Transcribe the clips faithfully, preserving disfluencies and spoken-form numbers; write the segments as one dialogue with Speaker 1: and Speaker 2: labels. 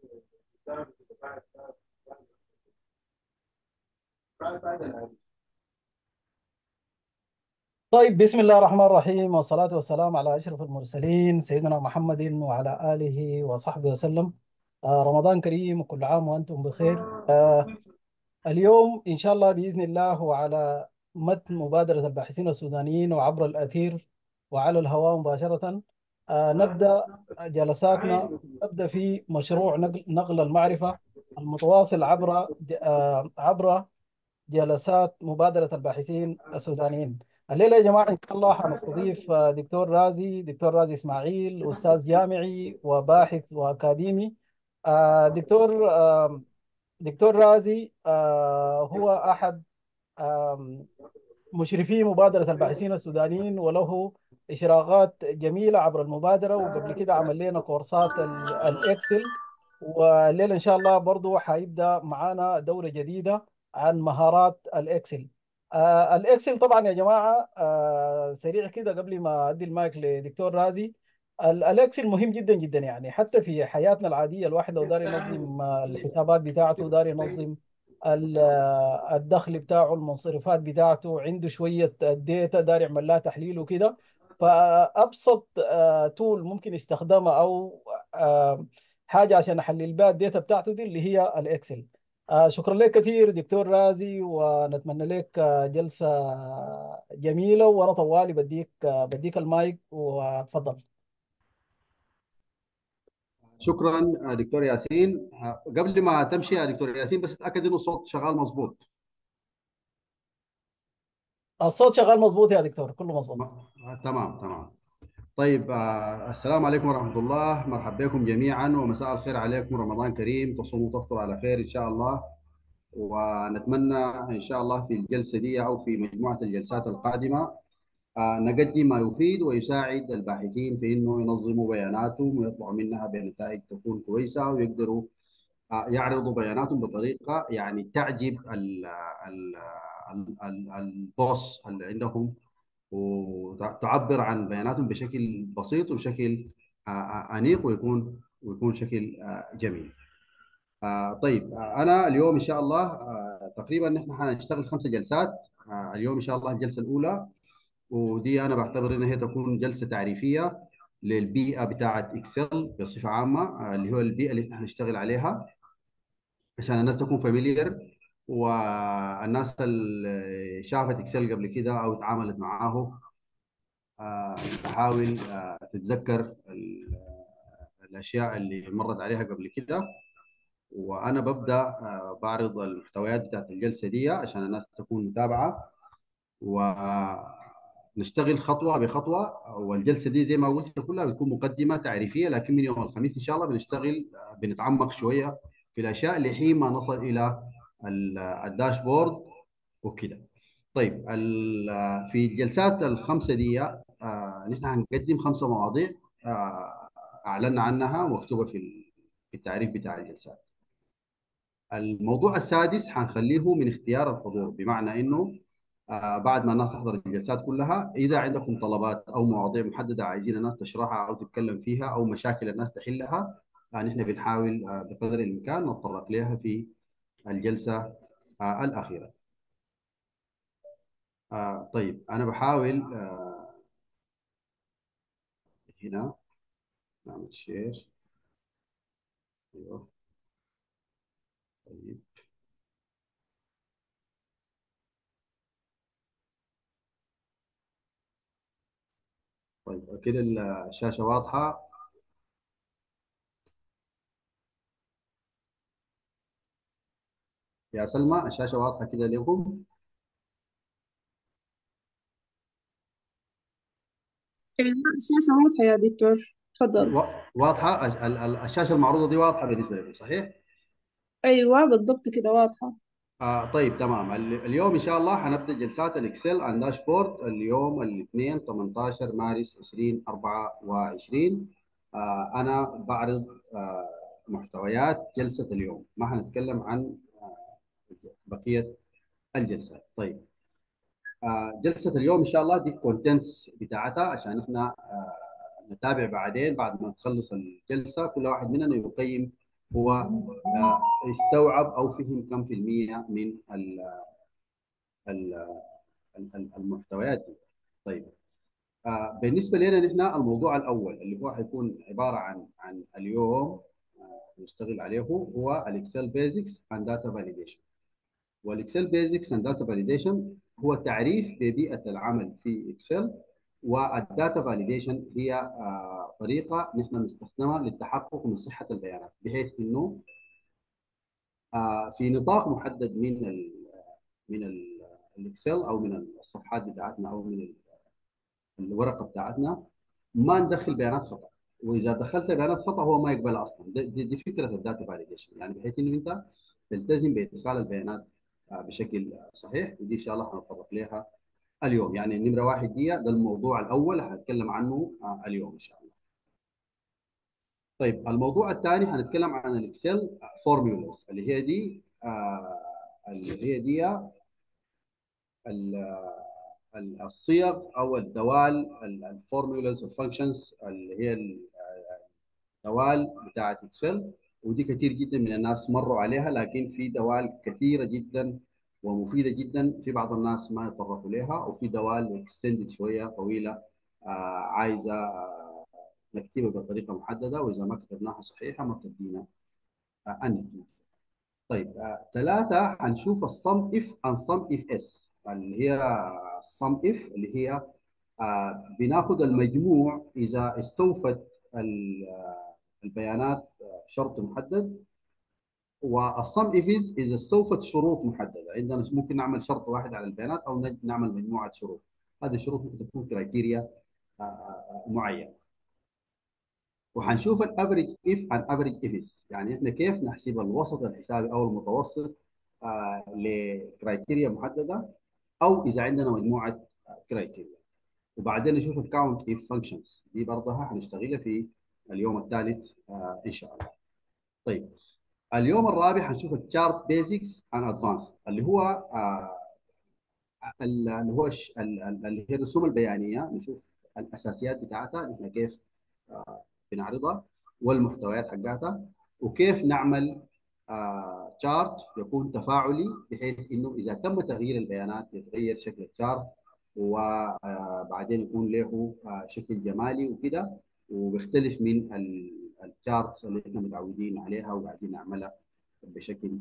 Speaker 1: طيب، بسم الله الرحمن الرحيم، والصلاة والسلام على أشرف المرسلين سيدنا محمد وعلى آله وصحبه وسلم. آه رمضان كريم وكل عام وأنتم بخير. آه اليوم إن شاء الله بإذن الله وعلى متن مبادرة الباحثين السودانيين وعبر الأثير وعلى الهواء مباشرة. آه نبدأ جلساتنا. نبدأ في مشروع نقل, نقل المعرفة المتواصل عبر ج- آه عبر جلسات مبادرة الباحثين السودانيين. الليلة يا جماعة إن شاء الله حنستضيف آه، دكتور رازي دكتور رازي إسماعيل، أستاذ جامعي وباحث وأكاديمي. آه، دكتور آه، دكتور رازي آه، هو أحد آم، مشرفي مبادرة الباحثين السودانيين، وله إشراقات جميلة عبر المبادرة، وقبل كده عمل لنا كورسات ال- الإكسل. والليلة إن شاء الله برضو حيبدأ معانا دورة جديدة عن مهارات الإكسل. آه الإكسل طبعا يا جماعة، آه سريع كده قبل ما أدي المايك لدكتور رازي. ال- الإكسل مهم جدا جدا، يعني حتى في حياتنا العادية الواحد لو داري ينظم آه، الحسابات بتاعته، داري ينظم ال- الدخل بتاعه، المصروفات بتاعته، عنده شوية ديتا داير يعمل لها تحليل وكده. فأبسط آه، تول ممكن يستخدمها أو آه، حاجة عشان أحلل بها الديتا بتاعته دي اللي هي الإكسل. آه، شكرا لك كثير دكتور رازي، ونتمنى لك آه، جلسة جميلة. وأنا طوالي بديك آه، بديك المايك وتفضل.
Speaker 2: شكرا آه، دكتور ياسين. آه، قبل ما تمشي يا دكتور ياسين بس اتاكد انه الصوت شغال مظبوط.
Speaker 1: الصوت شغال مظبوط يا دكتور، كله مظبوط.
Speaker 2: م- آه، تمام تمام. طيب، آه، السلام عليكم ورحمه الله، مرحبا بكم جميعا ومساء الخير عليكم، رمضان كريم، تصوموا وتفطروا على خير ان شاء الله. ونتمنى ان شاء الله في الجلسه دي او في مجموعه الجلسات القادمه آه، نقدم ما يفيد ويساعد الباحثين في انه ينظموا بياناتهم ويطلعوا منها بنتائج تكون كويسه، ويقدروا آه، يعرضوا بياناتهم بطريقه يعني تعجب ال ال ال ال البوس اللي عندهم، وتعبر عن بياناتهم بشكل بسيط وبشكل آه، آه، انيق، ويكون ويكون شكل آه، جميل. آه، طيب، آه، انا اليوم ان شاء الله آه، تقريبا نحن حنشتغل خمس جلسات. آه، اليوم ان شاء الله الجلسه الاولى، ودي انا بعتبر انها هي تكون جلسه تعريفيه للبيئه بتاعه اكسل بصفه عامه، آه، اللي هو البيئه اللي احنا هنشتغل عليها عشان الناس تكون فاميليار، والناس اللي شافت اكسل قبل كده او تعاملت معاه آه، تحاول آه، تتذكر ال- الاشياء اللي مرت عليها قبل كده. وانا ببدا آه، بعرض المحتويات بتاعت الجلسه دي عشان الناس تكون متابعه، ونشتغل خطوه بخطوه. والجلسه دي زي ما قلت كلها بتكون مقدمه تعريفيه، لكن من يوم الخميس ان شاء الله بنشتغل آه، بنتعمق شويه في الاشياء لحين ما نصل الى ال- الداشبورد وكده. طيب، ال- في الجلسات الخمسه دي آه، نحن هنقدم خمسه مواضيع آه، اعلنا عنها ومكتوبه في ال- في التعريف بتاع الجلسات. الموضوع السادس حنخليه من اختيار الحضور، بمعنى انه آه بعد ما الناس تحضر الجلسات كلها، اذا عندكم طلبات او مواضيع محدده عايزين الناس تشرحها او تتكلم فيها او مشاكل الناس تحلها، آه نحن بنحاول آه بقدر الامكان نتطرق لها في الجلسه آه الاخيره. آه طيب، انا بحاول آه هنا نعمل شير. ايوه. طيب. طيب كده الشاشه واضحه يا سلمى؟ الشاشه واضحه كده لكم؟
Speaker 3: الشاشة واضحة يا دكتور، تفضل.
Speaker 2: و- واضحه ال- ال- الشاشه المعروضه دي واضحه بالنسبه لكم صحيح؟
Speaker 3: أيوة بالضبط كده واضحة.
Speaker 2: آه طيب تمام. ال- اليوم ان شاء الله هنبدا جلسات الاكسل عن داشبورد اليوم الاثنين ثمانية عشر مارس ألفين وأربعة وعشرين. آه انا بعرض آه محتويات جلسه اليوم، ما هنتكلم عن بقيه الجلسات. طيب، آه جلسه اليوم ان شاء الله دي الكونتنتس بتاعتها عشان احنا آه نتابع بعدين بعد ما تخلص الجلسه كل واحد مننا يقيم هو آه، استوعب او فهم كم في المية من ال- ال- ال- المحتويات دي. طيب، آه، بالنسبه لنا نحن الموضوع الاول اللي هو حيكون عباره عن عن اليوم آه، نشتغل عليه هو الاكسل بيزكس اند داتا فاليديشن. والاكسل بيزكس اند داتا فاليديشن هو تعريف ببيئه العمل في اكسل. والداتا فاليديشن هي آه، طريقه نحن نستخدمها للتحقق من صحه البيانات، بحيث انه آه، في نطاق محدد من ال من ال- الاكسل او من الصفحات بتاعتنا او من الورقه بتاعتنا، ما ندخل بيانات خطا. واذا دخلت بيانات خطا هو ما يقبلها اصلا. دي, دي, دي فكره الداتا فاليديشن، يعني بحيث انه انت تلتزم بادخال البيانات آه، بشكل صحيح. ودي ان شاء الله هنتطرق لها اليوم. يعني النمره واحد دي ده الموضوع الاول هنتكلم عنه آه، اليوم ان شاء الله. طيب، الموضوع الثاني هنتكلم عن الاكسل فورمولاز، اللي هي دي آه، اللي هي دي ال- ال- الصيغ او الدوال، الفورمولاز والفانكشنز اللي هي الدوال بتاعت اكسل. ودي كثير جدا من الناس مروا عليها، لكن في دوال كثيره جدا ومفيده جدا في بعض الناس ما يتطرقوا لها، وفي دوال اكستندد شويه طويله آه عايزه آه نكتبها بطريقه محدده، واذا ما كتبناها صحيحه ما بتدينا آه النتيجه. طيب، آه ثلاثه هنشوف الصم اف ان صم اف اس، اللي هي الصم اف اللي هي آه بناخذ المجموع اذا استوفت ال- آه، البيانات آه، شرط محدد. والصم ايفيز اذا استوفت شروط محدده. عندنا ممكن نعمل شرط واحد على البيانات او نج- نعمل مجموعه شروط. هذه الشروط ممكن تكون كرايتيريا معينه. وحنشوف الافريج اف عن افريج ايفيز، يعني احنا كيف نحسب الوسط الحسابي او المتوسط آه، لكرايتيريا محدده، او اذا عندنا مجموعه كرايتيريا. وبعدين نشوف الكاونت اف فانكشنز، دي برضها هنشتغلها في اليوم الثالث آه، ان شاء الله. طيب، اليوم الرابع هنشوف التشارت بيزكس عن ادفانس، اللي هو آه اللي هو الش- ال- ال- اللي هي الرسوم البيانيه. نشوف الاساسيات بتاعتها احنا كيف آه بنعرضها، والمحتويات حقتها، وكيف نعمل آه تشارت يكون تفاعلي، بحيث انه اذا تم تغيير البيانات يتغير شكل التشارت، وبعدين يكون له آه شكل جمالي وكده، وبيختلف من التشارتس اللي احنا متعودين عليها وقاعدين نعملها بشكل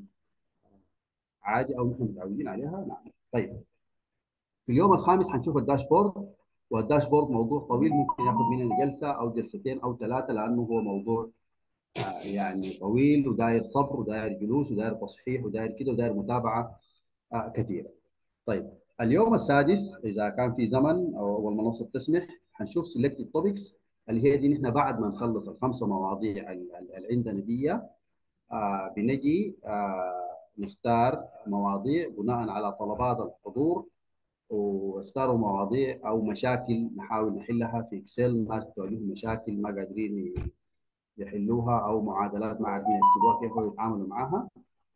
Speaker 2: عادي او نحن متعودين عليها. نعم. طيب، في اليوم الخامس حنشوف الداشبورد. والداشبورد موضوع طويل، ممكن ياخذ مننا جلسه او جلستين او ثلاثه، لانه هو موضوع آه، يعني طويل وداير صبر وداير جلوس وداير تصحيح وداير كده وداير متابعه آه، كثيره. طيب، اليوم السادس اذا كان في زمن او المنصه تسمح حنشوف سيلكتد توبكس، اللي هي دي نحن بعد ما نخلص الخمسه مواضيع اللي عندنا دي آه بنجي آه نختار مواضيع بناء على طلبات الحضور، واختاروا مواضيع او مشاكل نحاول نحلها في اكسل. ناس بتواجههم مشاكل ما قادرين يحلوها، او معادلات ما عارفين يكتبوها كيف يتعاملوا معها.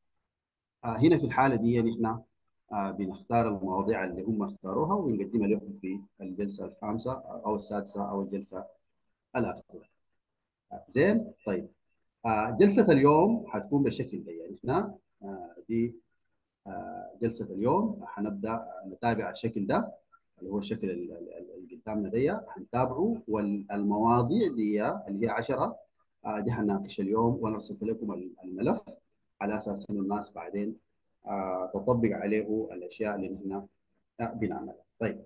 Speaker 2: آه هنا في الحاله دي نحن آه بنختار المواضيع اللي هم اختاروها ونقدمها لهم في الجلسه الخامسه او السادسه او الجلسه الاخيره. آه زين. طيب، آه جلسه اليوم حتكون بالشكل ده. يعني احنا آه دي آه، جلسة اليوم حنبدأ نتابع الشكل ده، اللي هو الشكل ال- ال- اللي قدامنا دي حنتابعه. والمواضيع دي اللي هي عشرة آه، دي حنناقش اليوم، وانا ارسلت لكم الملف على اساس انه الناس بعدين آه، تطبق عليه الاشياء اللي نحن آه، بنعملها. طيب،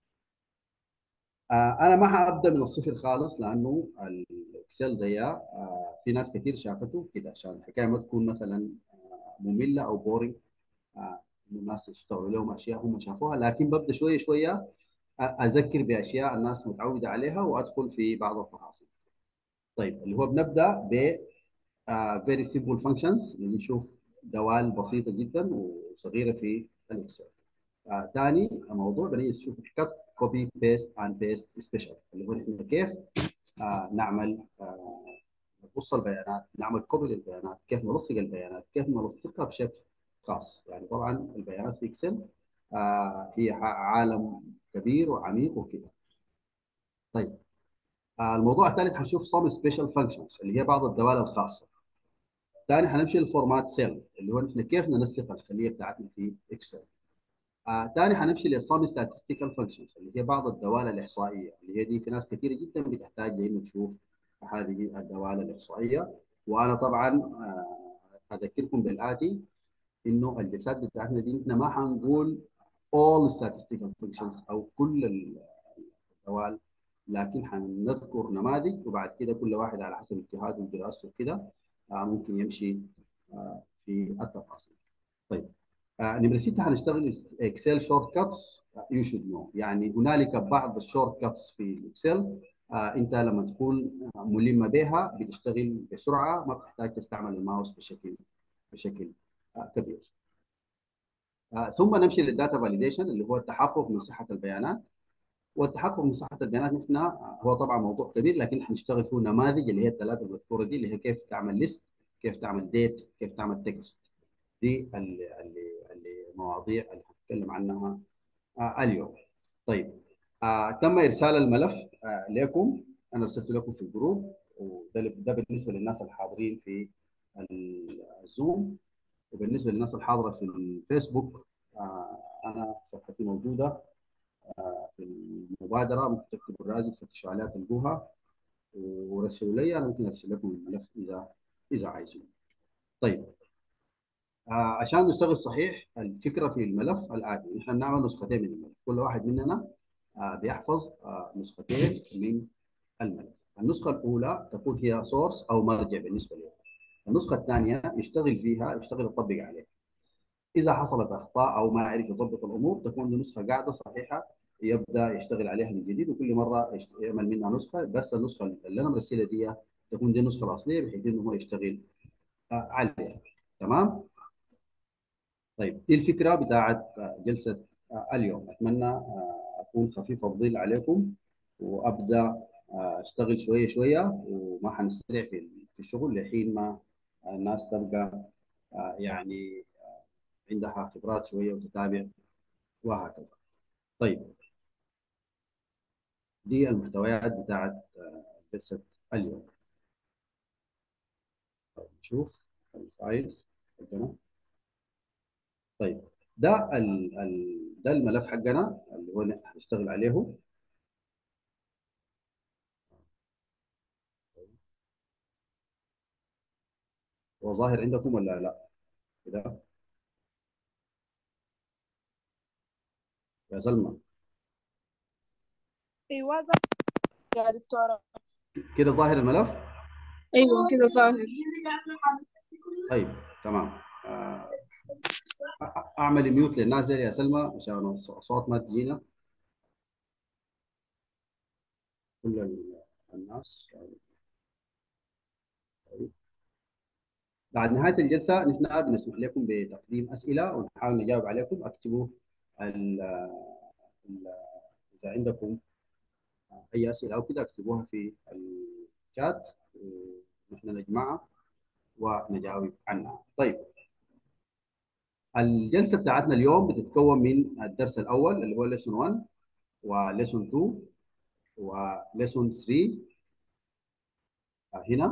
Speaker 2: آه، انا ما حابدا من الصفر خالص، لانه الاكسل ده آه، في ناس كثير شافته كده، عشان الحكايه ما تكون مثلا آه، ممله او بورينج. آه، الناس يشتغلوا لهم اشياء هم شافوها، لكن ببدا شويه شويه اذكر باشياء الناس متعوده عليها وادخل في بعض التفاصيل. طيب، اللي هو بنبدا ب فيري سمبل فانكشنز، اللي نشوف دوال بسيطه جدا وصغيره في الاكسل. آه، ثاني موضوع بنيجي نشوف الكت كوبي بيست اند بيست سبيشال، اللي هو نحن كيف آه، نعمل آه، نقص البيانات، نعمل كوبي للبيانات، كيف نلصق البيانات، كيف نلصقها بشكل خاص. يعني طبعا البيانات في اكسل آه هي عالم كبير وعميق وكده. طيب، آه الموضوع الثالث هنشوف some special functions، اللي هي بعض الدوال الخاصه. ثاني حنمشي للفورمات سيل اللي هو نحن كيف ننسق الخليه بتاعتنا في اكسل. آه، ثاني حنمشي للسام statistical functions اللي هي بعض الدوال الاحصائيه، اللي هي دي في ناس كثيره جدا بتحتاج لانه تشوف هذه الدوال الاحصائيه. وانا طبعا آه، اذكركم بالاتي، انه الجلسات بتاعتنا دي احنا ما حنقول all statistical functions او كل الدوال، لكن حنذكر نماذج وبعد كده كل واحد على حسب اجتهاده ودراسته كده آه، ممكن يمشي آه، في التفاصيل. طيب آه، نمرة ستة هنشتغل اكسل شورت كاتس يو شود نو. يعني هنالك بعض الشورت كاتس في الاكسل آه، انت لما تكون ملم بها بتشتغل بسرعه، ما بتحتاج تستعمل الماوس بشكل بشكل آه، كبير. آه، ثم نمشي للداتا فاليديشن اللي هو التحقق من صحه البيانات. والتحقق من صحه البيانات نحن آه، هو طبعا موضوع كبير، لكن حنشتغل فيه نماذج اللي هي الثلاثه المذكوره دي، اللي هي كيف تعمل ليست، كيف تعمل ديت، كيف تعمل تكست. دي اللي اللي اللي مواضيع اللي هنتكلم عنها آه اليوم. طيب آه تم ارسال الملف آه لكم، انا ارسلت لكم في الجروب، وده ده بالنسبه للناس الحاضرين في الزوم. وبالنسبه للناس الحاضره في الفيسبوك آه انا صفحتي موجوده في المبادره، ممكن تكتبوا الرازي تفتشوا عليها تلقوها ورسلوا لي، انا ممكن ارسل لكم الملف اذا اذا عايزين. طيب آه عشان نشتغل صحيح، الفكره في الملف الاتي، نحن نعمل نسختين من الملف، كل واحد مننا آه بيحفظ آه نسختين من الملف. النسخه الاولى تكون هي سورس او مرجع بالنسبه له. النسخه الثانيه يشتغل فيها، يشتغل يطبق عليها. اذا حصلت اخطاء او ما عرف يضبط الامور، تكون النسخه قاعده صحيحه يبدا يشتغل عليها من جديد، وكل مره يعمل منها نسخه، بس النسخه اللي انا مرسلها دي تكون دي النسخه الاصليه بحيث انه هو يشتغل آه عليها. تمام. طيب دي الفكره بتاعت جلسه اليوم. اتمنى اكون خفيف الظل عليكم وابدا اشتغل شويه شويه، وما حنسرع في في الشغل لحين ما الناس تبقى يعني عندها خبرات شويه وتتابع وهكذا. طيب دي المحتويات بتاعت جلسه اليوم. طيب نشوف الفايل حقنا. طيب ده ال ال ده الملف حقنا اللي هو اللي هنشتغل عليه. هو ظاهر عندكم ولا لا كده يا سلمى؟
Speaker 3: أيوة ظاهر يا دكتورة.
Speaker 2: كده ظاهر الملف.
Speaker 3: أيوة كده ظاهر.
Speaker 2: طيب تمام. آه، اعمل ميوت للناس دي يا سلمى عشان الاصوات ما تجينا كل ال- الناس. طيب. بعد نهايه الجلسه نحن بنسمح لكم بتقديم اسئله ونحاول نجاوب عليكم. اكتبوا ال ال اذا عندكم اي اسئله او كده اكتبوها في الشات ونحن نجمعها ونجاوب عنها. طيب الجلسه بتاعتنا اليوم بتتكون من الدرس الاول اللي هو ليسون واحد وليسون اثنين وليسون ثلاثة هنا،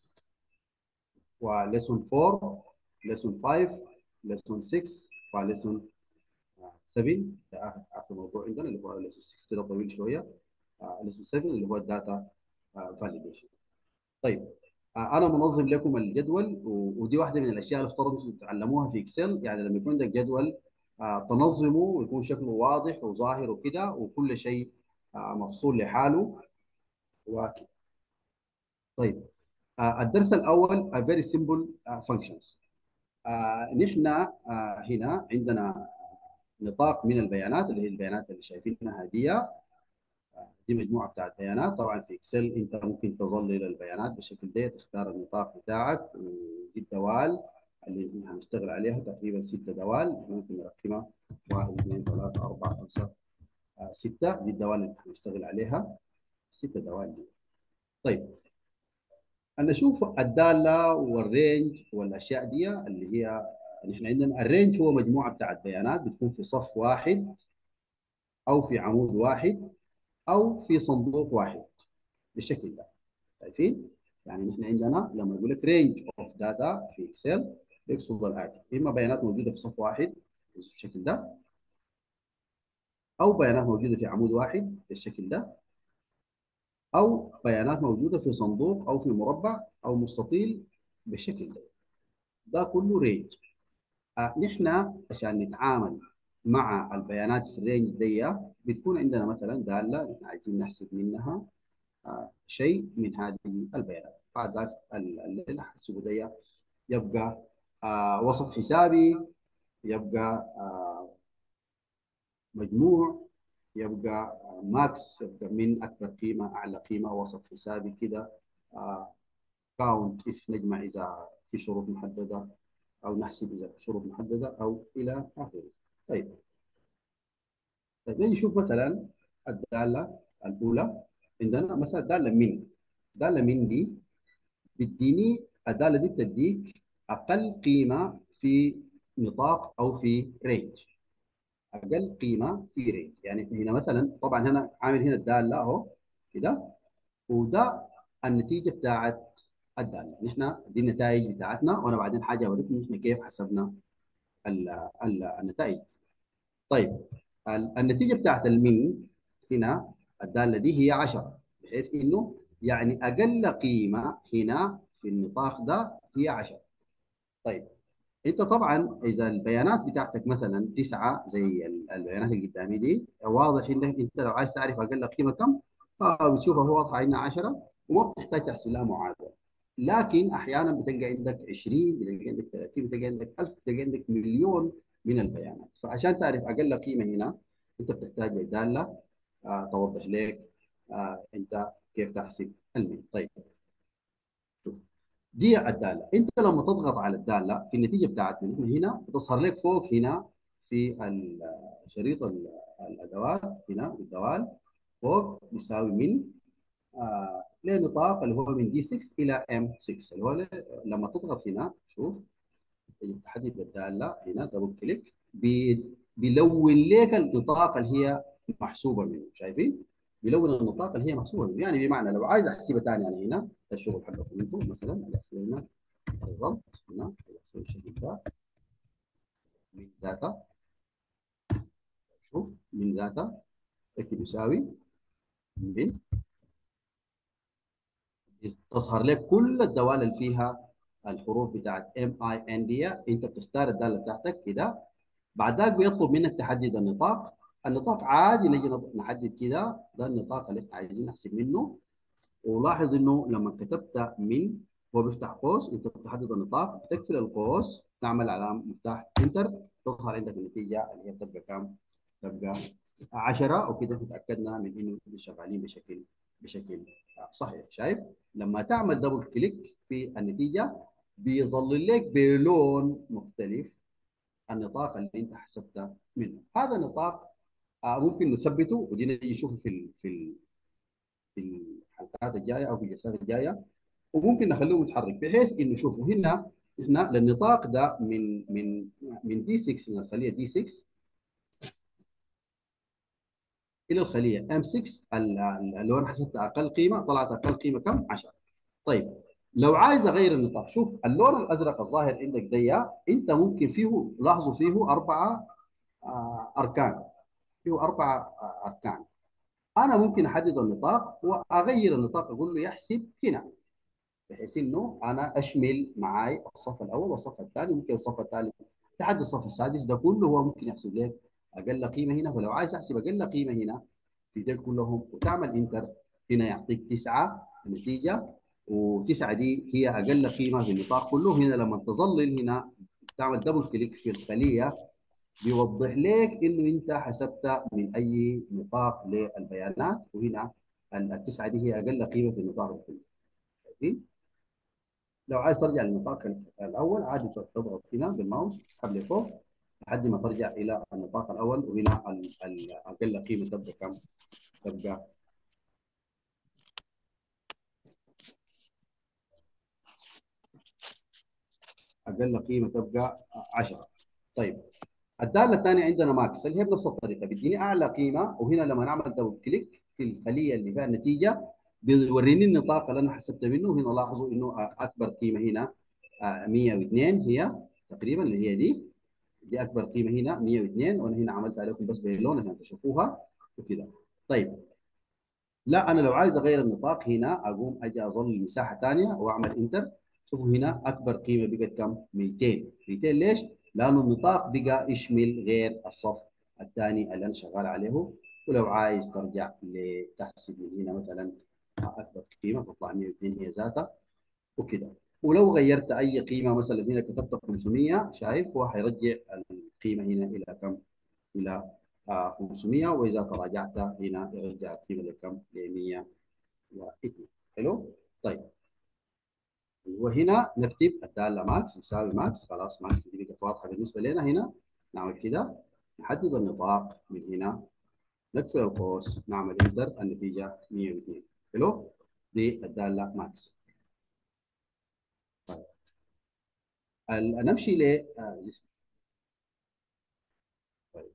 Speaker 2: وليسون أربعة، ليسون خمسة، ليسون ستة، وليسون سبعة. ده اخر اخر موضوع عندنا اللي هو ليسون ستة ده طويل شويه. ليسون سبعة اللي هو الداتا فاليديشن. طيب آه، انا منظم لكم الجدول، و- ودي واحده من الاشياء اللي افترض انتم تتعلموها في اكسل. يعني لما يكون عندك جدول آه، تنظمه ويكون شكله واضح وظاهر وكده، وكل شيء آه، مفصول لحاله وكده. طيب آه، الدرس الاول a very simple آه، functions. آه، نحن آه، هنا عندنا نطاق من البيانات اللي هي البيانات اللي شايفينها دي. دي مجموعه بتاعت بيانات. طبعا في اكسل انت ممكن تظلل البيانات بالشكل ده، تختار النطاق بتاعك ودي الدوال اللي هنشتغل عليها، تقريبا ست دوال ممكن نرقمها: واحد اثنين ثلاثة أربعة خمسة آه، ستة. دي الدوال اللي هنشتغل عليها، ست دوال دي. طيب نشوف الداله والرينج والاشياء دي اللي هي نحن عندنا. الرينج هو مجموعه بتاعت بيانات بتكون في صف واحد او في عمود واحد او في صندوق واحد بالشكل ده. شايفين؟ يعني نحن عندنا لما يقول لك رينج اوف داتا في اكسل بيقصد الاتي: اما بيانات موجوده في صف واحد بالشكل ده، او بيانات موجوده في عمود واحد بالشكل ده، او بيانات موجوده في صندوق او في مربع او مستطيل بالشكل ده. ده كله رينج. آه نحن عشان نتعامل مع البيانات في الرينج دي بتكون عندنا مثلا داله نحن عايزين نحسب منها آه شيء من هذه البيانات. بعد ذلك ال- اللي نحسبه دي يبقى آه وسط حسابي، يبقى آه مجموع، يبقى آه ماكس، يبقى من اكبر قيمه اعلى قيمه، وسط حسابي كده، آه كاونت if نجمع اذا في شروط محدده، او نحسب اذا في شروط محدده، او الى اخره. طيب طيب نيجي نشوف مثلا الداله الاولى. عندنا مثلا داله من داله من دي بتديني، الداله دي بتديك اقل قيمه في نطاق او في رينج. اقل قيمه في رينج يعني هنا مثلا، طبعا هنا عامل هنا الداله اهو كده، وده النتيجه بتاعت الداله. نحن دي النتائج بتاعتنا، وانا بعدين حاجه اوريكم نحن كيف حسبنا ال ال النتائج. طيب ال- النتيجه بتاعت المن هنا الداله دي هي عشرة، بحيث انه يعني اقل قيمه هنا في النطاق ده هي عشرة. طيب انت طبعا اذا البيانات بتاعتك مثلا تسعه زي ال- البيانات اللي قدامي دي، واضح انك انت لو عايز تعرف اقل قيمه كم، آه بتشوفها هو واضحه عندنا عشرة، وما بتحتاج تحسب لها معادله. لكن احيانا بتلقى عندك عشرين، بتلقى عندك ثلاثين، بتلقى عندك ألف، بتلقى عندك مليون من البيانات. فعشان تعرف اقل قيمه هنا انت بتحتاج داله آه توضح لك آه انت كيف تحسب المين. طيب شوف، دي الداله. انت لما تضغط على الداله في النتيجه بتاعتنا نحن هنا بتظهر لك فوق هنا في ال- شريط ال- الادوات هنا الدوال فوق بيساوي من آه لنطاق اللي هو من دي ستة الى ام ستة، اللي هو ل- لما تضغط هنا شوف تجي تحدد الداله هنا دبل كليك بي- بيلون لك النطاق اللي هي محسوبه منه. شايفين؟ بيلون النطاق اللي هي محسوبه منه. يعني بمعنى لو عايز احسبها ثاني يعني هنا الشغل حقكم انتم مثلا اللي احسبه هنا الربط هنا احسبه بالشكل ده من ذاته. شوف من ذاته اكتب يساوي من، تظهر لك كل الدوال اللي فيها الحروف بتاعت ام اي ان دي. انت بتختار الداله بتاعتك كده، بعد ذلك بيطلب منك تحدد النطاق. النطاق عادي نجي نحدد كده، ده النطاق اللي احنا عايزين نحسب منه. ولاحظ انه لما كتبت من هو بيفتح قوس، انت بتحدد النطاق، بتقفل القوس، تعمل علامه مفتاح انتر، تظهر عندك النتيجه اللي هي بتبقى كام؟ تبقى عشرة. وكده تاكدنا من انه شغالين بشكل بشكل صحيح. شايف؟ لما تعمل دبل كليك في النتيجه بيظل لك بلون مختلف النطاق اللي انت حسبته منه. هذا النطاق آه، ممكن نثبته، ودي نجي نشوفه في ال في ال في الحلقات الجايه او في الجلسات الجايه، وممكن نخليه متحرك بحيث انه شوفوا هنا احنا للنطاق ده من من من دي ستة، من الخليه دي ستة الى الخليه ام ستة، ال- ال- اللي انا حسبت اقل قيمه طلعت اقل قيمه كم؟ عشرة. طيب لو عايز اغير النطاق، شوف اللون الازرق الظاهر عندك ده، انت ممكن فيه لاحظوا فيه اربعه آه، اركان، فيه اربع آه، اركان. انا ممكن احدد النطاق واغير النطاق، اقول له يحسب هنا، بحيث انه انا اشمل معاي الصف الاول والصف الثاني، ممكن الصف الثالث لحد الصف السادس، ده كله هو ممكن يحسب لك اقل قيمه هنا. فلو عايز احسب اقل قيمه هنا في دول كلهم وتعمل انتر، هنا يعطيك تسعه النتيجه، وتسعه دي هي اقل قيمه في النطاق كله. هنا لما تظلل هنا تعمل دبل كليك في الخليه بيوضح لك انه انت حسبت من اي نطاق للبيانات، وهنا التسعه دي هي اقل قيمه في النطاق كله. لو عايز ترجع للنطاق الاول عادي تضغط هنا بالماوس تسحب لفوق لحد ما ترجع الى النطاق الاول، وهنا ال- ال- اقل قيمه تبقى كم؟ تبقى اقل قيمه تبقى عشرة. طيب الداله الثانيه عندنا ماكس اللي هي بنفس الطريقه بتديني اعلى قيمه، وهنا لما نعمل دبل كليك في الخليه اللي فيها النتيجه بيوريني النطاق اللي انا حسبت منه. هنا لاحظوا انه اكبر قيمه هنا آه، مية واثنين هي تقريبا اللي هي دي. دي اكبر قيمه هنا مية واثنين، وانا هنا عملت عليكم بس باللون عشان تشوفوها وكده. طيب لا، انا لو عايز اغير النطاق هنا اقوم اجي اظل المساحه ثانيه واعمل انتر. شوفوا هنا اكبر قيمه بقت كم؟ مئتين. مئتين ليش؟ لانه النطاق بقى يشمل غير الصف الثاني اللي انا شغال عليه. ولو عايز ترجع لتحسب من هنا مثلا اكبر قيمه تطلع مية واثنين هي ذاتها وكده. ولو غيرت اي قيمه مثلا هنا كتبت خمسمية، شايف هو حيرجع القيمه هنا الى كم؟ الى آه، خمسمية. واذا تراجعت هنا يرجع القيمه لكم؟ ل مية واثنين. حلو. طيب وهنا نكتب الداله ماكس يساوي ماكس. خلاص ماكس دي بقت واضحه بالنسبه لنا. هنا نعمل كده، نحدد النطاق من هنا، ندخل القوس، نعمل انتر، النتيجه مية واثنين. حلو. دي الداله ماكس. طيب ال- نمشي ل آه، طيب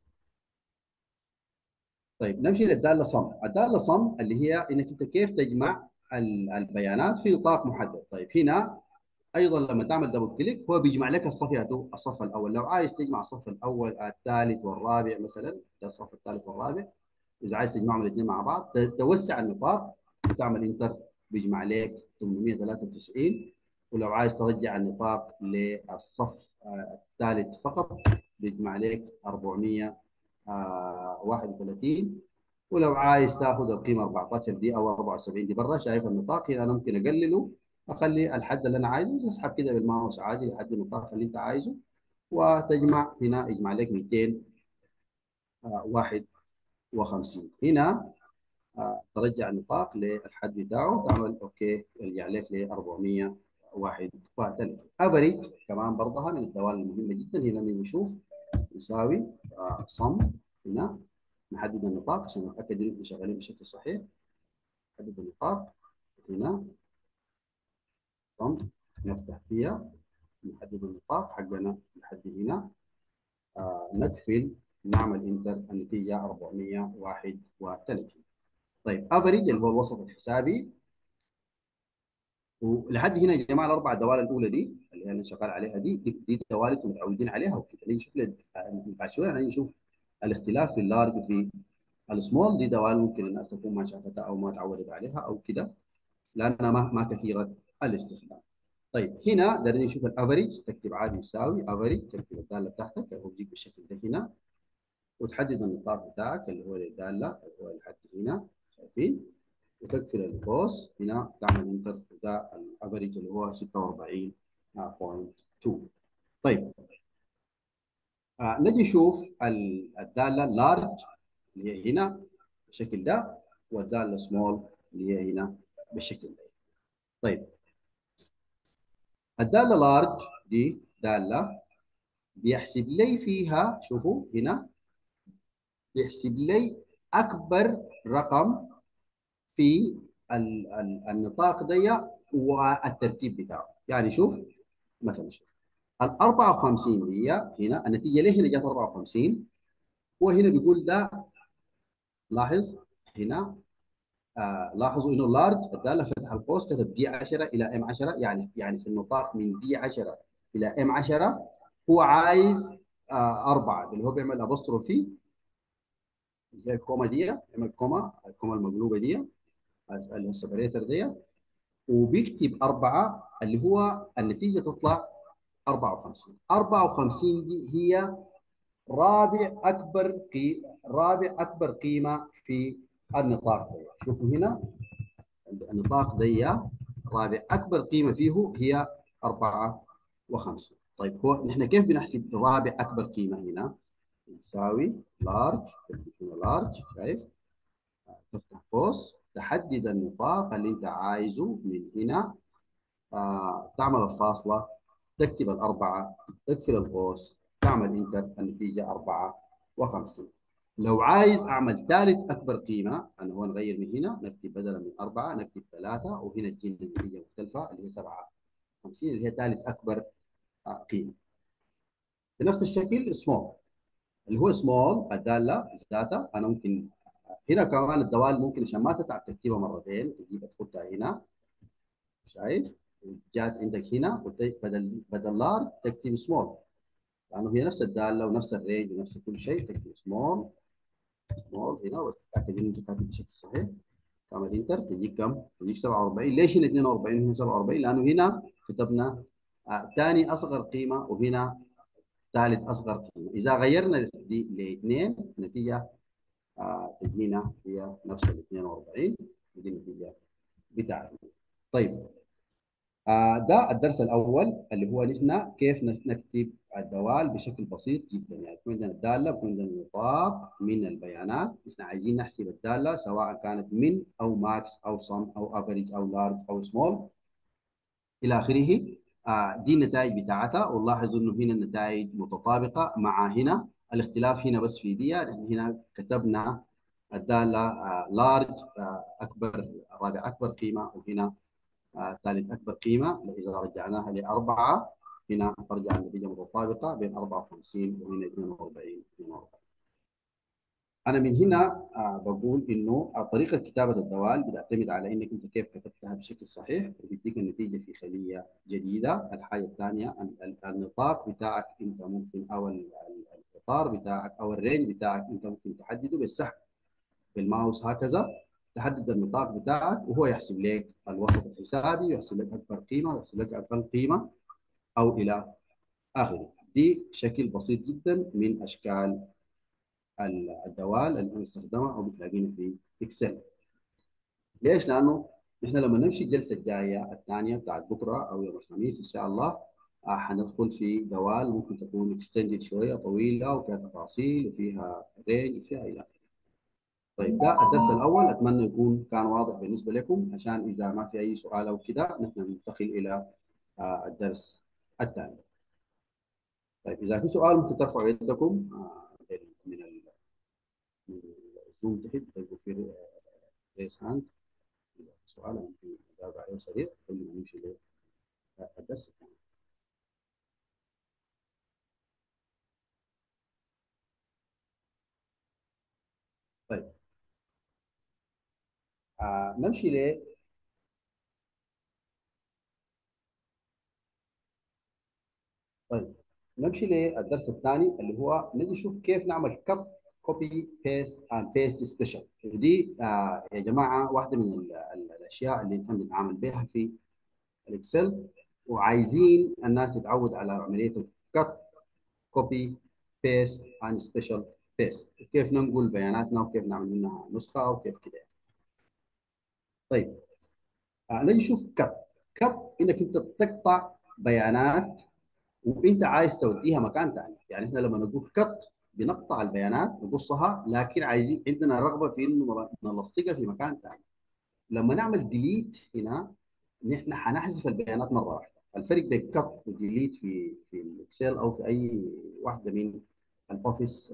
Speaker 2: طيب نمشي للداله صم. الداله صم اللي هي انك انت كيف تجمع ال- البيانات في نطاق محدد. طيب هنا ايضا لما تعمل دبل كليك هو بيجمع لك الصف يا تو الصف الاول. لو عايز تجمع الصف الاول الثالث والرابع مثلا، ده الصف الثالث والرابع، اذا عايز تجمعهم الاثنين مع بعض ت- توسع النطاق وتعمل انتر، بيجمع لك ثمانمية وثلاثة وتسعين. ولو عايز ترجع النطاق للصف آه، الثالث فقط بيجمع لك أربعمية وواحد وثلاثين. ولو عايز تاخذ القيمه أربعتاشر دي او أربعة وسبعين دي برا، شايف النطاق هنا انا ممكن اقلله، اخلي الحد اللي انا عايزه، تسحب كده بالماوس عادي لحد النطاق اللي انت عايزه وتجمع. هنا يجمع لك مئتين وواحد وخمسين. هنا آه، ترجع النطاق للحد بتاعه، تعمل اوكي، يرجع لك ل أربعمية وواحد وثلاثين. افريج كمان برضها من الدوال المهمه جدا. هنا نشوف يساوي آه، صم. هنا نحدد النطاق عشان نتاكد ان احنا شغالين بشكل صحيح. نحدد النطاق هنا صم، نفتح فيها، نحدد النطاق حقنا لحد هنا، آه نقفل، نعمل انتر، النتيجه أربعمية وواحد وثلاثين. طيب افريج اللي هو الوسط الحسابي. ولحد هنا يا جماعه الاربع دوال الاولى دي اللي انا شغال عليها دي دي, دي دوال انتم متعودين عليها وكده. نيجي نشوف ل- بعد شويه نيجي نشوف الاختلاف في اللارج وفي السمول. دي دوال ممكن الناس تكون ما شافتها او ما تعودت عليها او كده لانها ما ما كثيره الاستخدام. طيب هنا دارين نشوف الافريج، تكتب عادي يساوي افريج، تكتب الداله بتاعتك اللي هو بيجيك بالشكل ده هنا، وتحدد النطاق بتاعك اللي هو الداله اللي هو لحد هنا، شايفين؟ وتقفل القوس هنا، تعمل انتر، ده الافريج اللي هو ستة وأربعين فاصلة اثنين. طيب آه نجي نشوف ال- الداله لارج اللي هي هنا بالشكل ده، والداله سمول اللي هي هنا بالشكل ده. طيب الداله لارج دي داله بيحسب لي فيها، شوفوا هنا، بيحسب لي اكبر رقم في ال ال النطاق ده والترتيب بتاعه. يعني شوف مثلا، شوف ال أربعة وخمسين هي هنا النتيجه ليه هنا جت أربعة وخمسين. وهنا بيقول ده، لاحظ هنا آه لاحظوا انه اللارج الداله فتح القوس كتب دي عشرة الى ام عشرة، يعني يعني في النطاق من دي عشرة الى ام عشرة هو عايز آه أربعة، اللي هو بيعمل ابوستروفي اللي هي الكوما دي، يعمل كوما، الكوما المقلوبه دي اللي هو السبريتر دي، وبيكتب أربعة اللي هو النتيجه تطلع أربعة وخمسين. أربعة وخمسين دي هي رابع اكبر قيمه، رابع اكبر قيمه في النطاق ده. شوفوا هنا النطاق ده رابع اكبر قيمه فيه هي أربعة وخمسين. طيب هو نحن كيف بنحسب رابع اكبر قيمه؟ هنا يساوي لارج، لارج، شايف؟ تفتح قوس، تحدد النطاق اللي انت عايزه من هنا، آه، تعمل الفاصله، تكتب الاربعه، تقفل القوس، تعمل انتر، النتيجه أربعة وخمسين. لو عايز اعمل ثالث اكبر قيمه، انا هو نغير من هنا، نكتب بدلا من أربعة نكتب ثلاثة، وهنا تجينا النتيجه مختلفه اللي هي سبعة وخمسين اللي هي ثالث اكبر آه، قيمه. بنفس الشكل سمول اللي هو سمول الداله ذاتها انا ممكن هنا كمان الدوال ممكن عشان ما تتعب تكتبها مرتين تجيب تحطها هنا. شايف؟ جات عندك هنا وت- بدل بدل لارج تكتب سمول، لانه هي نفس الداله ونفس الرينج ونفس كل شيء. تكتب سمول سمول هنا وتتاكد انه انت كاتب بشكل صحيح. تعمل انتر تجيك كم؟ تجيك سبعة وأربعين. ليش هنا اثنين وأربعين هنا سبعة وأربعين؟ لانه هنا كتبنا ثاني آه اصغر قيمه وهنا ثالث اصغر قيمه. اذا غيرنا دي لاثنين النتيجه آه تجينا هي نفس ال اثنين وأربعين، ودي النتيجه بتاعتنا. طيب، آه ده الدرس الاول اللي هو نحن كيف نكتب الدوال بشكل بسيط جدا. يعني يكون عندنا الداله، يكون عندنا نطاق من البيانات، نحن عايزين نحسب الداله سواء كانت من او ماكس او صم او افريج او لارج او سمول الى اخره. آه دي النتائج بتاعتها، ونلاحظ انه هنا النتائج متطابقه مع هنا. الاختلاف هنا بس في دي، نحن هنا كتبنا الداله آه لارج آه اكبر رابع اكبر قيمه، وهنا آه، ثالث أكبر قيمة. إذا رجعناها لأربعة هنا ترجع النتيجة متطابقة بين أربعة وخمسين وهنا اثنين وأربعين. أنا من هنا آه، بقول إنه طريقة كتابة الدوال بتعتمد على إنك أنت كيف كتبتها بشكل صحيح، وبيديك النتيجة في خلية جديدة. الحاجة الثانية النطاق بتاعك أنت ممكن، أو الإطار بتاعك أو الرينج بتاعك أنت ممكن تحدده بالسحب بالماوس هكذا. تحدد النطاق بتاعك وهو يحسب لك الوسط الحسابي، يحسب لك اكبر قيمه، يحسب لك اقل قيمه، او الى اخره. دي شكل بسيط جدا من اشكال الدوال اللي بنستخدمها او بتلاقينا في اكسل. ليش؟ لانه نحن لما نمشي الجلسه الجايه الثانيه بتاعت بكره او يوم الخميس ان شاء الله آه، حندخل في دوال ممكن تكون اكستندد شويه طويله وفيها تفاصيل وفيها رينج وفيها الى اخره. طيب، ده الدرس الاول، اتمنى يكون كان واضح بالنسبه لكم، عشان اذا ما في اي سؤال او كده نحن ننتقل الى آه، الدرس الثاني. طيب، اذا في سؤال ممكن ترفعوا يدكم آه، من ال- من الزوم تحت تلقوا في ريس هاند. اذا في سؤال ممكن نجاوب عليه سريع قبل ما نمشي للدرس الثاني. طيب، آه، نمشي ل طيب نمشي للدرس الثاني اللي هو نجي نشوف كيف نعمل كت كوبي بيست اند بيست سبيشال. ودي آه يا جماعه واحده من ال ال الاشياء اللي نحن بنتعامل بها في الاكسل، وعايزين الناس تتعود على عمليه الكت كوبي بيست اند سبيشال بيست، كيف ننقل بياناتنا وكيف نعمل منها نسخه وكيف كده. طيب، آه نجي نشوف كت كت انك انت بتقطع بيانات وانت عايز توديها مكان ثاني. يعني احنا لما نقول كت بنقطع البيانات نقصها، لكن عايزين عندنا رغبه في انه نلصقها في مكان ثاني. لما نعمل ديليت هنا نحن حنحذف البيانات مره واحده. الفرق بين كت وديليت في في الاكسل او في اي واحده من الاوفيس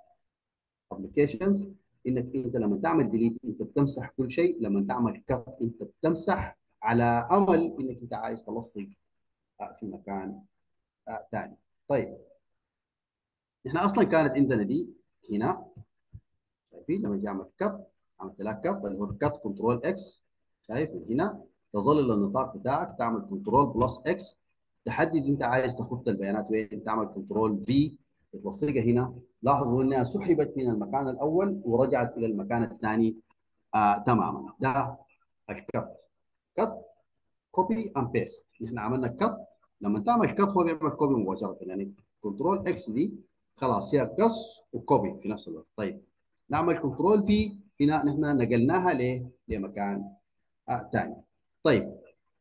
Speaker 2: ابلكيشنز، انك انت لما تعمل ديليت انت بتمسح كل شيء، لما تعمل كت انت بتمسح على امل انك انت عايز تلصق في مكان ثاني. طيب، احنا اصلا كانت عندنا دي هنا. شايفين لما اجي اعمل كت عملت لها كت اللي هو كت كنترول اكس. شايف من هنا تظل النطاق بتاعك، تعمل كنترول بلس اكس تحدد انت عايز تخط البيانات وين، تعمل كنترول في تلصقها هنا. لاحظوا انها سحبت من المكان الاول ورجعت الى المكان الثاني آه تماما. ده الكت كت كوبي اند بيست. نحن عملنا كت، لما تعمل كت هو بيعمل كوبي مباشره. يعني كنترول اكس دي خلاص هي قص وكوبي في نفس الوقت. طيب، نعمل كنترول في هنا نحن نقلناها ل لمكان آه ثاني. طيب،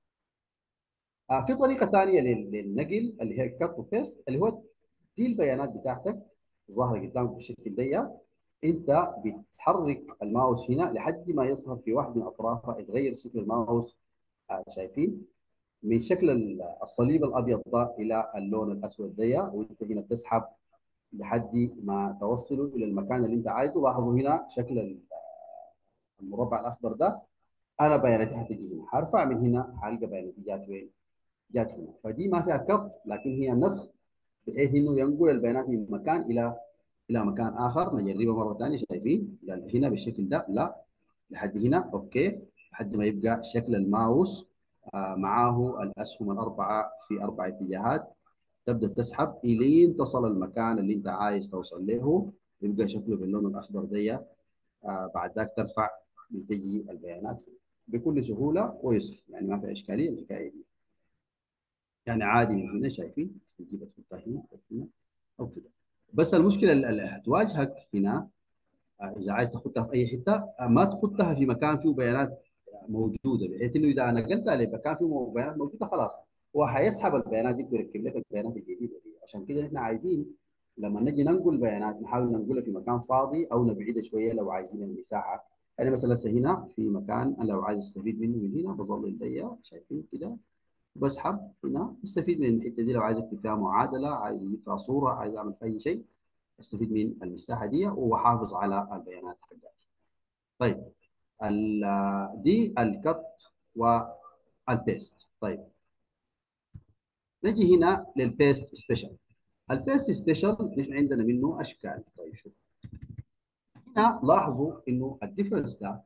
Speaker 2: آه في طريقه ثانيه للنقل اللي هي كت وبيست، اللي هو دي البيانات بتاعتك ظاهره قدامك بالشكل ده. انت بتحرك الماوس هنا لحد ما يظهر في واحد من اطرافها يتغير شكل الماوس. آه شايفين من شكل الصليب الابيض ده الى اللون الاسود ده، وانت هنا بتسحب لحد ما توصله الى المكان اللي انت عايزه. لاحظوا هنا شكل المربع الاخضر ده. انا بياناتي هتجي هنا، هرفع من هنا هلقى بياناتي جات وين؟ جات هنا. فدي ما فيها كت، لكن هي نسخ بحيث انه ينقل البيانات من مكان الى الى مكان اخر نجربها مره ثانيه. شايفين قال هنا بالشكل ده لا، لحد هنا اوكي، لحد ما يبقى شكل الماوس آه معاه الاسهم الاربعه في اربع اتجاهات. تبدا تسحب الين تصل المكان اللي انت عايز توصل له، يبقى شكله باللون الاخضر دي. آه بعد ذاك ترفع بتجي البيانات بكل سهوله ويسر، يعني ما في اشكاليه الحكايه دي. يعني عادي من هنا شايفين تجيب تحطها هنا او هنا او كده. بس المشكله اللي هتواجهك هنا آه، اذا عايز تحطها في اي حته آه، ما تحطها في مكان فيه بيانات موجوده، بحيث انه اذا نقلتها لمكان فيه بيانات موجوده خلاص هو هيسحب البيانات دي ويركب لك البيانات الجديده دي. عشان كده احنا عايزين لما نجي ننقل بيانات نحاول ننقلها في مكان فاضي او نبعدها شويه لو عايزين المساحه. انا مثلا هسه هنا في مكان انا لو عايز استفيد منه من هنا بظلل دي شايفين كده، بسحب هنا استفيد من الحته دي. لو عايز اكتب فيها معادله، عايز اجيب فيها صوره، عايز اعمل فيها اي شيء، استفيد من المساحه دي واحافظ على البيانات حقتي. طيب ال- دي الكت والبيست. طيب نجي هنا للبيست سبيشال. البيست سبيشال نحن عندنا منه اشكال. طيب شوف هنا لاحظوا انه الديفرنس ده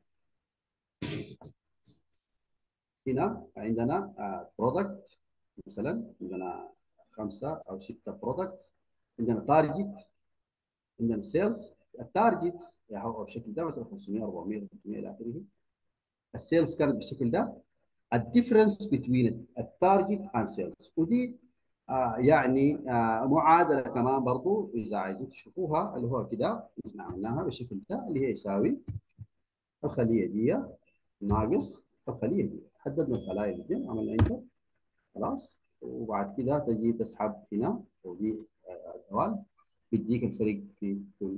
Speaker 2: هنا عندنا برودكت مثلا، عندنا خمسه او سته برودكتس، عندنا تارجت، عندنا سيلز. التارجت يعني هو بشكل ده مثلا خمسمية أربعمية ثلاثمية الى اخره. السيلز كانت بالشكل ده. الديفرنس بين التارجت اند سيلز، ودي آه يعني آه معادله كمان برضو اذا عايزين تشوفوها اللي هو كده احنا عملناها بالشكل ده، اللي هي يساوي الخليه دي ناقص الخليه دي. حددنا الخلايا الاثنين، عملنا انتر خلاص. وبعد كده تجي تسحب هنا ودي الجوال بيديك الفرق في كل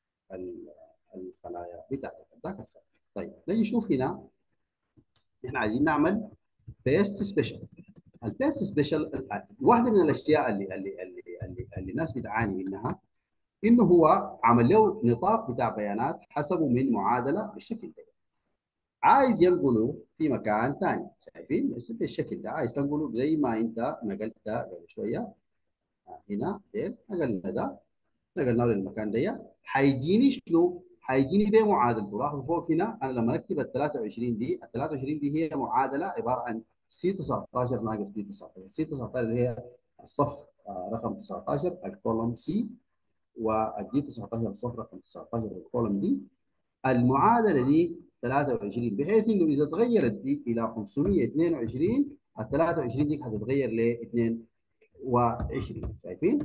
Speaker 2: الخلايا بتاعتك ذاك الفرق. طيب نجي نشوف هنا احنا عايزين نعمل بيست سبيشال. البيست سبيشال واحده من الاشياء اللي اللي اللي اللي, اللي الناس بتعاني منها انه هو عمل له نطاق بتاع بيانات حسبه من معادله بالشكل ده، عايز ينقله في مكان ثاني. شايفين الشكل ده عايز تنقله زي ما انت نقلت ده قبل شويه هنا ديل، نقلنا ده نقلناه للمكان ده، حيجيني شنو؟ حيجيني بمعادلته. لاحظوا فوق هنا انا لما اكتب ال ثلاثة وعشرين دي، ال ثلاثة وعشرين دي هي معادله عباره عن سي تسعتاشر ناقص دي تسعتاشر. سي تسعتاشر اللي هي الصف آه، رقم تسعتاشر الكولوم سي، والدي تسعتاشر الصف رقم تسعتاشر الكولوم دي. المعادله دي ثلاثة وعشرين، بحيث انه اذا تغيرت دي الى خمسمية واثنين وعشرين ال ثلاثة وعشرين دي حتتغير ل اثنين وعشرين. شايفين؟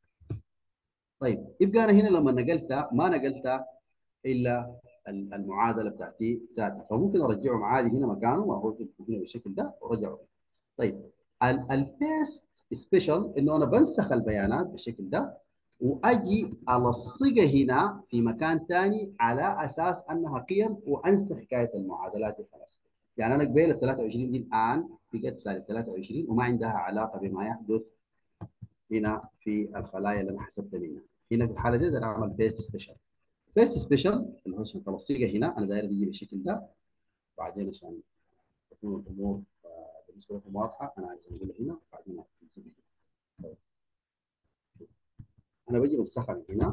Speaker 2: طيب يبقى انا هنا لما نقلتها ما نقلتها الا المعادله بتاعتي ذاتها، فممكن ارجعهم عادي هنا مكانه وهو هنا بالشكل ده وارجعه. طيب البيست سبيشال انه انا بنسخ البيانات بالشكل ده واجي الصقها هنا في مكان ثاني على اساس انها قيم وانسى حكايه المعادلات دي خلاص. يعني انا قبيل ال ثلاثة وعشرين دي الان بقت سالب ثلاثة وعشرين وما عندها علاقه بما يحدث هنا في الخلايا اللي انا حسبت منها. هنا في الحاله دي اقدر اعمل بيست سبيشال. بيست سبيشال اللي هو عشان تلصيقه هنا انا داير بيجي بالشكل ده. بعدين عشان تكون الامور آه، بالنسبه لكم واضحه انا عايز اقول هنا بعدين هتمسك هنا. طيب انا بجي بنسخن من هنا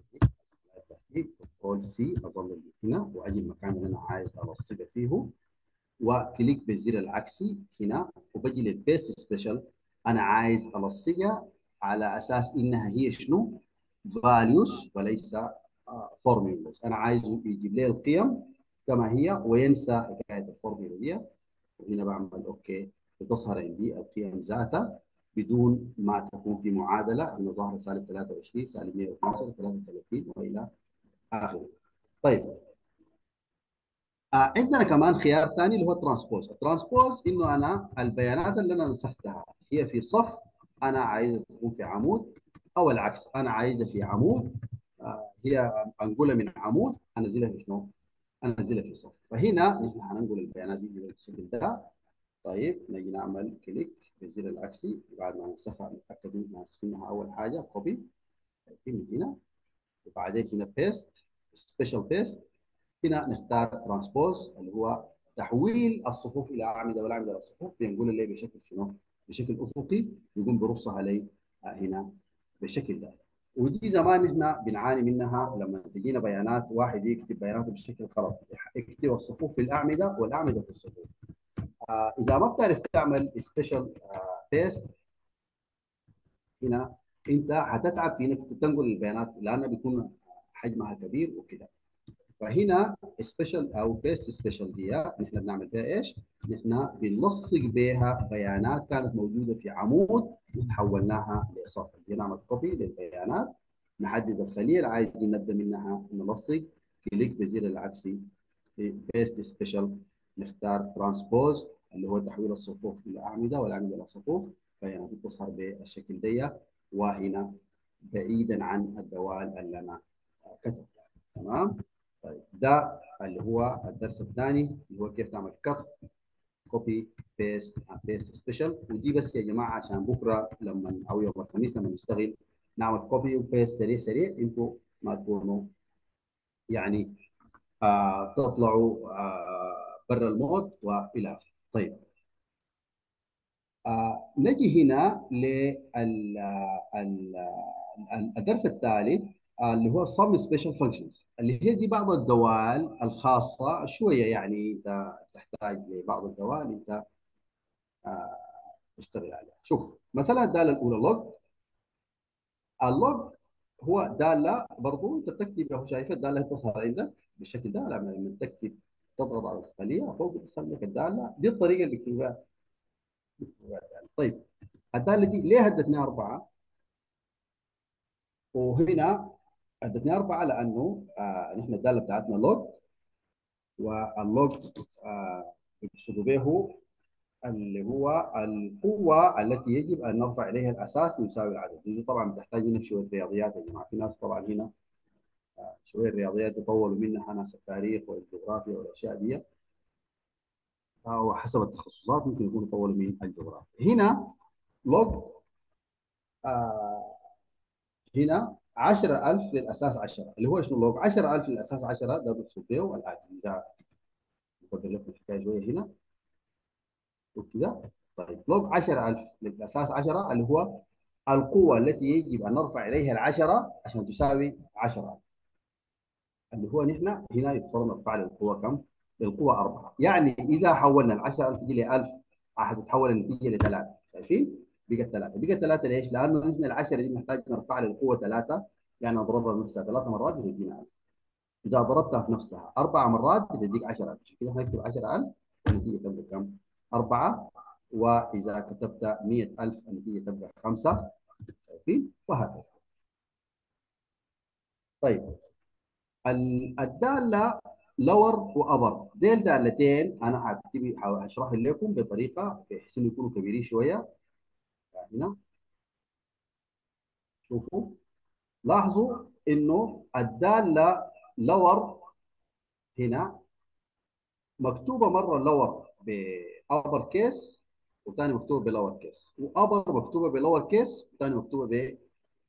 Speaker 2: كنترول سي اظلل هنا واجي المكان اللي انا عايز الصقه فيه وكليك بالزر العكسي هنا وبجي للبيست سبيشال. انا عايز الصقها على اساس انها هي شنو؟ فاليوز وليس فورمولاز. انا عايزه يجيب لي القيم كما هي وينسى حكايه الفورمولا دي. وهنا بعمل اوكي بتظهر عندي القيم ذاتها بدون ما تكون في معادله. هنا ظاهره سالب ثلاثة وعشرين سالب مية واثناشر ثلاثة وثلاثين والى اخره. طيب آه عندنا كمان خيار ثاني اللي هو الترانسبوز. الترانسبوز انه انا البيانات اللي انا نسختها هي في صف انا عايزها تكون في عمود، او العكس انا عايزها في عمود آه هي انقلها من عمود انزلها في شنو؟ انزلها في صف. فهنا نحن حننقل البيانات دي بالشكل ده. طيب نجي نعمل كليك بالزر العكسي بعد ما ننسخها نتاكد ان ناسخينها. اول حاجه كوبي من هنا وبعدين هنا بيست سبيشال بيست. هنا نختار ترانسبوز اللي هو تحويل الصفوف الى اعمده والاعمده الى صفوف، بنقول لي بشكل شنو؟ بشكل افقي يقوم برصها لي هنا بالشكل ده. ودي زمان احنا بنعاني منها لما تجينا بيانات، واحد يكتب بياناته بالشكل الغلط، يكتب الصفوف في الاعمده والاعمده في الصفوف. آه اذا ما بتعرف تعمل سبيشال بيست هنا، انت هتتعب في انك تنقل البيانات لانها بيكون حجمها كبير وكده. فهنا سبيشال او بيست سبيشال دي نحن بنعمل فيها ايش؟ نحن بنلصق بها بيانات كانت موجوده في عمود وحولناها لسطر. نعمل كوبي للبيانات، نحدد الخليه اللي عايزين نبدا منها، نلصق، كليك بزر العكسي بيست سبيشال، نختار ترانسبوز اللي هو تحويل الصفوف الى اعمده والاعمده الى صفوف، فهنا بتظهر بالشكل ده. وهنا بعيدا عن الدوال اللي انا كتبتها. تمام. طيب ده اللي هو الدرس الثاني اللي هو كيف تعمل كت كوبي بيست بيست سبيشال. ودي بس يا جماعه عشان بكره لما او يوم الخميس لما نشتغل نعمل كوبي وبيست سريع سريع، انتوا ما تكونوا يعني آه تطلعوا آه برا المود والى اخره. طيب آه نجي هنا للدرس الثالث آه اللي هو السم سبيشال فانكشنز، اللي هي دي بعض الدوال الخاصه شويه، يعني انت تحتاج لبعض الدوال انت آه تشتغل عليها. شوف مثلا الداله الاولى لوج. اللوج هو داله برضو انت بتكتب له، شايف الداله تظهر عندك بالشكل ده لما تكتب تضغط على الخليه فوق بتظهر لك الداله. دي الطريقه اللي بتكتب بها. طيب الداله دي ليه ادتني اربعه؟ وهنا ادتني اربعه لانه آه نحن الداله بتاعتنا لوج، واللوج آه يقصد به اللي هو القوه التي يجب ان نرفع اليها الاساس يساوي العدد. دي طبعا بتحتاج منك شويه رياضيات يا جماعه. في ناس طبعا هنا شويه الرياضيات يطولوا منها، ناس التاريخ والجغرافيا والاشياء دي، او حسب التخصصات ممكن يكونوا يطولوا من الجغرافيا. هنا لوج آه هنا عشرة ألف للاساس عشرة، اللي هو شنو لوج عشرة ألف للاساس عشرة، ده بتصب به الاتي. اذا بقدر لكم الحكايه شويه هنا وكذا. طيب لوج عشرة ألف للاساس عشرة اللي هو القوه التي يجب ان نرفع اليها العشره عشان تساوي عشرة، اللي هو نحن هنا يفترض نرفع للقوه كم؟ للقوه أربعة. يعني اذا حولنا ال عشرة ألف دي ل ألف هتتحول النتيجه لثلاثه. شايفين؟ بقت ثلاثه. بقت ثلاثه ليش؟ لانه نحن ال عشرة دي نحتاج نرفعها للقوه ثلاثه، يعني اضربها بنفسها ثلاث مرات بتدينا ألف. اذا ضربتها في نفسها اربع مرات بتديك عشرة ألف. كده هنكتب عشرة ألف النتيجه تبقى كم؟ أربعة. واذا كتبت مية ألف النتيجه تبقى خمسة. شايفين؟ وهكذا. طيب الداله لور وابر ديل دالتين انا هكتب هشرح لكم بطريقه بحيث انه يكونوا كبيرين شويه. هنا شوفوا، لاحظوا انه الداله لور هنا مكتوبه مره لور بابر كيس وثاني مكتوبه بلور كيس، وابر مكتوبه بلور كيس وثاني مكتوبه ب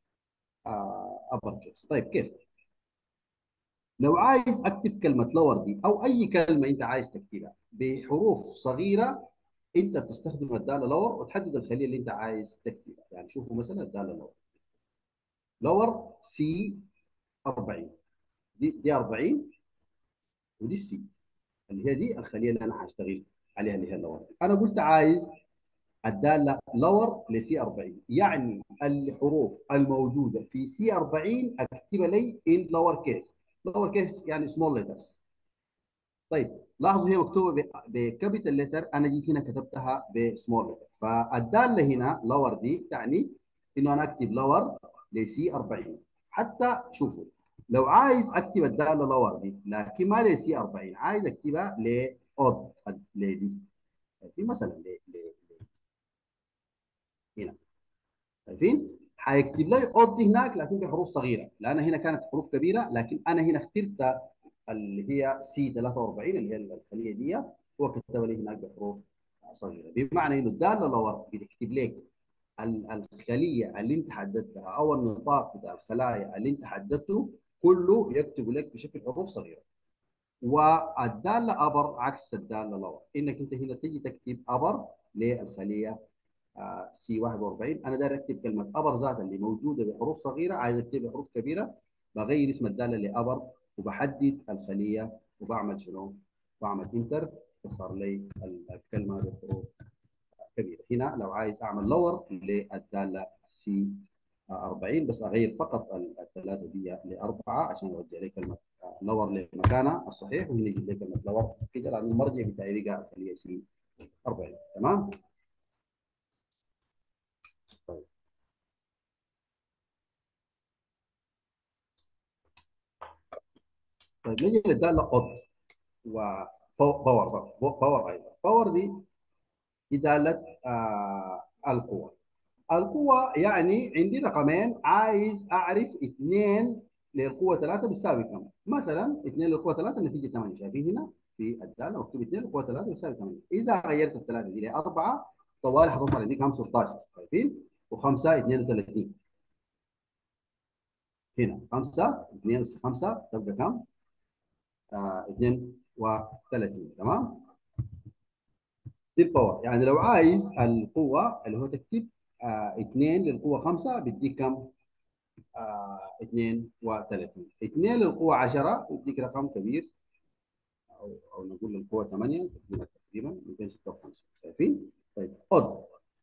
Speaker 2: ابر كيس. طيب كيف؟ لو عايز اكتب كلمه لور دي او اي كلمه انت عايز تكتبها بحروف صغيره، انت بتستخدم الداله لور وتحدد الخليه اللي انت عايز تكتبها. يعني شوفوا مثلا الداله لور لور سي أربعين، دي دي أربعين ودي السي اللي هي دي الخليه اللي انا هشتغل عليها اللي هي اللور. انا قلت عايز الداله لور لسي أربعين، يعني الحروف الموجوده في سي أربعين اكتبها لي ان لور كيس. لور كيس يعني سمول ليترز. طيب لاحظوا هي مكتوبه بكابيتال ليتر، انا جيت هنا كتبتها بسمول ليتر. فالداله هنا لور دي تعني انه انا اكتب لور لسي أربعين. حتى شوفوا لو عايز اكتب الداله لور دي لكن ما لسي أربعين، عايز اكتبها لاود لدي، في مثلا ل هنا. شايفين؟ هيكتب لي اود دي هناك لكن بحروف صغيره، لان هنا كانت حروف كبيره، لكن انا هنا اخترت اللي هي سي ثلاثة وأربعين اللي هي الخليه دي، هو كتب لي هناك بحروف صغيره. بمعنى انه الداله لو بتكتب لك الخليه اللي انت حددتها او النطاق بتاع الخلايا اللي انت حددته كله يكتب لك بشكل حروف صغيره. والداله ابر عكس الداله لور، انك انت هنا تيجي تكتب ابر للخليه سي واحد وأربعين، انا داير اكتب كلمه ابر ذات اللي موجوده بحروف صغيره، عايز اكتب بحروف كبيره، بغير اسم الداله لابر وبحدد الخليه وبعمل شنو؟ بعمل انتر، بصار لي الكلمه بحروف كبيره. هنا لو عايز اعمل لور للداله سي أربعين، بس اغير فقط الثلاثه دي لاربعه عشان ارجع لي كلمه لور لمكانها الصحيح، وهنا يجيب لي كلمه لور كده، لان المرجع بتاعي بقى الخليه سي أربعين. تمام. طيب طيب نجي للداله اود وباور بقى. باور ايضا، باور دي دي داله آه القوه. القوه يعني عندي رقمين، عايز اعرف اثنين للقوه ثلاثة بتساوي كم. مثلا اثنين للقوه ثلاثة النتيجه ثمانية، شايفين هنا في الداله مكتوب اثنين للقوه ثلاثة بتساوي ثمانية. اذا غيرت الثلاثه دي لاربعه طوالي حتوصل عندي كم؟ ستاشر. شايفين؟ و5 اثنين وثلاثين. هنا خمسة اثنين خمسة تبقى كم؟ آه اثنين وثلاثين. تمام. دي الباور. يعني لو عايز القوه اللي هو تكتب آه اثنين للقوه خمسة بيديك كم؟ آه اثنين وثلاثين. اثنين للقوه عشرة بيديك رقم كبير، او او نقول للقوه ثمانية تقريبا مئتين وستة وخمسين. شايفين؟ طيب اود.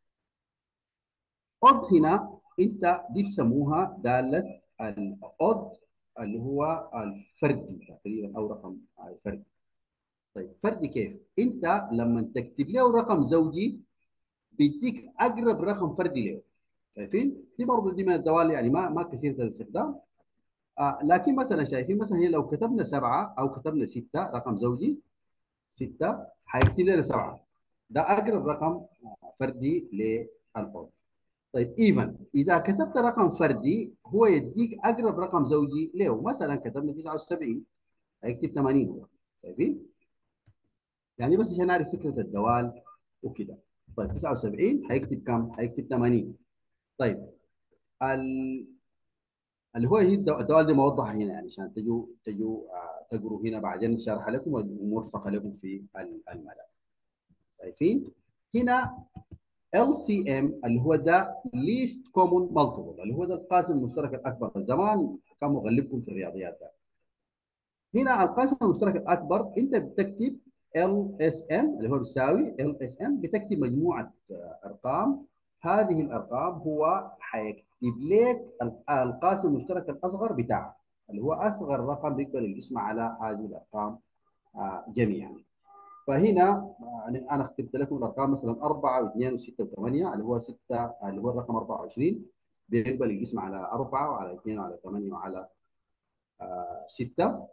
Speaker 2: اود هنا انت دي بسموها داله الاود اللي هو الفردي تقريبا، او رقم الفردي. طيب فردي كيف؟ انت لما تكتب له رقم زوجي بيديك اقرب رقم فردي له. شايفين؟ دي برضه دي من الدوال يعني ما ما كثيره الاستخدام. آه لكن مثلا شايفين مثلا هي لو كتبنا سبعه او كتبنا سته رقم زوجي، سته حيكتب لنا سبعه. ده اقرب رقم آه، فردي للفوز. طيب ايفن اذا كتبت رقم فردي هو يديك اقرب رقم زوجي له. مثلا كتبنا تسعة وسبعين هيكتب ثمانين هو. شايفين؟ يعني بس عشان نعرف فكره الدوال وكده. طيب تسعة وسبعين هيكتب كم؟ هيكتب ثمانين. طيب ال... اللي هو هي الدو- الدوال دي موضحه هنا، يعني عشان تجوا تجوا آه، تقروا هنا بعدين شرح لكم ومرفق لكم في ال- الملف. شايفين؟ هنا ال سي ام اللي هو ده least common multiple، اللي هو ده القاسم المشترك الاكبر. زمان كان مغلبكم في الرياضيات ده. هنا القاسم المشترك الاكبر انت بتكتب ال اس ام اللي هو بيساوي ال اس ام، بتكتب مجموعه آه، ارقام. هذه الارقام هو حيكتب لك ال- القاسم المشترك الاصغر بتاعها، اللي هو اصغر رقم بيقبل القسمه على هذه الارقام آه، جميعا. فهنا آه، انا اخترت لكم الارقام مثلا أربعة و2 و6 و8، اللي هو ستة اللي هو الرقم أربعة وعشرين بيقبل القسم على أربعة وعلى اثنين وعلى ثمانية وعلى آه، ستة.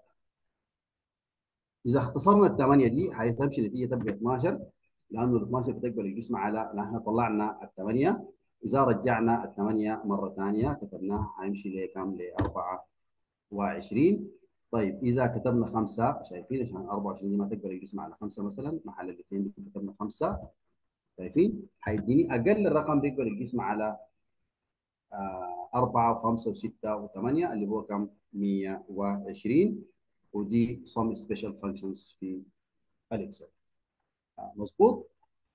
Speaker 2: اذا اختصرنا الثمانيه دي حتمشي النتيجه تبقى اثناشر، لانه ال اثناشر بتقبل القسمه على، نحن طلعنا الثمانيه، اذا رجعنا الثمانيه مره ثانيه كتبناها حيمشي لكم؟ ل أربعة وعشرين. طيب اذا كتبنا خمسه، شايفين عشان أربعة وعشرين دي ما تقبل القسمه على خمسه، مثلا محل الاثنين دي كتبنا خمسه. شايفين؟ حيديني اقل رقم بيقبل القسمه على آه، أربعة و5 و6 و8 اللي هو كم؟ مئة وعشرين. ودي some special functions في الاكسل. آه، مظبوط.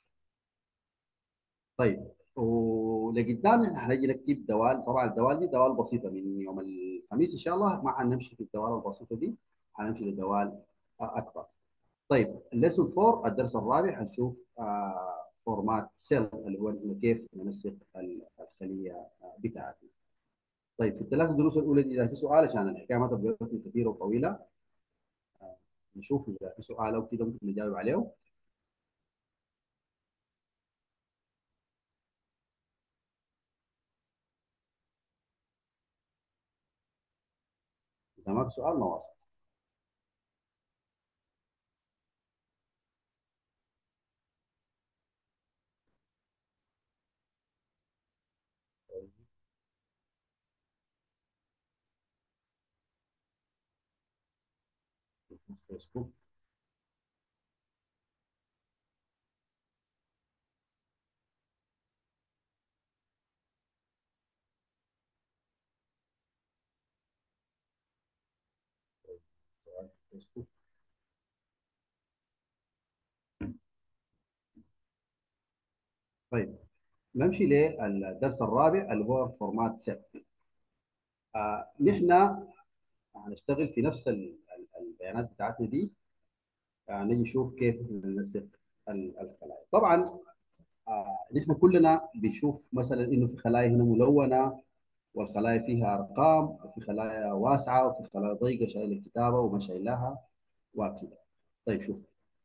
Speaker 2: طيب ولقدام احنا هنجي نكتب دوال. طبعا الدوال دي دوال بسيطه، من يوم الخميس ان شاء الله ما حنمشي في الدوال البسيطه دي، حنمشي لدوال آه، اكبر. طيب الليسون أربعة الدرس الرابع هنشوف آه فورمات سيل، اللي هو إنه كيف ننسق ال- الخليه آه، بتاعتنا. طيب في الثلاث دروس الاولى دي اذا في سؤال، عشان الحكايه ما تبقى لكم كثيره وطويله، نشوف اذا في سؤال او كده ممكن نجاوب عليه. اذا ما في سؤال نواصل. فيسبوك. سؤال في فيسبوك. طيب نمشي للدرس الرابع اللي هو فورمات سيل. آه نحن هنشتغل في نفس ال- ال- البيانات بتاعتنا دي. آه نجي نشوف كيف ننسق ال- الخلايا. طبعا آه نحن كلنا بنشوف مثلا انه في خلايا هنا ملونه، والخلايا فيها ارقام، وفي خلايا واسعه، وفي خلايا ضيقه شايله الكتابه وما شايلاها وكذا. طيب شوف،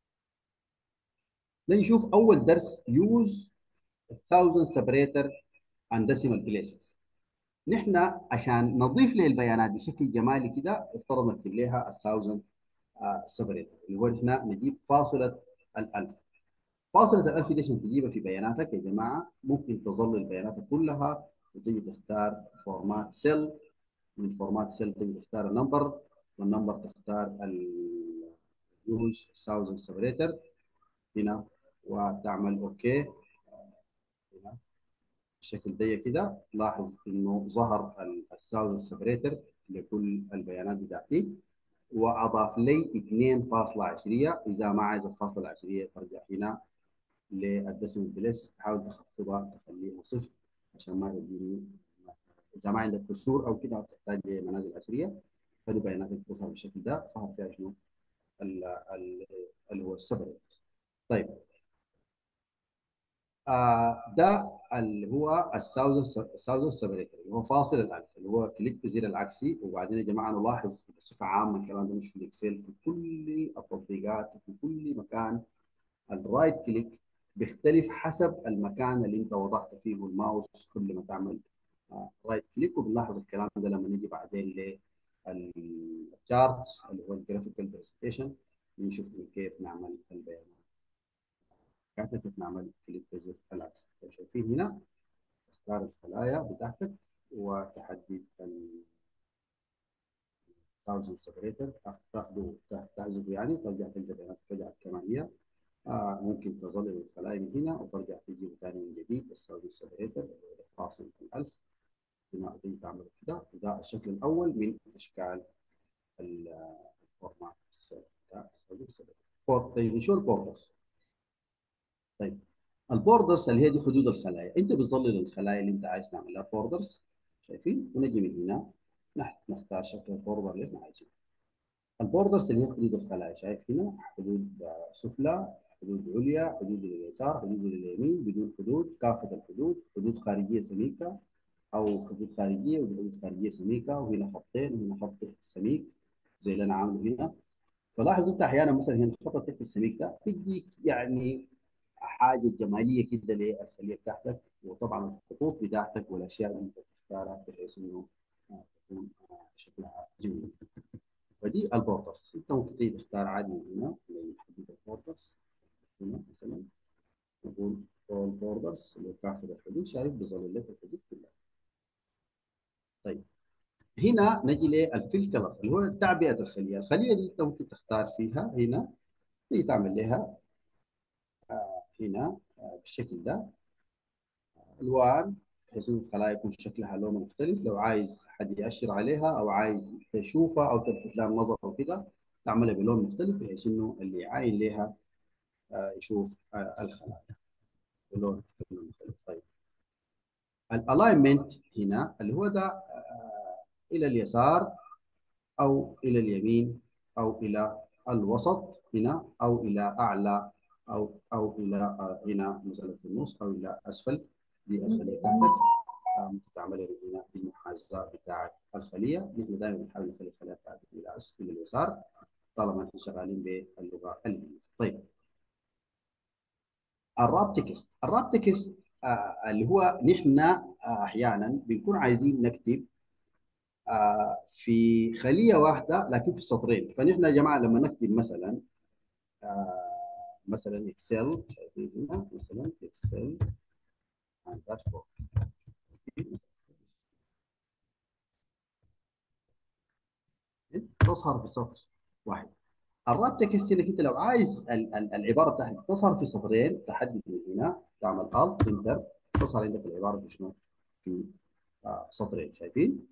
Speaker 2: نجي نشوف اول درس يوز thousand separator and decimal places. نحن عشان نضيف للبيانات بشكل جمالي كده افترض نكتب لها ال thousand separator، اللي هو نحن نجيب فاصله الالف. فاصله الالف دي عشان تجيبها في بياناتك يا جماعه ممكن تظل البيانات كلها وتجي تختار فورمات سيل. من فورمات سيل تجي تختار النمبر، والنمبر تختار ال use thousand separator هنا، وتعمل اوكي هنا بالشكل ده كده. لاحظ انه ظهر الثاوزند سيبريتر لكل البيانات بتاعتي، واضاف لي اثنين فاصلة عشرة. اذا ما عايز الفاصله العشريه ترجع هنا للديسيمال بليس، تحاول تخفضها تخليها صفر عشان ما تديني. اذا ما عندك كسور او كده تحتاج لمنازل عشريه، فدي بياناتك تظهر بالشكل ده ظهر فيها شنو ال- ال- اللي هو السبريت. طيب آه ده اللي هو الثاوزند الثاوزند سيبريتور اللي هو فاصل الالف، اللي هو كليك بزر العكسي. وبعدين يا جماعه نلاحظ بصفه عامه الكلام ده مش في الاكسل، في كل التطبيقات وفي كل مكان الرايت كليك بيختلف حسب المكان اللي انت وضعت فيه الماوس. كل ما تعمل آه رايت كليك، وبنلاحظ الكلام ده لما نيجي بعدين للشارتس اللي هو الجرافيكال برزنتيشن، نشوف كيف نعمل البيانات. كيف نعمل كليك بزر العكسي. شايفين هنا تختار الخلايا بتاعتك وتحدد ال thousand separator، تاخده تحذفه يعني، ترجع تلقى بيانات رجعت كما هي. آه ممكن تظلل الخلايا من هنا وترجع تجيبه ثاني من جديد ال thousand separator فاصل الألف. هنا تيجي تعمل كده. ده الشكل الأول من أشكال الفورمات بتاع thousand separator. طيب شو البوردرز؟ طيب البوردرز اللي هي دي حدود الخلايا. انت بتظلل الخلايا اللي انت عايز تعملها بوردرز، شايفين؟ ونجي من هنا نختار شكل البوردر اللي احنا عايزينه. البوردرز اللي هي حدود الخلايا، شايف هنا حدود سفلى، حدود عليا، حدود لليسار، حدود لليمين، بدون حدود، كافة الحدود، حدود خارجية سميكة او حدود خارجية وحدود خارجية سميكة، وهنا خطين وهنا خط سميك زي اللي انا عامله هنا. فلاحظ انت احيانا مثلا هنا الخط تحت السميك ده بيديك يعني حاجه جماليه كده للخليه بتاعتك، وطبعا الخطوط بتاعتك والاشياء اللي انت تختارها بحيث انه آه، تكون آه، شكلها جميل. فدي البوردرز. انت ممكن تيجي تختار عادي من هنا نحدد البوردرز. هنا مثلا نقول all borders اللي هو كافه الحدود، شايف بظل لك الحدود كلها. طيب هنا نجي للفيل كلر اللي هو تعبئه الخليه. الخليه دي انت ممكن تختار فيها هنا، تيجي تعمل لها آه، هنا آه، بالشكل ده الوان، بحيث ان الخلايا يكون شكلها لون مختلف. لو عايز حد يأشر عليها او عايز تشوفها او تلفت لها النظر او كده تعملها بلون مختلف، بحيث انه اللي يعاين لها آه، يشوف آه، الخلايا بلون مختلف. طيب الالاينمنت هنا اللي هو ده آه، الى اليسار او الى اليمين او الى الوسط هنا، او الى اعلى او او الى آه، هنا مثلا في النص، او الى اسفل. دي الخليه بتاعتك ممكن تعملها من هنا بالمحاذاه بتاعت الخليه. نحن دائما بنحاول نخلي الخليه بتاعتنا الى اسفل الى اليسار طالما احنا شغالين باللغه الانجليزيه. طيب الراب تكست. الراب تكست آه اللي هو نحن آه احيانا بنكون عايزين نكتب آه في خليه واحده لكن في سطرين. فنحن يا جماعه لما نكتب مثلا آه مثلا اكسل، شايفين هنا مثلا اكسل داشبورد تظهر في سطر واحد. الراب تكست انك انت لو عايز ال- ال- العباره بتاعتك تظهر في سطرين، تحدد من هنا تعمل الت انتر تظهر عندك العباره في شنو؟ في آه سطرين. شايفين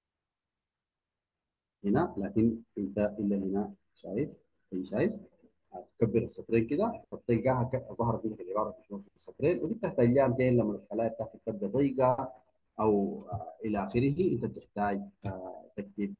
Speaker 2: هنا؟ لكن انت الا هنا شايف؟ اي شايف؟ تكبر السطرين كده فتلقاها ك- ظهرت لك العباره في شنو في السطرين، ودي بتحتاج لها مئتين لما الخلايا بتاعتك تبقى ضيقه او آه، الى اخره. انت بتحتاج آه، تكتب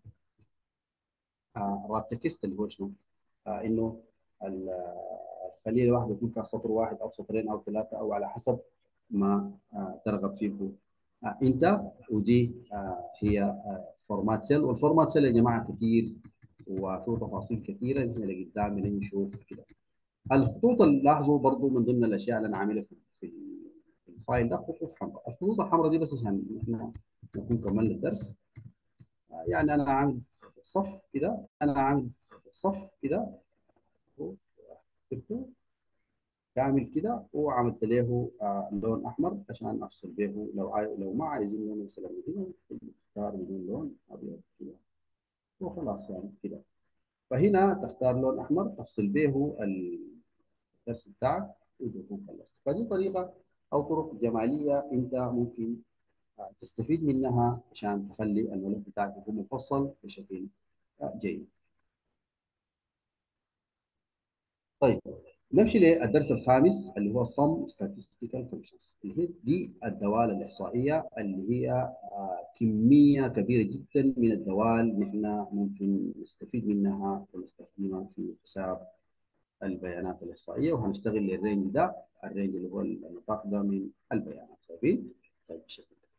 Speaker 2: آه، راب تكست اللي هو شنو؟ آه، انه ال- آه، الخليه الواحده يكون فيها سطر واحد او سطرين او ثلاثه او على حسب ما آه، ترغب فيه آه، انت. ودي آه، هي آه، فورمات سيل، والفورمات سيل يا جماعه كثير وفيه تفاصيل كثيره. احنا لقدام نشوف كده الخطوط اللي لاحظوا برضو من ضمن الاشياء اللي انا عاملها في في في الفايل ده خطوط حمراء. الخطوط الحمراء دي بس عشان احنا نكون كملنا الدرس. آه، يعني انا عامل صف كده، انا عامل صف كده أهو، شفتوا؟ كامل كده وعملت له آه لون احمر عشان افصل به. لو عاي... لو ما عايزين لون مثلا من هنا تختار بدون لون ابيض كده وخلاص يعني كده. فهنا تختار لون احمر تفصل به الدرس بتاعك وتكون خلصت. فدي طريقه او طرق جماليه انت ممكن آه، تستفيد منها عشان تخلي الملف بتاعك يكون مفصل بشكل آه، جيد. طيب نمشي للدرس الخامس اللي هو Sum Statistical Functions، اللي هي دي الدوال الإحصائية اللي هي آه، كمية كبيرة جدا من الدوال نحن ممكن نستفيد منها ونستخدمها في حساب البيانات الإحصائية. وهنشتغل للرينج ده، الرينج اللي هو النطاق ده من البيانات. شايفين؟ طيب بالشكل ده.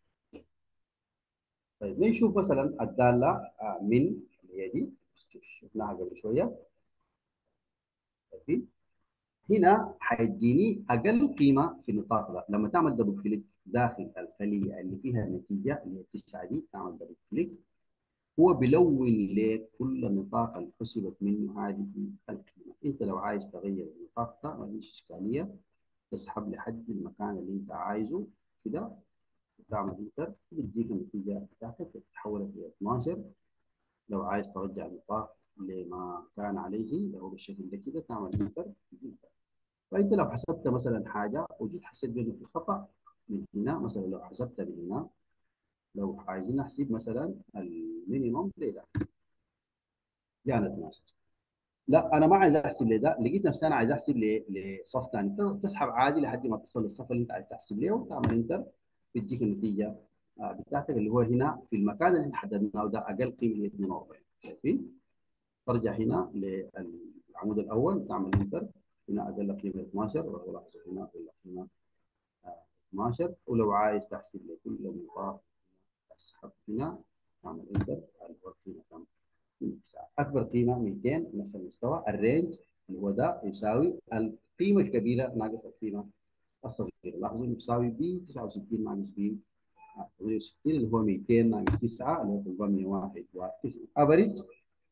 Speaker 2: طيب نشوف مثلا الدالة آه، من اللي هي دي شفناها قبل شوية. شايفين؟ هنا هيديني اقل قيمه في النطاق ده. لما تعمل دبل كليك داخل الخليه اللي فيها النتيجه اللي هي التسعه دي، تعمل دبل كليك هو بيلون لك كل النطاق اللي حسبت منه هذه القيمه. انت لو عايز تغير النطاق ده ما فيش اشكاليه، تسحب لحد المكان اللي انت عايزه كده وتعمل انتر بيديك النتيجه بتاعتك تتحول الى اثناشر. لو عايز ترجع النطاق لما كان عليه اللي هو بالشكل ده كده تعمل انتر. فانت لو حسبت مثلا حاجه وجيت حسيت بانه في خطا من هنا، مثلا لو حسبت من هنا، لو عايزين نحسب مثلا المينيموم لده يعني اثناشر، لا انا ما عايز احسب لده، لقيت نفسي انا عايز احسب ل- لصف ثاني، تسحب عادي لحد ما تصل للصف اللي انت عايز تحسب له وتعمل انتر بتجيك النتيجه آه، بتاعتك اللي هو هنا في المكان اللي حددناه ده اقل قيمه اللي هي اثنين وأربعين. شايفين؟ ترجع هنا للعمود الاول تعمل انتر، هنا اقل قيمه اثناشر ولاحظوا هنا اقل قيمه اثناشر. ولو عايز تحسب لكل نقاط اسحب هنا تعمل انتر القيمه كم؟ تسعة. اكبر قيمه مئتين نفس المستوى. الرينج اللي هو ده يساوي القيمه الكبيره ناقص القيمه الصغيره. لاحظوا انه يساوي ب تسعة وستين ناقص ب ثمانية وستين اللي هو مئتين ناقص تسعة اللي هو اربعمئة وواحد وتسعين. افريج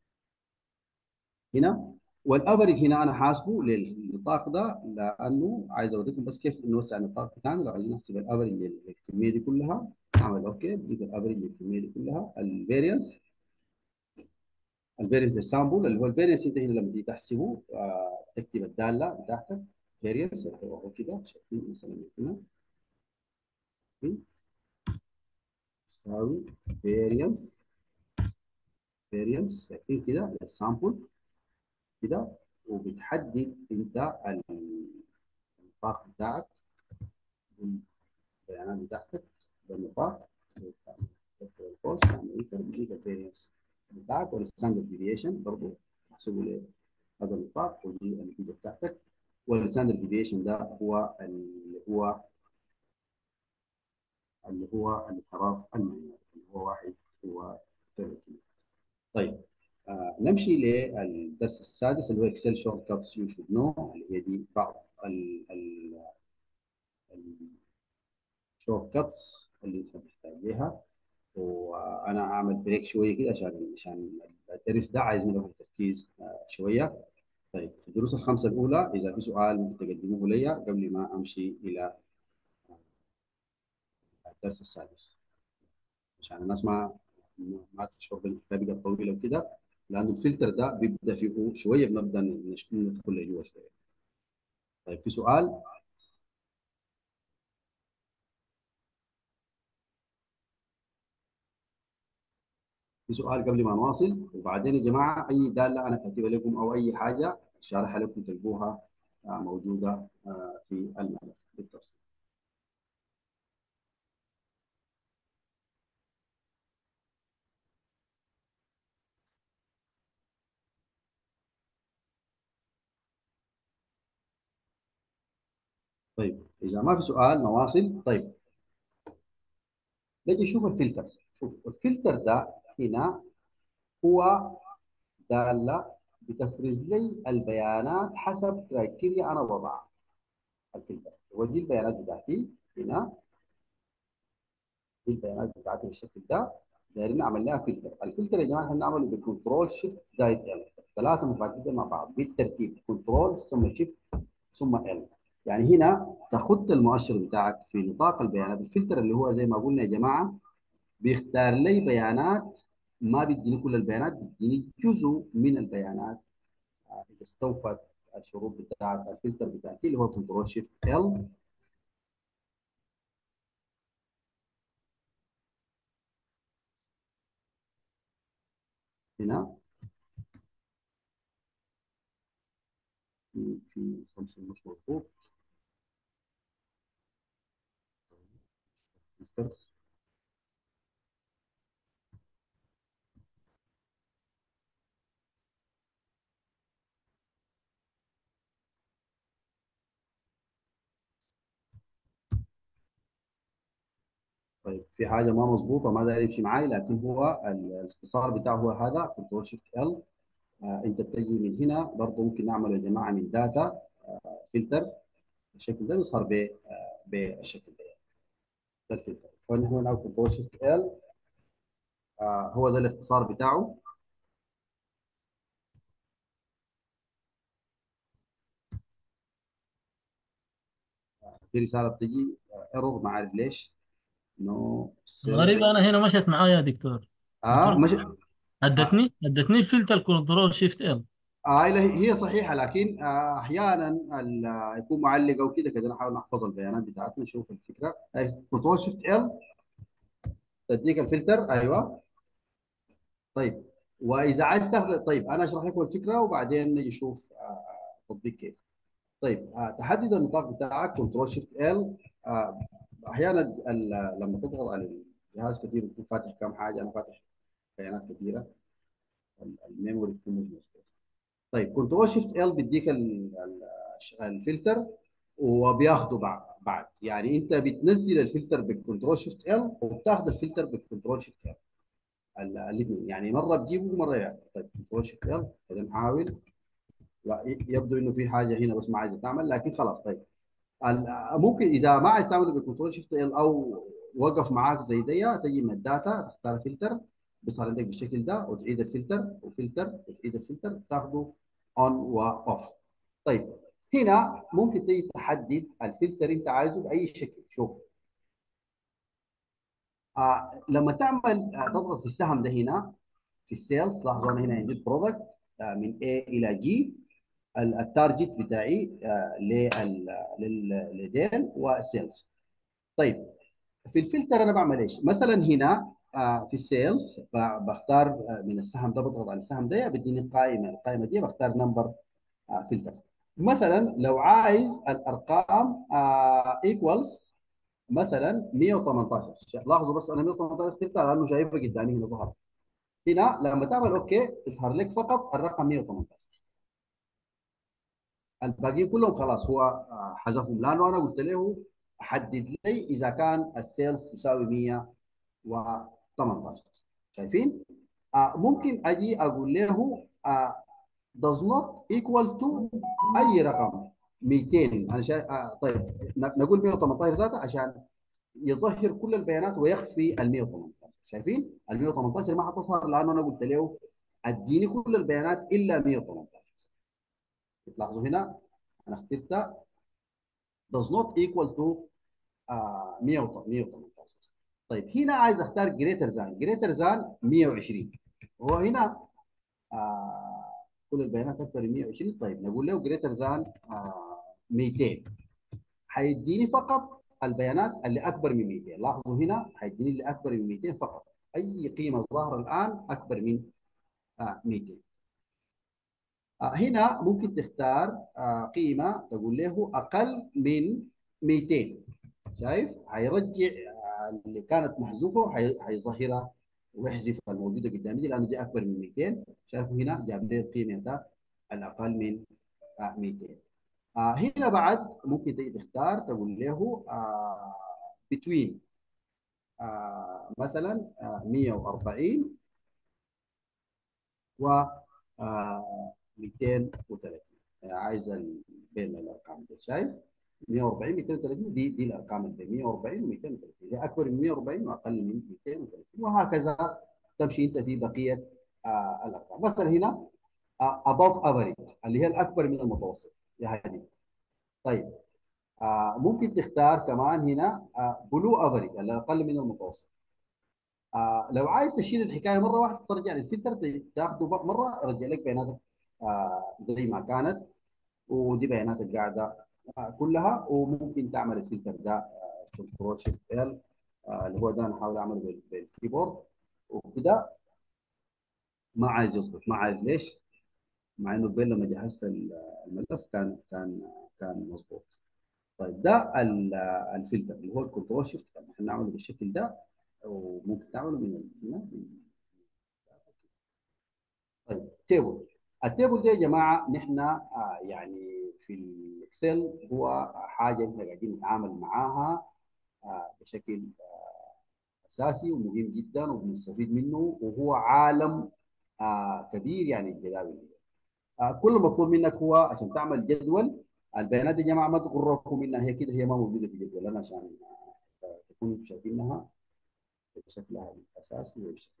Speaker 2: هنا، والافرج هنا انا حاسبه للنطاق ده لانه عايز اوريكم بس كيف نوسع النطاق بتاعنا. لو عايزين نحسب الافرج للكميه دي كلها نعمل اوكي بجيب الافرج للكميه دي كلها. الفاريانس، الفاريانس السامبل اللي هو الفاريانس انت هنا لما تيجي تحسبه آه تكتب الداله بتاعتك فاريانس اهو كده. شايفين مثلا هنا تساوي فاريانس فاريانس شايفين كده السامبل كده. وبتحدد انت النطاق بتاعك، البيانات بتاعتك بالنطاق القوس تعمل انتر بيجيب الفارينس بتاعك والستاندرد ديفيشن برضه تحسبه لهذا النطاق ودي النتيجه بتاعتك. والستاندرد ديفيشن ده هو اللي هو اللي هو الانحراف المعياري اللي هو واحد هو ثلاثين. طيب آه نمشي للدرس السادس اللي هو اكسل شورت كاتس يو شود نو، اللي هي دي بعض الشورت كاتس اللي انت بتحتاج لها. وانا اعمل بريك شويه كده عشان عشان الدرس ده عايز منه تركيز آه، شويه. طيب الدروس الخمسه الاولى اذا في سؤال ممكن تقدموه لي قبل ما امشي الى الدرس السادس عشان الناس ما ما تشعر بالكتابه الطويله وكده، لانه الفلتر ده بيبدا فيه شويه بنبدا نش- ندخل لجوه شويه. طيب في سؤال؟ في سؤال قبل ما نواصل؟ وبعدين يا جماعه اي داله انا كاتبها لكم او اي حاجه الشارحه لكم تلقوها آه، موجوده آه، في الملف بالتفصيل. طيب اذا ما في سؤال نواصل. طيب نجي نشوف الفلتر. شوف الفلتر ده هنا هو داله بتفرز لي البيانات حسب كرايتيريا انا وضعها. الفلتر ودي البيانات بتاعتي هنا، دي البيانات بتاعتي بالشكل ده. دايرين نعمل لها فلتر. الفلتر يا جماعه احنا بنعمله بالكنترول شيفت زائد ال، ثلاثه مفاتيح مع بعض بالترتيب، كنترول ثم شيفت ثم ال. يعني هنا تخط المؤشر بتاعك في نطاق البيانات. الفلتر اللي هو زي ما قلنا يا جماعه بيختار لي بيانات، ما بيديني كل البيانات، بيديني جزء من البيانات آه، اذا استوفت الشروط بتاعت الفلتر بتاعتي اللي هو كنترول شيفت ال. هنا في في صمص مش مظبوط. طيب في حاجه ما مظبوطه ما داير يمشي معي، لكن هو الاختصار بتاعه هو هذا كنترول شيفت ال. آه انت بتجي من هنا برضه ممكن نعمله يا جماعه من داتا فلتر الشكل ده بيظهر ب آه بالشكل ده. ده الفلتر. فنحن هنا كنترول شيفت ال آه هو ده الاختصار بتاعه. في رساله بتجي ايرور ما عارف ليش. نو سيلز.
Speaker 4: الغريب انا هنا مشت معايا يا دكتور.
Speaker 2: اه
Speaker 4: كنترول
Speaker 2: مش آه
Speaker 4: ادتني ادتني الفلتر كنترول شيفت ال.
Speaker 2: آه هي صحيحه، لكن آه احيانا ال- آه، يكون معلق او كده كده نحاول نحفظ البيانات بتاعتنا. نشوف الفكره. كنترول شيفت ال تديك الفلتر. ايوه. طيب واذا عايز تاخذ، طيب انا اشرح لكم الفكره وبعدين نجي نشوف آه، تطبيق كيف. طيب آه، تحدد النطاق بتاعك كنترول شيفت ال. احيانا ال- لما تضغط على الجهاز كثير بتكون فاتح كم حاجه. انا فاتح بيانات كثيره، ال- الميموري بتكون مش مظبوط. طيب كنترول شيفت ال بيديك ال- ال- الفلتر وبياخده بعد بعد يعني انت بتنزل الفلتر بالكنترول شيفت ال وبتاخذ الفلتر بالكنترول شيفت ال. الاثنين يعني مره بجيبه ومره ياخده. طيب كنترول شيفت ال كده نحاول. لا ي- يبدو انه في حاجه هنا بس ما عايزه تعمل، لكن خلاص. طيب ال- ممكن اذا ما عايز تعمل بالكنترول شيفت ال او وقف معاك زي دي، تجي من الداتا تختار فلتر بيظهر عندك بالشكل ده وتعيد الفلتر وفلتر وتعيد الفلتر تاخده اون واوف. طيب هنا ممكن تيجي تحدد الفلتر انت عايزه باي شكل. شوف آه لما تعمل آه تضغط في السهم ده هنا في السيلز. لاحظوا انا هنا عندي البرودكت آه من A الى G. التارجت بتاعي آه لل- لل- لديل والسيلز. طيب في الفلتر انا بعمل ايش؟ مثلا هنا آه في السيلز ب- بختار آه من السهم ده، بضغط على السهم ده بيديني قائمه. القائمه دي بختار نمبر آه فلتر. مثلا لو عايز الارقام ايكوالز مثلا مية وتمنتاشر. لاحظوا بس انا مية وتمنتاشر اخترتها لانه شايفها قدامي هنا ظهر. هنا لما تعمل اوكي يظهر لك فقط الرقم مية وتمنتاشر. الباقيين كلهم خلاص هو آه، حذفهم، لانه انا قلت له حدد لي اذا كان السيلز تساوي مية وتمنتاشر. شايفين؟ آه ممكن اجي اقول له آه does not equal to اي رقم ميتين. انا شايف آه طيب ن- نقول مية وتمنتاشر ذاته عشان يظهر كل البيانات ويخفي ال مية وتمنتاشر. شايفين؟ ال مية وتمنتاشر ما حتظهر لانه انا قلت له اديني كل البيانات الا مية وتمنتاشر. تلاحظوا هنا انا اخترت does not equal to آه مية وتمنتاشر. طيب هنا عايز اختار greater than greater than مية وعشرين. هو هنا آه كل البيانات اكبر من مية وعشرين. طيب نقول له greater than آه ميتين. هيديني فقط البيانات اللي اكبر من ميتين. لاحظوا هنا هيديني اللي اكبر من ميتين فقط. اي قيمه ظاهره الان اكبر من آه ميتين. آه، هنا ممكن تختار آه، قيمه تقول له اقل من مئتين. شايف؟ هيرجع آه، اللي كانت محذوفه هي- هيظهرها ويحذف الموجوده قدامي دي لانه دي اكبر من مئتين. شايفوا هنا جاب لي القيمه ده الاقل من آه، مئتين. آه، هنا بعد ممكن تيجي تختار تقول له آه، between آه، مثلا آه، مئة وأربعين و آه، مئتين وثلاثين. آه، عايز ال- بين الارقام دي. شايف؟ مئة وأربعين مئتين وثلاثين دي دي الارقام اللي بين مئة وأربعين و مئتين وثلاثين، هي اكبر من مئة وأربعين واقل من مئتين وثلاثين، وهكذا تمشي انت في بقيه آه، الارقام. مثلا هنا آه، above average اللي هي الاكبر من المتوسط يا هذه. طيب آه، ممكن تختار كمان هنا آه، below average اللي اقل من المتوسط. آه لو عايز تشيل الحكايه مره واحده ترجع للفلتر تاخده مره يرجع لك بياناتك آه زي ما كانت، ودي بياناتك قاعده آه كلها. وممكن تعمل الفلتر ده كنترول شيفت ال اللي هو ده انا احاول اعمله بال- بالكيبورد وكده. ما عايز يظبط، ما عايز ليش؟ مع انه قبل لما جهزت الملف كان كان كان مظبوط. طيب ده ال- الفلتر اللي هو الكنترول شيفت، احنا نعمله بالشكل ده، وممكن تعمله من من طيب تيبل. التيبل ده يا جماعه نحن آه يعني في الاكسل هو حاجه احنا قاعدين نتعامل معاها آه بشكل اساسي ومهم جدا وبنستفيد منه، وهو عالم آه كبير يعني الجداول دي. آه كل المطلوب منك هو عشان تعمل جدول. البيانات دي يا جماعه ما تغركم منها، هي كده هي ما موجوده في جدولنا عشان آه تكونوا شايفينها بشكلها الاساسي وبشكل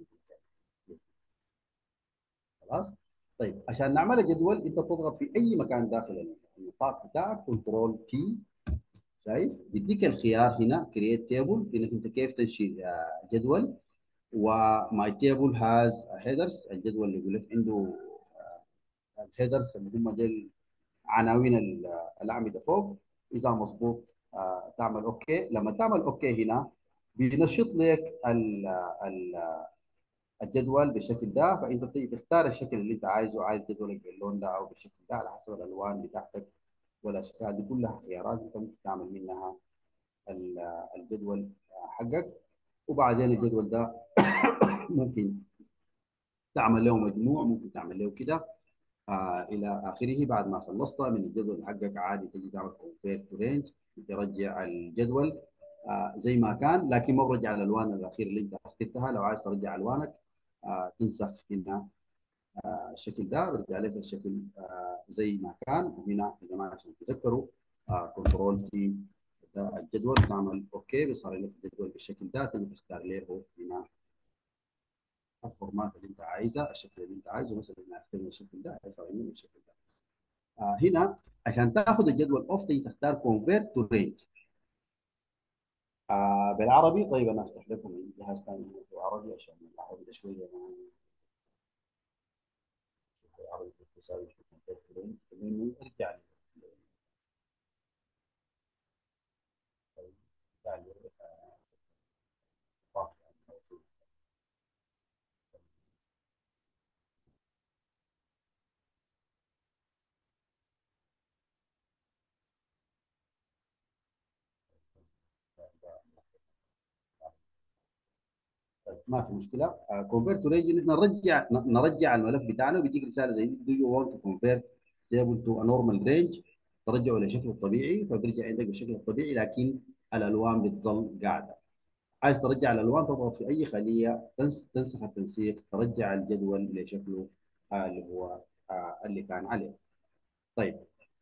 Speaker 2: خلاص. طيب عشان نعمل جدول انت بتضغط في اي مكان داخل النطاق بتاعك كنترول تي. شايف؟ بيديك الخيار هنا كرييت تيبل انك انت كيف تنشئ آه، جدول. وماي تيبل هاز هيدرز، الجدول اللي يقول لك عنده الهيدرز اللي هم دي عناوين ال- الاعمده فوق. اذا مظبوط آه، تعمل اوكي. لما تعمل اوكي هنا بينشط لك ال ال الجدول بالشكل ده. فانت بتيجي تختار الشكل اللي انت عايزه، عايز جدولك باللون ده او بالشكل ده على حسب الالوان بتاعتك والاشكال دي كلها خيارات انت ممكن تعمل منها ال- الجدول حقك. وبعدين الجدول ده ممكن تعمل له مجموع، ممكن تعمل له كده آه الى اخره. بعد ما خلصت من الجدول حقك عادي تجي تعمل كونفير تو رينج، ترجع الجدول آه زي ما كان، لكن ما برجع الالوان الاخيره اللي انت اخترتها. لو عايز ترجع الوانك آه تنسخ هنا الشكل ده بيرجع لك الشكل آه زي ما كان. وهنا يا جماعه عشان تذكروا آه كنترول تي ده الجدول، تعمل اوكي بيصير لك الجدول بالشكل ده. تقدر تختار له هنا الفورمات اللي انت عايزه، الشكل اللي انت عايزه. مثلا هنا اخترنا الشكل ده هيصير لنا بالشكل ده. آه هنا عشان تاخذ الجدول اوف تيجي تختار كونفيرت تو رينج آه بالعربي. طيب انا افتح لكم جهاز ثاني بالعربي عشان العربي ده شويه العربي تساوي كونفيرت تو رينج. ارجع لي ارجع لي ما في مشكله. كونفيرت تو رينج نحن نرجع نرجع الملف بتاعنا وبيجيك رساله زي دي دو يو ونت تو كونفيرت تيبل تو ا نورمال رينج. ترجعه لشكله الطبيعي فبيرجع عندك بالشكل الطبيعي، لكن الالوان بتظل قاعده. عايز ترجع الالوان تضغط في اي خليه تنس تنسخ التنسيق ترجع الجدول لشكله آه اللي هو آه اللي كان عليه. طيب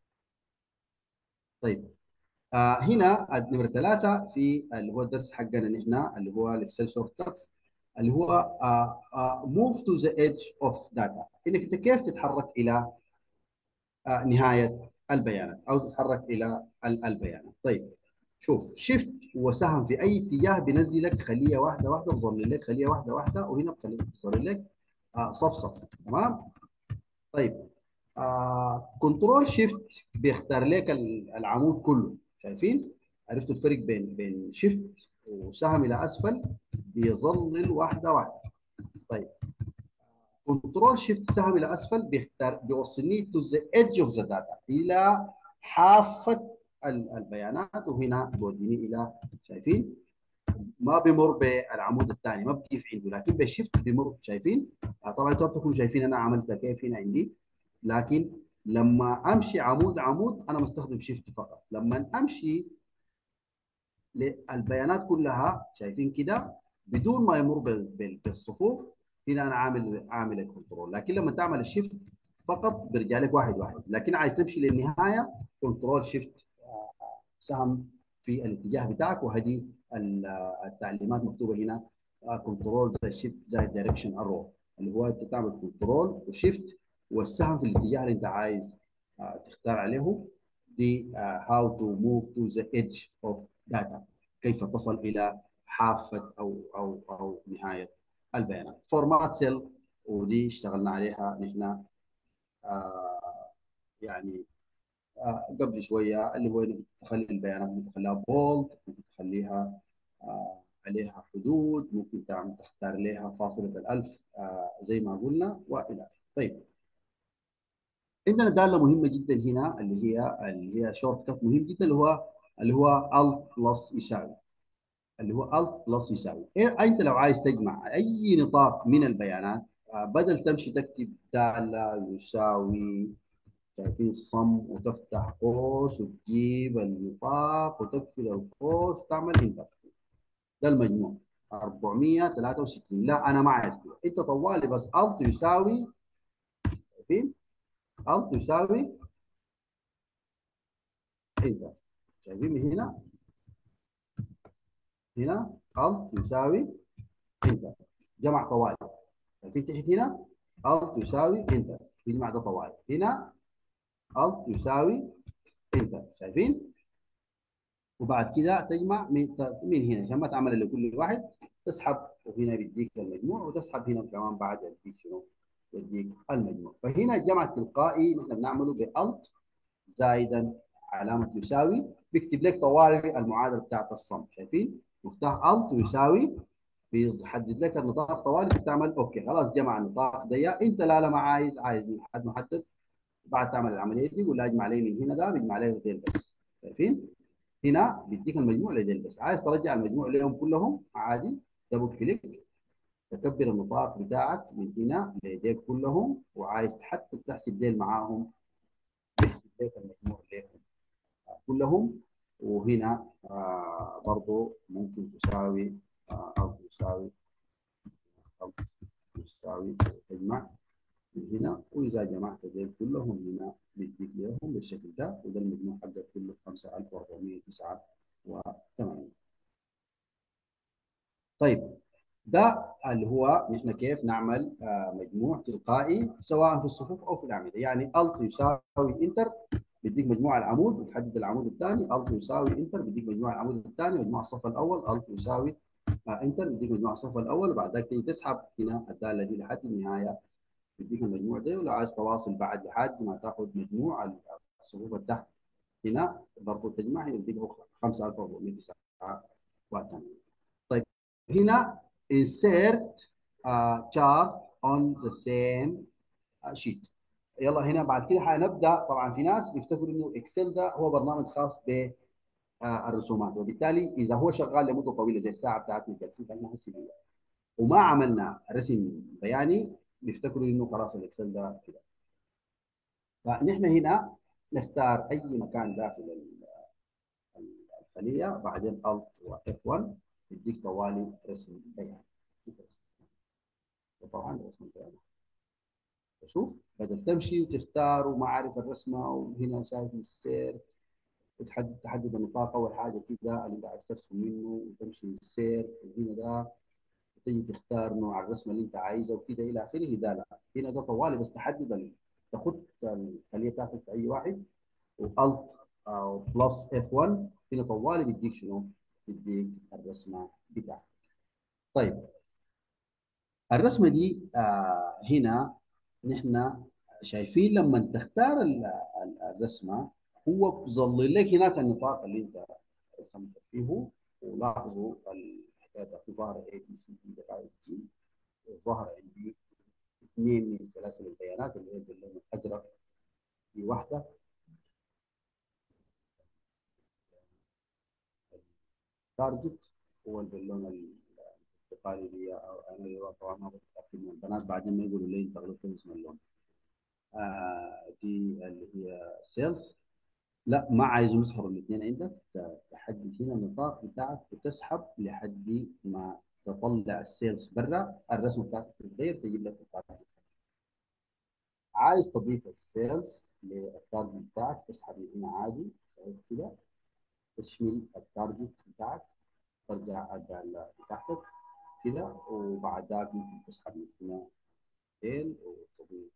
Speaker 2: طيب آه هنا نمرة ثلاثة في اللي هو الدرس حقنا نحن اللي هو الاكسل شورت كاتس اللي هو آه آه move to the edge of data. انك انت كيف تتحرك الى آه نهاية البيانات او تتحرك الى ال- البيانات. طيب شوف شيفت وسهم في اي اتجاه بينزلك خلية واحدة واحدة، بظل لك خلية واحدة واحدة، وهنا بظل لك آه صف صف. تمام. طيب آه كنترول شيفت بيختار لك ال- العمود كله. شايفين؟ عرفتوا الفرق بين بين شيفت وسهم الى اسفل بيظلل واحده واحده. طيب كنترول شيفت سهم الى اسفل بيختار بيوصلني تو ذا ايدج اوف ذا داتا، الى حافه البيانات، وهنا بيوديني الى، شايفين؟ ما بيمر بالعمود الثاني، ما بيجي في عنده، لكن بالشيفت بيمر، شايفين؟ طبعا انتم بتكونوا شايفين انا عملتها كيف هنا عندي، لكن لما امشي عمود عمود انا مستخدم شيفت فقط. لما امشي للبيانات كلها، شايفين كده، بدون ما يمر بالصفوف، هنا انا عامل عامل الكنترول. لكن لما تعمل الشيفت فقط بيرجع لك واحد واحد، لكن عايز تمشي للنهايه كنترول شيفت سهم في الاتجاه بتاعك، وهذه التعليمات مكتوبه هنا، كنترول زي شيفت زي دايركشن ارو، اللي هو انت تعمل كنترول وشيفت والسهم في الاتجاه اللي انت عايز تختار عليه. دي هاو تو موف تو ذا ايدج اوف داتا، كيف تصل الى حافه او او او نهايه البيانات. فورمات سيل، ودي اشتغلنا عليها نحن آه يعني آه قبل شويه، اللي هو انك تخلي البيانات، ممكن تخليها بولد، ممكن تخليها آه عليها حدود، ممكن تعمل تختار لها فاصله الالف آه زي ما قلنا والى اخره. طيب، عندنا داله مهمه جدا هنا، اللي هي اللي هي شورت كات مهم جدا، اللي هو اللي هو الت بلس يساوي، اللي هو الت بلس يساوي. إيه، انت لو عايز تجمع اي نطاق من البيانات، آه بدل تمشي تكتب داله يساوي، شايفين الصم، وتفتح قوس وتجيب النطاق وتقفل القوس وتعمل انتر، ده المجموع أربعمية وثلاثة وستين. لا، انا ما عايز كده، انت طوالي بس الت يساوي، شايفين؟ الت يساوي انتر، شايفين من هنا، هنا الت يساوي انتر، جمع طوالي. شايفين تحت هنا الت يساوي انتر، يجمع ده طوالي. هنا الت يساوي انتر، شايفين؟ وبعد كده تجمع من من هنا، عشان ما تعمل لكل واحد، تسحب وهنا بيديك المجموع، وتسحب هنا كمان بعد يديك شنو؟ يديك المجموع. فهنا الجمع التلقائي نحن بنعمله بالت زائدا علامه يساوي، بيكتب لك طوالي المعادله بتاعت الصم، شايفين؟ مفتاح الت ويساوي، بيحدد لك النطاق طوالي، بتعمل اوكي، خلاص جمع النطاق ده. انت لا لا ما عايز، عايز من حد محدد، بعد تعمل العمليه دي قول له اجمع لي من هنا، ده بيجمع لي ديل بس، شايفين؟ هنا بيديك المجموع لديل بس. عايز ترجع المجموع لهم كلهم عادي، دبل كليك، تكبر النطاق بتاعك من هنا لديل كلهم، وعايز حتى تحسب ديل معاهم، تحسب لك المجموع لهم كلهم. وهنا آه برضو ممكن تساوي آه او تساوي او تساوي تجمع من هنا، واذا جمعت ديل كلهم هنا بيديك لهم بالشكل ده، وده المجموع حقك كله خمسة آلاف وأربعمية وتسعة وثمانين. طيب، ده اللي هو نحن كيف نعمل آه مجموع تلقائي سواء في الصفوف او في الاعمده. يعني الت يساوي انتر بيديك مجموع العمود، بتحدد العمود الثاني، الت يساوي انتر بيديك مجموع العمود الثاني، مجموع الصف الاول، الت يساوي آه انتر بيديك مجموع الصف الاول، وبعد ذلك تيجي تسحب هنا الداله دي لحد النهايه بيديك المجموع ده. ولو عايز تواصل بعد لحد ما تاخذ مجموع الصفوف التحت، هنا برضه تجمع، هنا بيديك خمسة آلاف وأربعمية وتسعة وثمانين. طيب، هنا insert uh, chart on the same uh, sheet. يلا هنا بعد كده حنبدا. طبعا في ناس بيفتكروا انه اكسل ده هو برنامج خاص بالرسومات، وبالتالي اذا هو شغال لمده طويله زي الساعه بتاعتنا جالسين فاحنا هسه وما عملنا رسم بياني، بيفتكروا انه خلاص الاكسل ده كده. فنحن هنا نختار اي مكان داخل الخليه، بعدين الت و اف واحد يديك طوالي رسم بياني. وطبعا رسم البيانات، شوف، بدل تمشي وتختار وما عارف الرسمه، وهنا شايف السير، وتحدد تحدد النطاق اول حاجه كده اللي انت عايز ترسم منه، وتمشي السير، وهنا ده وتيجي تختار نوع الرسمه اللي انت عايزها وكده الى اخره. ده لا، هنا ده طوالي بس تحدد ال... تاخد الخليه بتاعتك في اي واحد، والت او بلس اف واحد، هنا طوالي بيديك شنو؟ بيديك الرسمه بتاعتك. طيب، الرسمه دي آه هنا نحن شايفين لما تختار الرسمه هو بظلل لك هناك النطاق اللي انت رسمت فيه. ولاحظوا الحكايه ظهر اي بي سي دي لغايه جي، ظهر عندي اثنين من سلاسل البيانات اللي هي باللون الازرق دي واحده، التارجت هو باللون البرتقالي دي، او انا طبعا ما متاكد من البنات بعدين ما يقولوا لي انت غلطت اسم اللون. آه دي اللي هي سيلز. لا، ما عايزهم يظهروا الاثنين عندك، ت- تحدد هنا النطاق بتاعك وتسحب لحد ما تطلع السيلز برا، الرسمه بتاعتك تتغير تجيب لك التارجت. عايز تضيف السيلز للتارجت بتاعك تسحب من هنا عادي، شايف كده، تشمل التارجت بتاعك، ترجع الدالة بتاعتك كده، وبعد ذاك ممكن تسحب من هنا ديل وتضيف،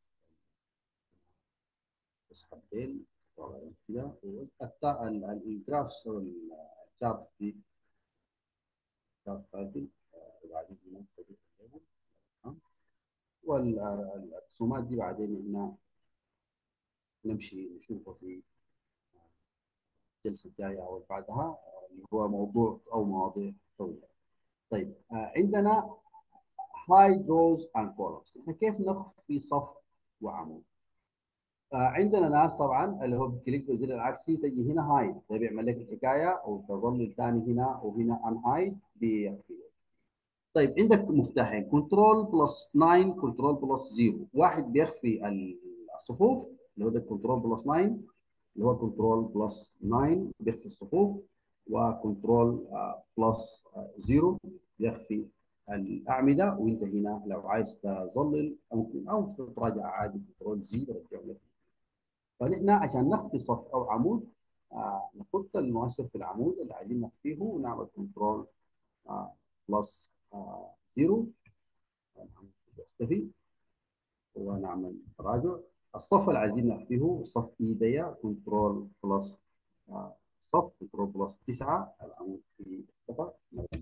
Speaker 2: تسحب ديل كده، والجرافس او الشارتس دي شارت تايتل، وبعدين هنا تضيف الليبل. تمام؟ والرسومات دي بعدين هنا نمشي نشوفها في الجلسه الجايه او اللي بعدها، آه، اللي هو موضوع او مواضيع طويله. طيب، آه، عندنا هاي روز اند كولمز، احنا كيف نخفي صف وعمود؟ آه، عندنا ناس طبعا اللي هو بكليك بالزر العكسي تجي هنا هايد، ده بيعمل لك الحكايه، وتظل ثاني هنا وهنا ان هايد بيخفي. طيب، عندك مفتاحين، كنترول بلس تسعة كنترول بلس صفر، واحد بيخفي الصفوف اللي هو ده كنترول بلس تسعة، اللي هو كنترول بلس تسعة بيخفي الصفوف، وكنترول بلس صفر بيخفي الأعمدة. وانت هنا لو عايز تظلل ممكن او تراجع عادي كنترول زي برجع لك. فنحن عشان نخفي صف او عمود، آه نحط المؤثر في العمود اللي عايزين نخفيه ونعمل كنترول آه بلس آه صفر يختفي، ونعمل تراجع. الصف اللي عايزين نخفيه صف ايديا، كنترول بلس آه صف، كنترول بلس تسعة، العمود في اختفى.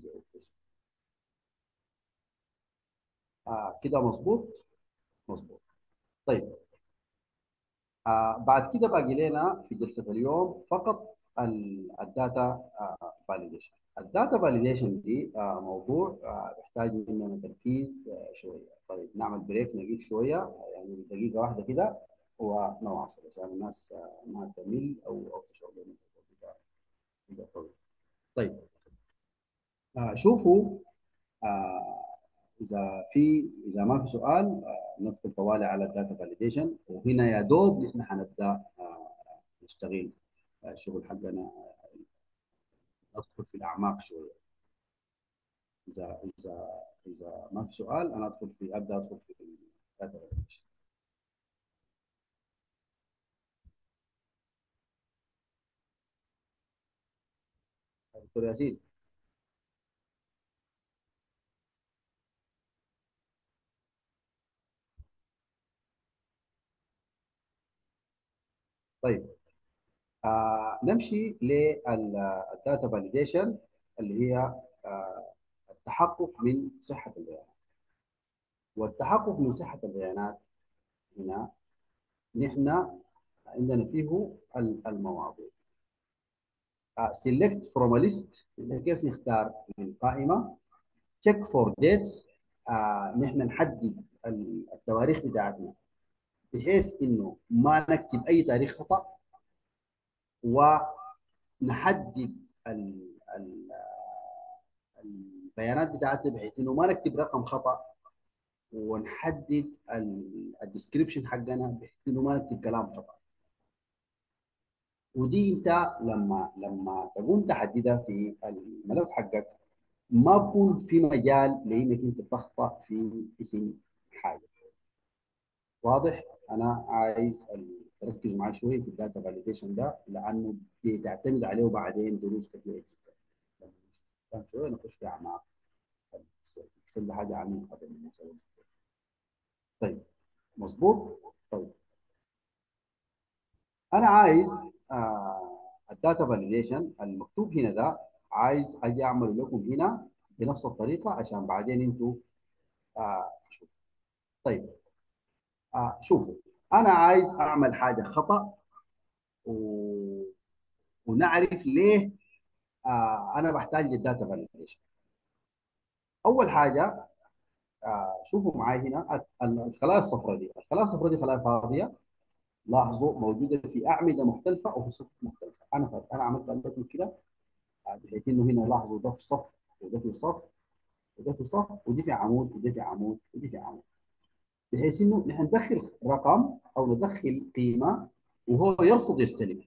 Speaker 2: آه كده مظبوط. مظبوط. طيب، آه بعد كده باقي لنا في جلسه اليوم فقط الداتا فاليديشن. الداتا فاليديشن دي آه موضوع آه بيحتاج مننا تركيز آه شويه. طيب، نعمل بريك نقيف شويه، يعني دقيقه واحده كده ونواصل عشان الناس آه ما تمل او او تشعر بالموضوع. طيب، آه شوفوا، آه اذا في اذا ما في سؤال آه ندخل طوالي على الداتا فاليديشن، وهنا يا دوب نحن حنبدا آه نشتغل آه الشغل حقنا، آه، ندخل في الاعماق شويه. اذا اذا اذا ما في سؤال انا ادخل في ابدا ادخل في الداتا فاليديشن. دكتور ياسين. طيب، آه نمشي للداتا فاليديشن اللي هي آه التحقق من صحه البيانات. والتحقق من صحه البيانات هنا نحن عندنا فيه المواضيع. سيلكت فروم ليست، كيف نختار من قائمه. تشيك فور ديتس، نحن نحدد التواريخ بتاعتنا بحيث انه ما نكتب اي تاريخ خطا، ونحدد ال ال البيانات بتاعتنا بحيث انه ما نكتب رقم خطا، ونحدد الديسكربشن حقنا بحيث انه ما نكتب كلام خطا. ودي انت لما لما تقوم تحددها في الملف حقك ما بكون في مجال لانك انت تخطا في اسم حاجه. واضح؟ انا عايز تركز معي شويه في الداتا فاليديشن ده، لانه بتعتمد عليه بعدين دروس كثيره جدا. لما شويه نخش في اعماق الاكسل ده، حاجه عميقه بالمناسبه. طيب، مظبوط. طيب، انا عايز آه الداتا فاليديشن المكتوب هنا ده، عايز اجي اعمل لكم هنا بنفس الطريقه عشان بعدين انتوا آه تشوفوا. طيب، آه شوفوا، انا عايز اعمل حاجه خطا و... ونعرف ليه آه انا بحتاج للداتا فاليديشن. اول حاجه آه شوفوا معي هنا ال- الخلايا الصفراء دي، الخلايا الصفراء دي خلايا فاضيه. لاحظوا موجوده في اعمده مختلفه وفي صفوف مختلفه. انا ف- انا عملت لكم كده آه، بحيث انه هنا لاحظوا ده في صف وده في صف وده في صف ودي في عمود ودي في عمود ودي في عمود، بحيث انه نحن ندخل رقم او ندخل قيمه وهو يرفض يستلم.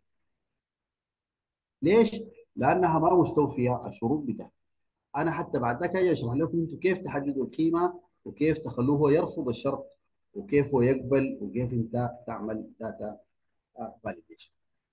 Speaker 2: ليش؟ لانها ما مستوفيه الشروط بتاعتها. انا حتى بعد ذاك اجي اشرح لكم انتم كيف تحددوا القيمه وكيف تخلوه هو يرفض الشرط وكيف هو يقبل وكيف انت تعمل داتا فاليديشن.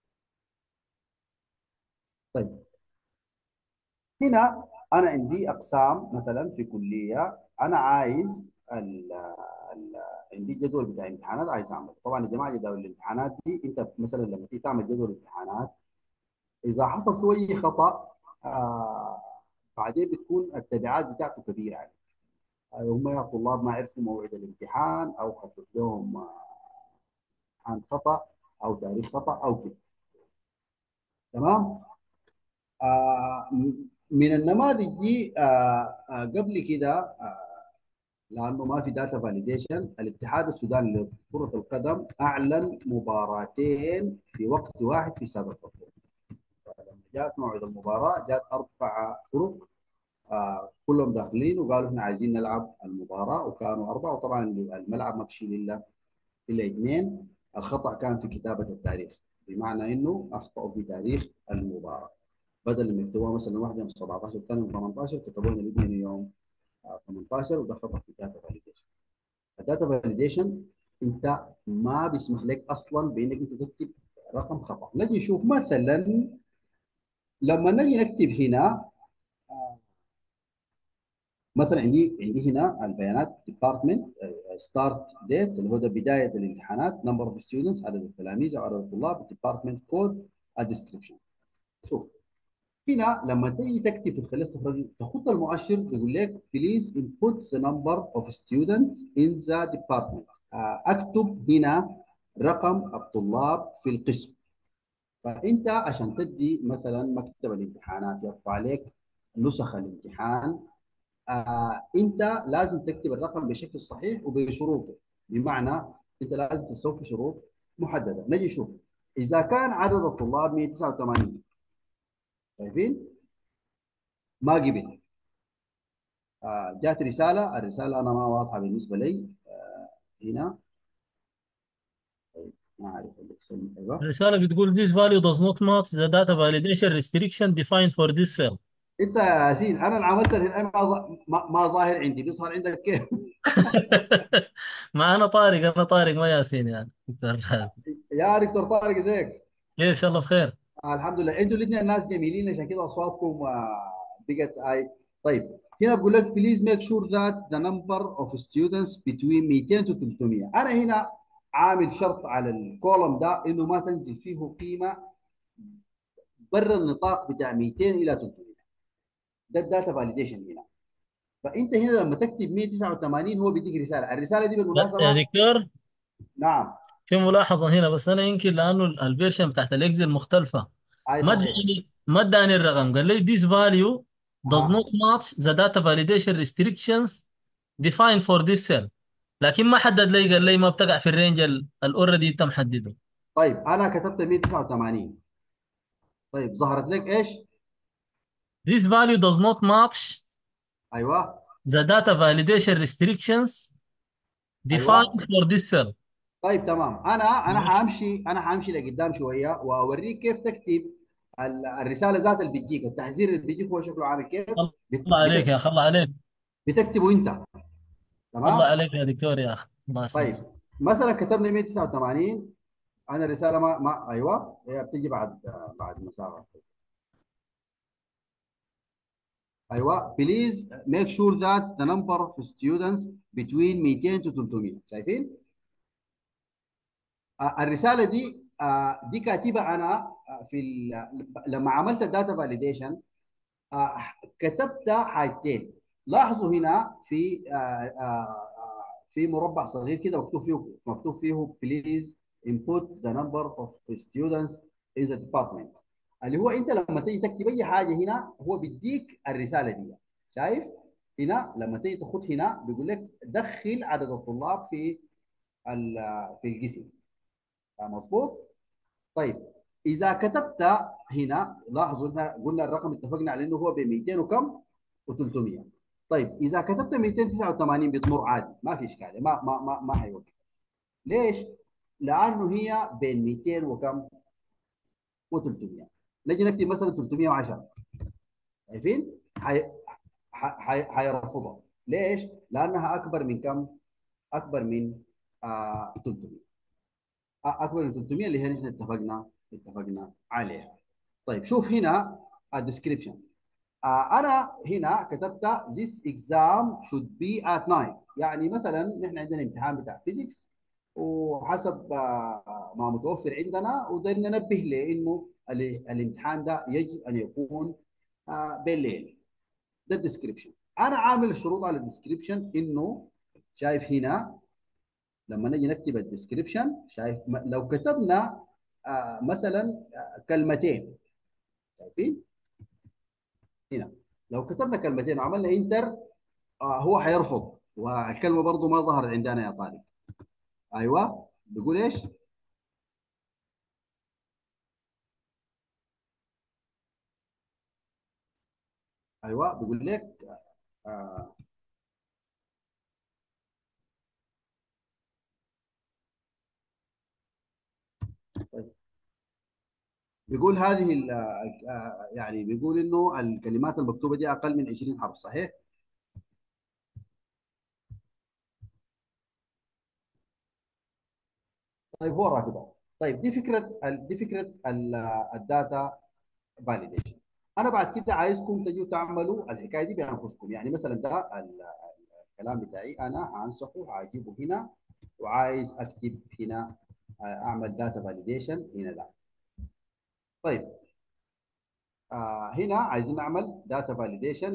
Speaker 2: طيب هنا انا عندي اقسام مثلا في كليه، انا عايز ال ال عندي جدول بتاع امتحانات عايز اعمله. طبعا يا جماعه جدول الامتحانات دي انت مثلا لما تيجي تعمل جدول امتحانات اذا حصل فيه اي خطا آه بعدين بتكون التبعات بتاعته كبيره يعني. هم يا طلاب ما عرفوا موعد الامتحان او خطط لهم امتحان خطا او تاريخ خطا او كده. تمام. آه من النماذج دي آه آه قبل كده آه لانه ما في داتا فاليديشن، الاتحاد السوداني لكره القدم اعلن مباراتين في وقت واحد في سابق البطوله. لما جاءت موعد المباراه جاءت اربع فرق آه كلهم داخلين وقالوا احنا عايزين نلعب المباراه، وكانوا اربعه، وطبعا الملعب ما بشيل الا الا اثنين. الخطا كان في كتابه التاريخ، بمعنى انه اخطاوا في تاريخ المباراه، بدل ما يكتبوها مثلا واحده يوم سبعتاشر والثانيه يوم ثمانية عشر كتبوها الاثنين يوم آه، ثمانية عشر، وده خطا في الداتا فاليديشن. الداتا فاليديشن انت ما بيسمح لك اصلا بانك انت تكتب رقم خطا. نجي نشوف مثلا لما نجي نكتب هنا مثلا عندي عندي هنا البيانات ديبارتمنت ستارت ديت اللي هو ده بدايه الامتحانات، نمبر اوف ستودنتس عدد التلاميذ او عدد الطلاب، ديبارتمنت كود، الديسكربشن. شوف هنا لما تيجي تكتب في الخليه الصفراء دي تحط المؤشر يقول لك بليز input the number of students in the department. آه، اكتب هنا رقم الطلاب في القسم. فانت عشان تدي مثلا مكتب الامتحانات يرفع عليك نسخ الامتحان آه انت لازم تكتب الرقم بشكل صحيح وبشروطه. بمعنى انت لازم تستوفي شروط محدده. نجي نشوف اذا كان عدد الطلاب مئة وتسعة وثمانين، شايفين ما قبل. آه جات رساله، الرساله انا ما واضحه بالنسبه لي آه هنا. طيب ما اعرف الاكسل. ايوه
Speaker 4: الرسالة بتقول this value does not match the data validation restriction defined for this cell.
Speaker 2: انت يا ياسين انا اللي عملت الان ما, ظ- ما ما ظاهر عندي، بيظهر عندك كيف؟
Speaker 4: ما أنا طارق أنا طارق ما ياسين يعني دكتور.
Speaker 2: يا دكتور طارق ازيك؟
Speaker 4: كيف إن شاء الله بخير.
Speaker 2: آه الحمد لله، انتوا الاثنين ناس جميلين عشان كده اصواتكم آه بقت اي. طيب هنا بقول لك بليز ميك شور ذات ذا نمبر اوف ستودنتس بتوين مئتين و ثلاثمئة. انا هنا عامل شرط على الكولوم ده انه ما تنزل فيه قيمه بره النطاق بتاع مئتين الى ثلاثمئة. ده الداتا فاليديشن هنا. فانت هنا لما تكتب مئة وتسعة وثمانين هو بيديك رساله، الرساله دي
Speaker 4: لا يا
Speaker 2: بالمناسبه.
Speaker 4: دكتور،
Speaker 2: نعم.
Speaker 4: في ملاحظة هنا بس أنا يمكن لأنه الفيرشن بتاعت الإكسل مختلفة.
Speaker 2: اي
Speaker 4: ما
Speaker 2: صحيح.
Speaker 4: اداني ما اداني الرقم، قال لي this value does not
Speaker 2: اها.
Speaker 4: match the data validation restrictions defined for this cell. لكن ما حدد لي، قال لي ما بتقع في الرينج الاوريدي انت محدده.
Speaker 2: طيب انا كتبت مئة وتسعة وثمانين، طيب ظهرت لك ايش؟
Speaker 4: This value does not match
Speaker 2: ايوه.
Speaker 4: the data validation restrictions defined
Speaker 2: ايوه.
Speaker 4: for this cell.
Speaker 2: طيب تمام. انا انا حامشي انا حامشي لقدام شويه واوريك كيف تكتب ال- الرساله ذات اللي بتجيك، التحذير اللي بيجيك هو شكله عامل كيف. بت-
Speaker 4: الله عليك
Speaker 2: بتك-
Speaker 4: يا اخي، الله عليك.
Speaker 2: بتكتبه انت.
Speaker 4: الله
Speaker 2: تمام.
Speaker 4: عليك يا دكتور يا اخي، الله يسلمك.
Speaker 2: طيب مثلا كتبنا مئة وتسعة وثمانين، انا الرساله ما, ما ايوه هي بتيجي بعد بعد مسافه. ايوه بليز ميك شور ذات ذا نمبر اوف ستودنتس بتوين مئتين و ثلاثمئة. شايفين آه، الرساله دي آه، دي كاتبها انا آه، في ال- لما عملت الداتا فاليديشن آه، كتبت حاجتين. لاحظوا هنا في آه، آه، آه، في مربع صغير كده مكتوب فيه مكتوب فيه بليز input the number of students in the department، اللي هو انت لما تيجي تكتب اي حاجه هنا هو بيديك الرساله دي. شايف هنا لما تيجي تخط هنا بيقول لك دخل عدد الطلاب في ال- في القسم. مظبوط. طيب اذا كتبت هنا، لاحظوا ان قلنا الرقم اتفقنا على انه هو ب مئتين وكم و300. طيب اذا كتبت مئتين وتسعة وثمانين بتمر عادي، ما في اشكاليه، ما ما ما ما حيوقف. ليش؟ لانه هي بين مئتين وكم و300. نجي نكتب مثلا ثلاثمئة وعشرة، شايفين؟ حي... حي... حيرفضها. ليش؟ لانها اكبر من كم؟ اكبر من آه ثلاثمئة. اكبر من ثلاثمئة اللي هي نحن اتفقنا اتفقنا عليها. طيب شوف هنا الديسكربشن. آه انا هنا كتبت this exam should be at night. يعني مثلا نحن عندنا امتحان بتاع فيزيكس، وحسب آه ما متوفر عندنا وقدرنا ننبه لانه الامتحان ده يجب ان يكون آه بالليل. ده الديسكربشن. انا عامل الشروط على الديسكربشن انه شايف هنا لما نجي نكتب الديسكربشن، شايف لو كتبنا آه مثلا آه كلمتين، شايفين هنا لو كتبنا كلمتين وعملنا انتر آه هو حيرفض، والكلمه برضه ما ظهرت عندنا يا طارق. ايوه بيقول ايش؟ ايوه بيقول لك آه طيب. بيقول هذه ال- آه يعني بيقول انه الكلمات المكتوبه دي اقل من عشرين حرف، صحيح؟ طيب هو رافضها. طيب دي فكره ال- دي فكره الداتا فاليديشن. انا بعد كده عايزكم تجوا تعملوا الحكايه دي بانفسكم. يعني مثلا ده ال- الكلام بتاعي انا هنسخه، هجيبه هنا وعايز اكتب هنا آه، اعمل داتا فاليديشن هنا ده. طيب آه هنا عايزين نعمل داتا فاليديشن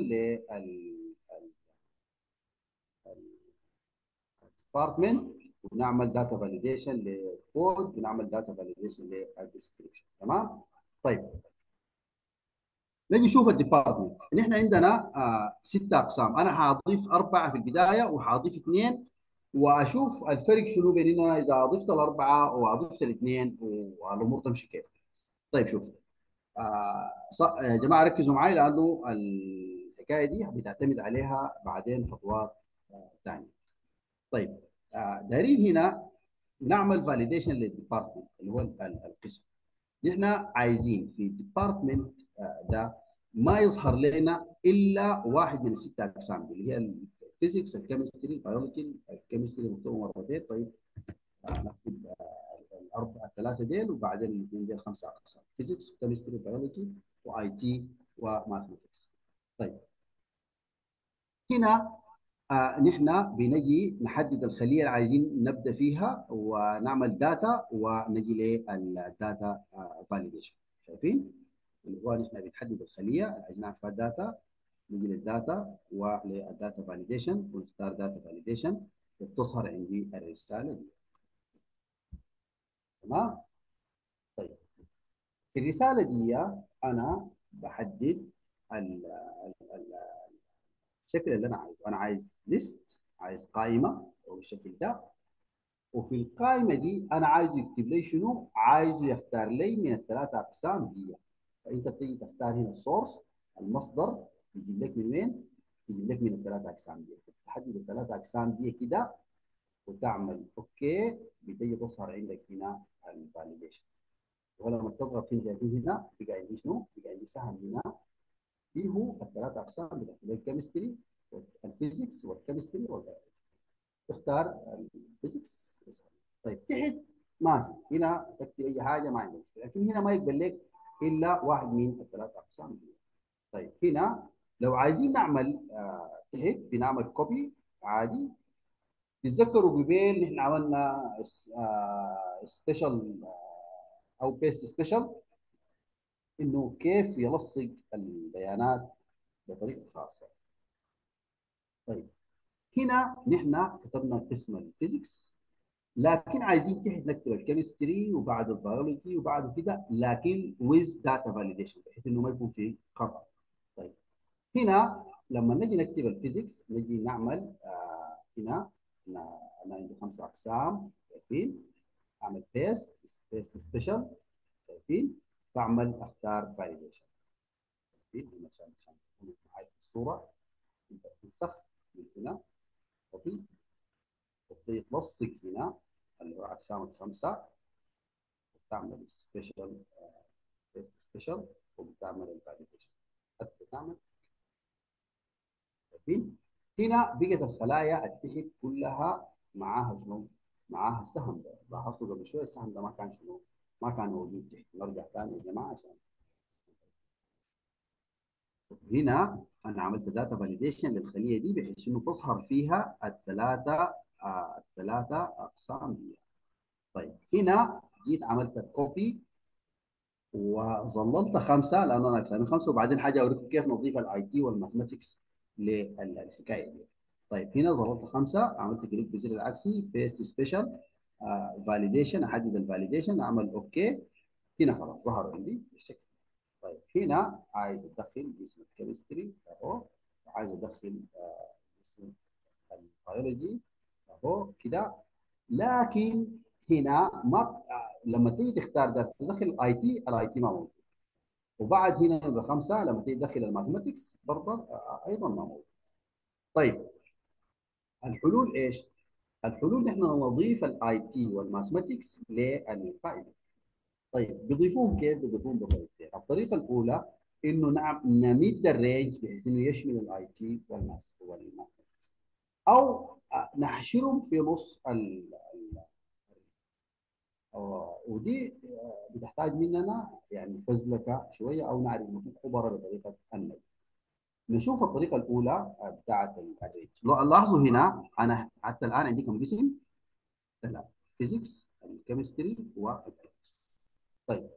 Speaker 2: للديبارتمنت، ونعمل داتا فاليديشن للكود، ونعمل داتا فاليديشن للديسكربشن. تمام. طيب نجي نشوف الديبارتمنت. نحن عندنا آه ستة اقسام، انا هضيف اربعه في البدايه وهضيف اثنين، واشوف الفرق شنو بين ان انا اذا اضفت الاربعه واضفت الاثنين والامور تمشي كيف. طيب شوف آه ص- يا جماعه ركزوا معي لانه الحكايه دي بتعتمد عليها بعدين خطوات آه ثانيه. طيب آه دايرين هنا نعمل فاليديشن للديبارتمنت اللي هو ال- ال- القسم. نحن عايزين في الديبارتمنت ده ما يظهر لنا الا واحد من الست اقسام اللي هي الفيزيكس، الكيمستري، البيولوجي. الكيمستري مكتوبه مرتين. طيب آه، نكتب آه، الاربعه الثلاثه ديل وبعدين الاثنين ديل خمسه اقسام: فيزيكس وكيمستري وبيولوجي واي تي وماثماتكس. طيب هنا آه نحن بنجي نحدد الخليه اللي عايزين نبدا فيها ونعمل داتا، ونجي للداتا فاليديشن. شايفين اللي هو نحن بنحدد الخليه اللي عايزين نعرف فيها الداتا، نجي للداتا وللداتا فاليديشن ونختار داتا فاليديشن، وبتظهر عندي الرساله دي. تمام. طيب في الرساله دي انا بحدد ال- ال- ال- الشكل اللي انا عايزه. انا عايز ليست، عايز قائمه بالشكل ده، وفي القائمه دي انا عايزه يكتب لي شنو، عايزه يختار لي من الثلاثه اقسام دي. فانت بتيجي تختار هنا السورس، المصدر، يجيب لك من وين؟ يجيب لك من الثلاثه اقسام دي. تحدد الثلاثه اقسام دي كده وتعمل اوكي، بتيجي تظهر عندك هنا الفاليديشن. ولما تضغط هنا شايفين هنا بقى عندي شنو؟ بقى عندي سهم هنا فيه الثلاث اقسام بتاعت الكيمستري والفيزيكس والكيمستري والبيولوجي. تختار الفيزيكس. طيب تحت ما في، هنا تكتب اي حاجه ما عندك مشكله، لكن هنا ما يقبل لك الا واحد من الثلاث اقسام دي. طيب هنا لو عايزين نعمل آه تحت بنعمل كوبي عادي. تتذكروا قبل نحن عملنا آه سبيشال آه او بيست سبيشال، انه كيف يلصق البيانات بطريقه خاصه. طيب هنا نحن كتبنا قسم الفيزيكس، لكن عايزين تحت نكتب الكيمستري وبعد البيولوجي وبعد كده، لكن with data validation بحيث انه ما يكون في خطا. طيب هنا لما نجي نكتب الفيزيكس نجي نعمل آه هنا انا أنا عندي خمسه اقسام شايفين. اعمل بيست بيست سبيشال شايفين. بعمل اختار فاليديشن شايفين هنا عشان عشان تكونوا معي في الصوره. انت بتنسخ من هنا كوبي وتبتدي تلصق هنا اللي هو اقسام الخمسه وتعمل سبيشال بيست سبيشال وبتعمل الفاليديشن حتى تعمل شايفين. هنا بقت الخلايا التحت كلها معاها شنو؟ معاها سهم ده. لاحظتوا قبل شويه السهم ده ما كان شنو؟ ما كان موجود تحت. نرجع ثاني يا جماعه عشان هنا انا عملت داتا فاليديشن للخليه دي بحيث انه تظهر فيها الثلاثه آه الثلاثه اقسام دي. طيب هنا جيت عملت كوبي وظللت خمسه لانه انا اقسامي خمسه وبعدين حاجه اوريكم كيف نضيف الاي تي والماثماتكس للحكايه دي. طيب هنا ظللت خمسه عملت كليك بزر العكسي بيست سبيشال فاليديشن احدد الفاليديشن اعمل اوكي. هنا خلاص ظهر عندي بالشكل. طيب هنا عايز ادخل اسم الكيمستري اهو وعايز ادخل آه، اسم البيولوجي اهو كده. لكن هنا ما آه، لما تيجي تختار ده تدخل الاي تي الاي تي ما موجود. وبعد هنا نمرة خمسة لما تيجي تدخل الماثماتكس برضه آه، ايضا ما موجود. طيب الحلول ايش؟ الحلول نحن نضيف الاي تي والماثماتكس للقائمه. طيب بيضيفوهم كيف؟ بيضيفوهم بطريقتين. الطريقه الاولى انه نعم نمد الرينج بحيث انه يشمل الاي تي والماث والماثماتكس او آه، نحشرهم في نص ال ال- آه، ودي آه، بتحتاج مننا يعني فزلكه شويه او نعرف نكون خبراء بطريقه النمد. نشوف الطريقه الاولى آه، بتاعت الرينج. لاحظوا هنا انا حتى الان عندي كم قسم؟ ثلاثه: فيزيكس، الكيمستري، والبيولوجي. طيب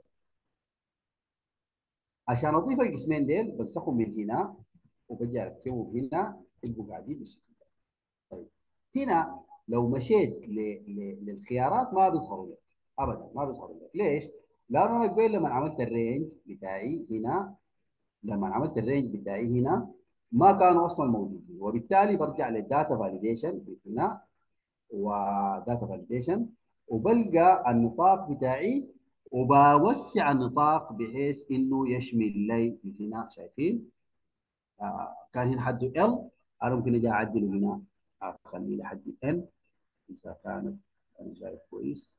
Speaker 2: عشان اضيف القسمين ديل بنسخهم من هنا وبجي اركبهم هنا يبقوا قاعدين بالشكل ده. طيب هنا لو مشيت ل... ل... للخيارات ما بيظهروا لك ابدا. ما بيظهروا لك ليش؟ لانه انا قبل لما عملت الرينج بتاعي هنا لما عملت الرينج بتاعي هنا ما كانوا اصلا موجودين وبالتالي برجع للداتا فاليديشن هنا وداتا فاليديشن وبلقى النطاق بتاعي وبوسع النطاق بحيث انه يشمل لي من هنا شايفين. آه كان هنا حده ال انا ممكن اجي اعدله هنا اخليه لحد ان اذا كانت انا شايف كويس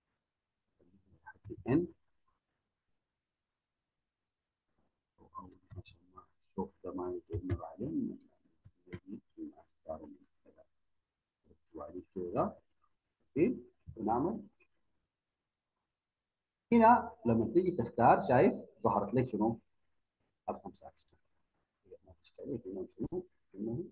Speaker 2: حد ان او عشان ما شوف ده ما يجيبنا بعدين نجي نختار من كذا وبعدين كذا ونعمل هنا لما تيجي تختار شايف ظهرت لك شنو؟ الخمسه اكس. ما فيش عليه هنا شنو؟ انه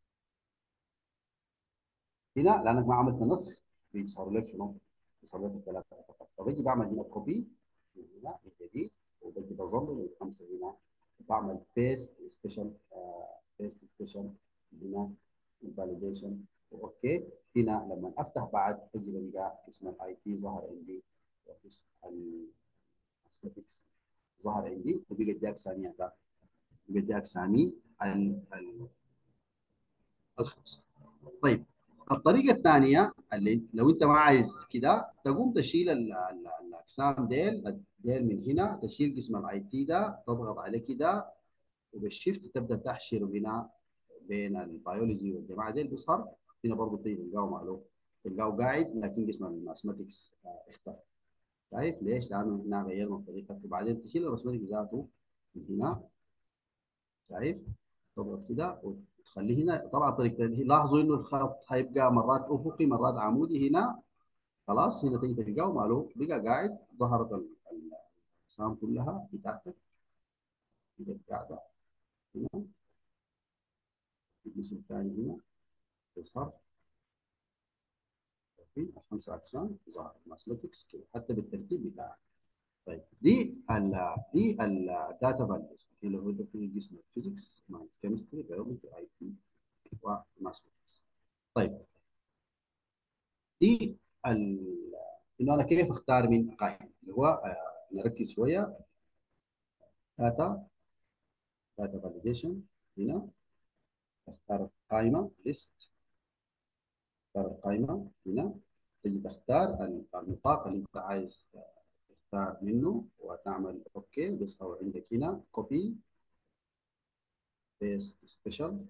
Speaker 2: هنا لانك ما عملت نسخ بيظهر لك شنو؟ بيظهر لك الثلاثه فقط. فبجي بعمل هنا كوبي من هنا من جديد وبجي بظلل الخمسه هنا بعمل بيست سبيشال بيست سبيشال هنا فاليديشن اوكي. هنا لما افتح بعد بجي بلقى اسم الاي تي ظهر عندي واسم الاسمتكس ظهر عندي وبقت دي اقسامي ده بقت دي اقسامي الخمسه. طيب الطريقه الثانيه اللي لو انت ما عايز كده تقوم تشيل ال ال الاقسام ديل ديل من هنا تشيل قسم الاي تي ده تضغط عليه كده وبالشيفت تبدا تحشر هنا بين البيولوجي والجماعه ديل بيظهر هنا برضه تيجي تلقاه معلوم تلقاه قاعد لكن قسم الماثماتكس اختفى. شايف ليش؟ لانه هنا غيرنا الطريقه وبعدين تشيل الماثماتكس ذاته من هنا شايف تضغط كده وتخليه هنا. طبعا طريقه لاحظوا انه الخط هيبقى مرات افقي مرات عمودي هنا. خلاص هنا تيجي تلقاه ماله بقى قاعد ظهرت الاجسام كلها بتاعتك كده قاعده هنا. الجسم الثاني هنا يظهر في الخمسه اجسام ظهر ماسلوتكس كده حتى بالترتيب بتاعها. طيب دي ال دي الداتا فاليوز اللي هو في الجسم الفيزيكس مع الكيمستري بيولوجي اي تي وماسلوتكس. طيب دي ال... انه انا كيف اختار من قائمه اللي هو آه، نركز شويه داتا داتا فاليديشن هنا تختار القائمة ليست، تختار القائمة هنا، تجي تختار النطاق اللي انت عايز تختار منه وتعمل اوكي. بس هو عندك هنا كوبي بيست سبيشال،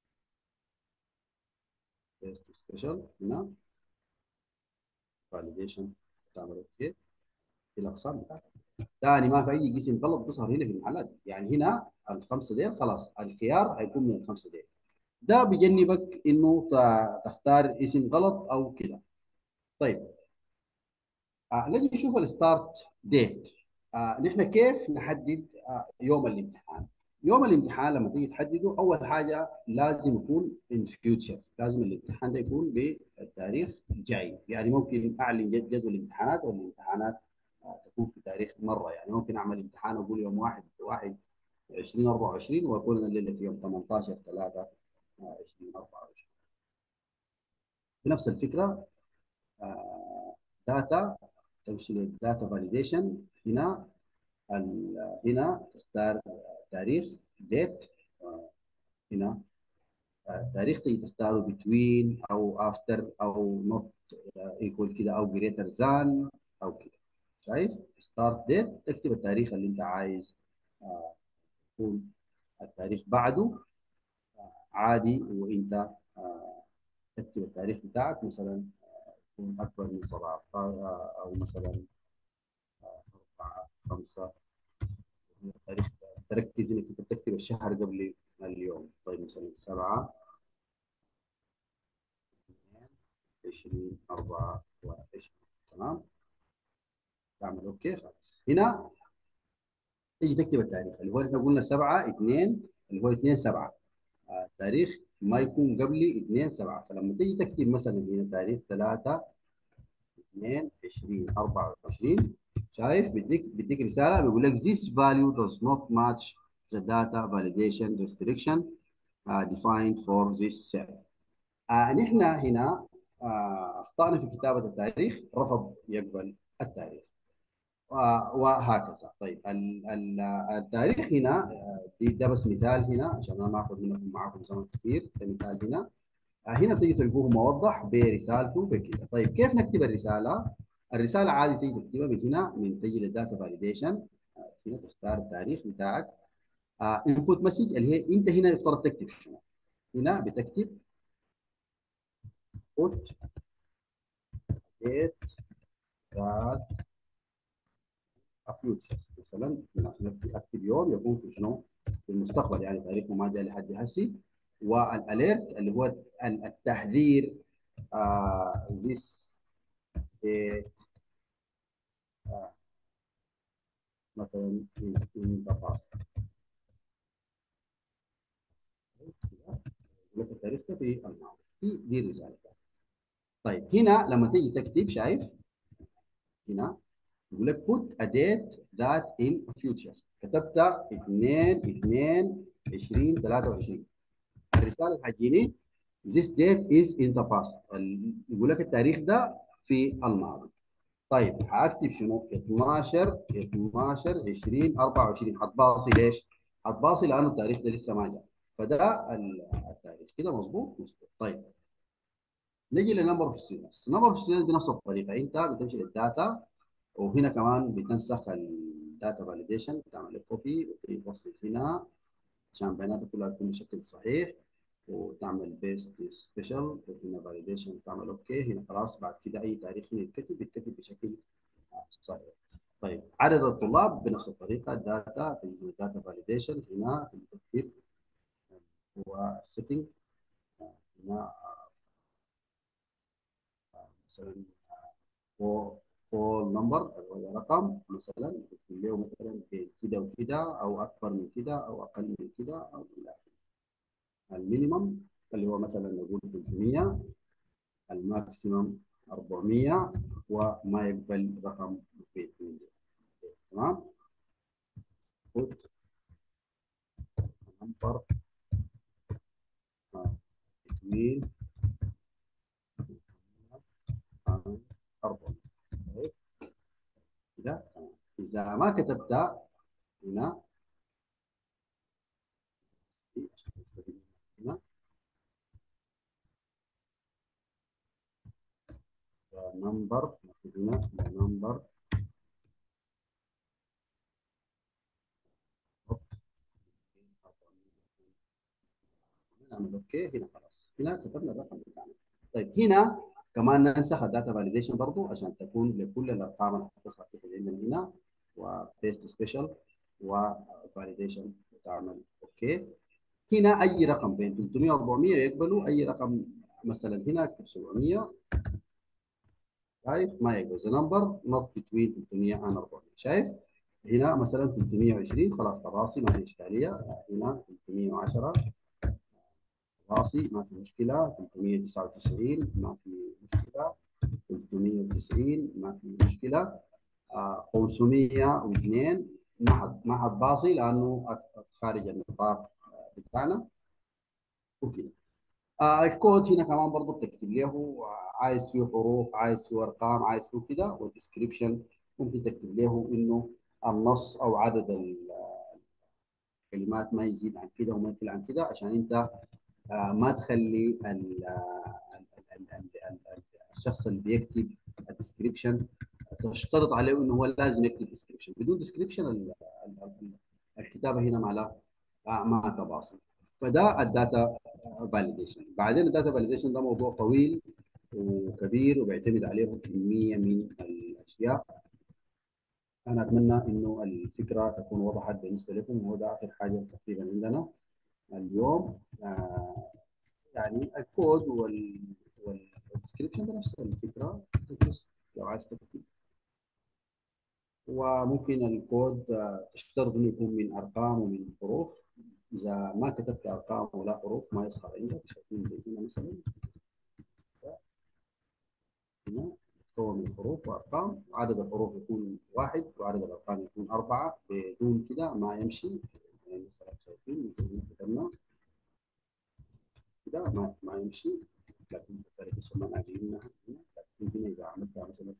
Speaker 2: بيست سبيشال هنا فاليديشن، تعمل اوكي في الاقسام بتاعتك. ثاني ما في اي قسم غلط بيظهر هنا في المحلات، يعني هنا الخمسه ديل خلاص الخيار هيكون من الخمسه ديل. ده بيجنبك انه ت- تختار اسم غلط او كده. طيب آه نجي نشوف الستارت ديت. آه نحن كيف نحدد آه يوم الامتحان؟ يوم الامتحان لما تيجي تحدده اول حاجه لازم يكون ان فيوتشر، لازم الامتحان ده يكون بالتاريخ الجاي. يعني ممكن اعلن جد- جدول الامتحانات والامتحانات آه تكون في تاريخ مره، يعني ممكن اعمل امتحان اقول يوم واحد واحد ألفين وأربعة وعشرين ويكون الليله في يوم ثمانية عشر ثلاثة ألفين وأربعة وعشرين. بنفس الفكره داتا، تمشي للداتا فاليديشن. هنا ال- هنا تختار تاريخ ديت، هنا آه، تاريخ تيجي تختاره بتوين او افتر او نوت ايكوال كده او جريتر ذان او كده. شايف ستارت ديت تكتب التاريخ اللي انت عايز آه، يكون التاريخ بعده عادي، وانت آه، تكتب التاريخ بتاعك مثلا يكون اكبر من سبعة آه، او مثلا أربعة خمسة. التاريخ تركز انك انت تكتب الشهر قبل اليوم. طيب مثلا سبعة عشرين أربعة وعشرين. تمام، تعمل اوكي خلاص. هنا تيجي تكتب التاريخ اللي هو احنا قلنا سبعة اثنين، اللي هو اثنين سبعة. آه تاريخ ما يكون قبل اثنين سبعة. فلما تيجي تكتب مثلا هنا تاريخ ثلاثة اثنين عشرين أربعة وعشرين، شايف بيديك بيديك رساله بيقول لك this value does not match the data validation restriction uh, defined for this cell. آه نحن هنا آه اخطانا في كتابه التاريخ، رفض يقبل التاريخ آه وهكذا. طيب ال ال التاريخ هنا آه ده بس مثال هنا عشان انا ما اخذ منكم معاكم زمن كثير. ده مثال هنا آه هنا بتيجي تلقوه موضح برسالته بكده. طيب كيف نكتب الرساله؟ الرساله عادي تيجي تكتبها من هنا، من تيجي للداتا فاليديشن هنا تختار التاريخ بتاعك. انبوت مسج اللي هي انت هنا يفترض تكتب شنو؟ هنا بتكتب put date that a future مثلا. عشان اكتب يوم يكون في شنو؟ في المستقبل، يعني تاريخه ما جاء لحد هسي. والاليرت اللي هو التحذير آه this date آه مثلا is in the past. يقول لك التاريخ ده في الماضي. دي دي الرساله. طيب هنا لما تيجي تكتب، شايف هنا يقول لك put a date that in future. كتبت اثنين اثنين عشرين ثلاثة وعشرين. الرساله اللي هتجيني this date is in the past، يقول لك التاريخ ده في الماضي. طيب هكتب شنو؟ اثناشر اثناشر عشرين أربعة وعشرين. هتباصي ليش؟ هتباصي لانه التاريخ ده لسه ما جاء. فده التاريخ كده مظبوط مظبوط. طيب نجي لنمبر اوف ستودنتس. نمبر اوف ستودنتس بنفس الطريقه، انت بتمشي للداتا وهنا كمان بتنسخ الداتا فاليديشن، تعمل كوبي وتوصل هنا عشان بياناتك كلها تكون بشكل صحيح، وتعمل بيست سبيشال وهنا فاليديشن تعمل اوكي. هنا خلاص بعد كده اي تاريخ هنا يتكتب بيتكتب بشكل صحيح. طيب عدد الطلاب بنفس الطريقه، الداتا في الداتا فاليديشن هنا في الترتيب والسيتنج هنا مثلا فول نمبر هو رقم مثلا له مثلا بين كده وكده او اكبر من كده او اقل من كده او لا. المينيمم اللي هو مثلا نقول ثلاثمية، الماكسيمم أربعمية، وما يقبل رقم بين. تمام. put number uh, between أربعمية. طيب كده تمام. اذا ما كتبت هنا هنا نمبر هنا نمبر نعمل اوكي هنا خلاص هنا كتبنا الرقم بتاعنا. طيب هنا كمان ننسخ الداتا فاليديشن برضو عشان تكون لكل الارقام اللي هتصحى اللي عندنا هنا وبيست سبيشال وفاليديشن وتعمل اوكي. هنا اي رقم بين ثلاثمية و أربعمية يقبلوا، اي رقم مثلا هنا اكتب سبعمية شايف ما يقبل ذا نمبر نوت بتوين ثلاثمية و أربعمية. شايف هنا مثلا ثلاثمية وعشرين خلاص تراصي ما في اشكاليه. هنا ثلاثمية وعشرة راسي ما في مشكله. ثلاثمية وتسعة وتسعين ما في مشكله. ثلاثمية وتسعين ما في مشكله. آه خمسمية واثنين ما حد ما حد باصي لانه خارج النطاق بتاعنا وكده. آه الكود هنا كمان برضه بتكتب له آه عايز فيه حروف، عايز فيه ارقام، عايز فيه كده. والديسكريبشن ممكن تكتب له انه النص او عدد الكلمات ما يزيد عن كده وما يقل عن كده عشان انت آه ما تخلي ال ال ال ال ال الشخص اللي بيكتب الديسكريبشن تشترط عليه انه هو لازم يكتب ديسكريبشن. بدون ديسكريبشن الكتابه هنا ما لا آه ما تباصي. فده الداتا فاليديشن. بعدين الداتا فاليديشن ده موضوع طويل وكبير وبيعتمد عليه كميه من الاشياء. انا اتمنى انه الفكره تكون وضحت بالنسبه لكم، وهو ده اخر حاجه تقريبا عندنا اليوم. آه يعني الكود وال والديسكريبشن بنفس الفكره بس لو عايز تكتب. وممكن الكود آه تشترط انه يكون من ارقام ومن حروف. اذا ما كتبت ارقام ولا حروف ما يظهر عندك. شايفين زي هنا مثلا هنا مكون من حروف وارقام، وعدد الحروف يكون واحد وعدد الارقام يكون اربعه. بدون كده ما يمشي. يعني مثلا شايفين مثلا هنا كتبنا كده ما ما يمشي. لكن بالتالي ما ناقلينها هنا. لكن هنا اذا عملتها مثلا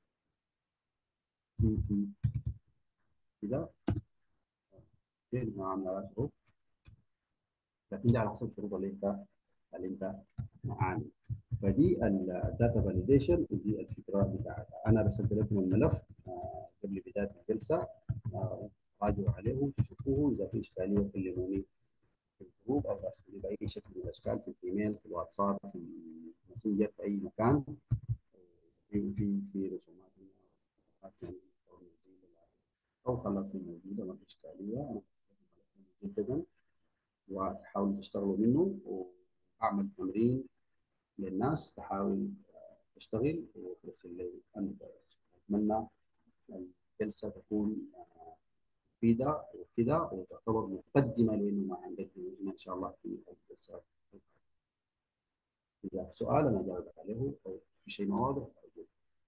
Speaker 2: كده هنا عامله حروف، لكن دي على حسب الشروط اللي انت اللي انت عامل. فدي الداتا فاليديشن ودي الفكره بتاعتها. انا رسلت لكم الملف آه قبل بدايه الجلسه. آه راجعوا عليه تشوفوه. اذا في اشكاليه كلموني في الجروب او ارسلوا لي باي شكل من الاشكال في الايميل في الواتساب في الماسنجر في اي مكان. في في في رسومات يعني او خلتهم موجوده ما في اشكاليه. انا جدا وتحاولوا تشتغلوا منه واعمل تمرين للناس تحاول تشتغل وترسل لي النتائج. اتمنى الجلسه تكون مفيده وكده وتعتبر مقدمه لانه ما هنقدم هنا ان شاء الله في الجلسات. اذا في سؤال انا اجاوب عليه او في شيء ما واضح أقول.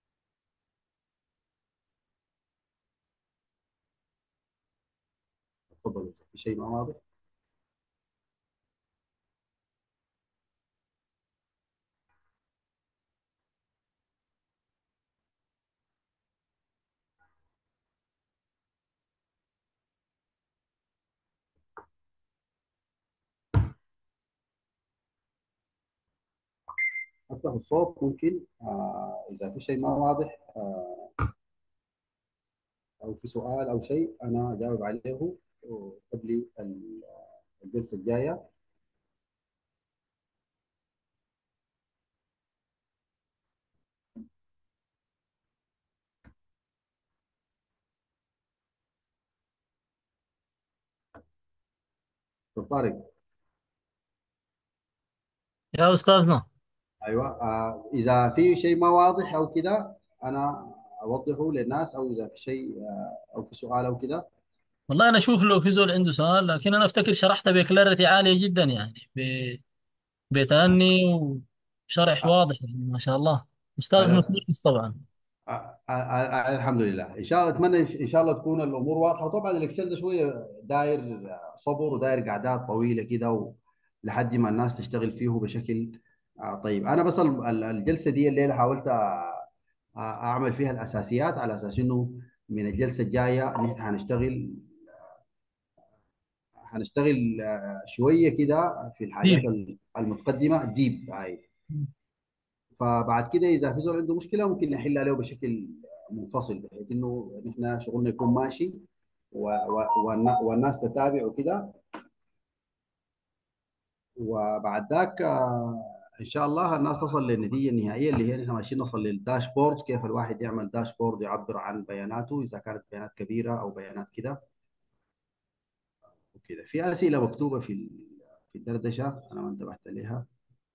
Speaker 2: تفضل اذا في شيء ما واضح. افتح الصوت ممكن آه اذا في شيء ما واضح آه او في سؤال او شيء انا اجاوب عليه قبل الجلسه الجايه. دكتور طارق.
Speaker 4: يا أستاذنا.
Speaker 2: ايوه آه اذا في شيء ما واضح او كده انا اوضحه للناس، او اذا في شيء آه او في سؤال او كده.
Speaker 4: والله أنا أشوف لو في زول عنده سؤال، لكن أنا أفتكر شرحتها بكلاريتي عالية جدا، يعني ب- بتأني وشرح
Speaker 2: آه
Speaker 4: واضح ما شاء الله. أستاذ
Speaker 2: آه
Speaker 4: متميز طبعا.
Speaker 2: آه آه آه الحمد لله. ان شاء الله اتمنى ان شاء الله تكون الامور واضحه. وطبعا الاكسل ده شويه داير صبر وداير قعدات طويله كده و- لحد ما الناس تشتغل فيه بشكل آه طيب. انا بس ال- ال- الجلسه دي الليله حاولت آه، آه، اعمل فيها الاساسيات على اساس انه من الجلسه الجايه نحن هنشتغل هنشتغل آه، شويه كده في الحاجات
Speaker 4: ديب.
Speaker 2: المتقدمه ديب هاي. فبعد كده اذا في زول عنده مشكله ممكن نحل عليه بشكل منفصل، بحيث انه نحن شغلنا يكون ماشي و... و... والنا- والناس تتابع وكده. وبعد ذاك آه، ان شاء الله الناس تصل للنتيجه النهائيه اللي هي نحن ماشيين نصل للداشبورد، كيف الواحد يعمل داشبورد يعبر عن بياناته اذا كانت بيانات كبيره او بيانات كده وكده. في اسئله مكتوبه في ال- في الدردشه انا ما انتبهت لها.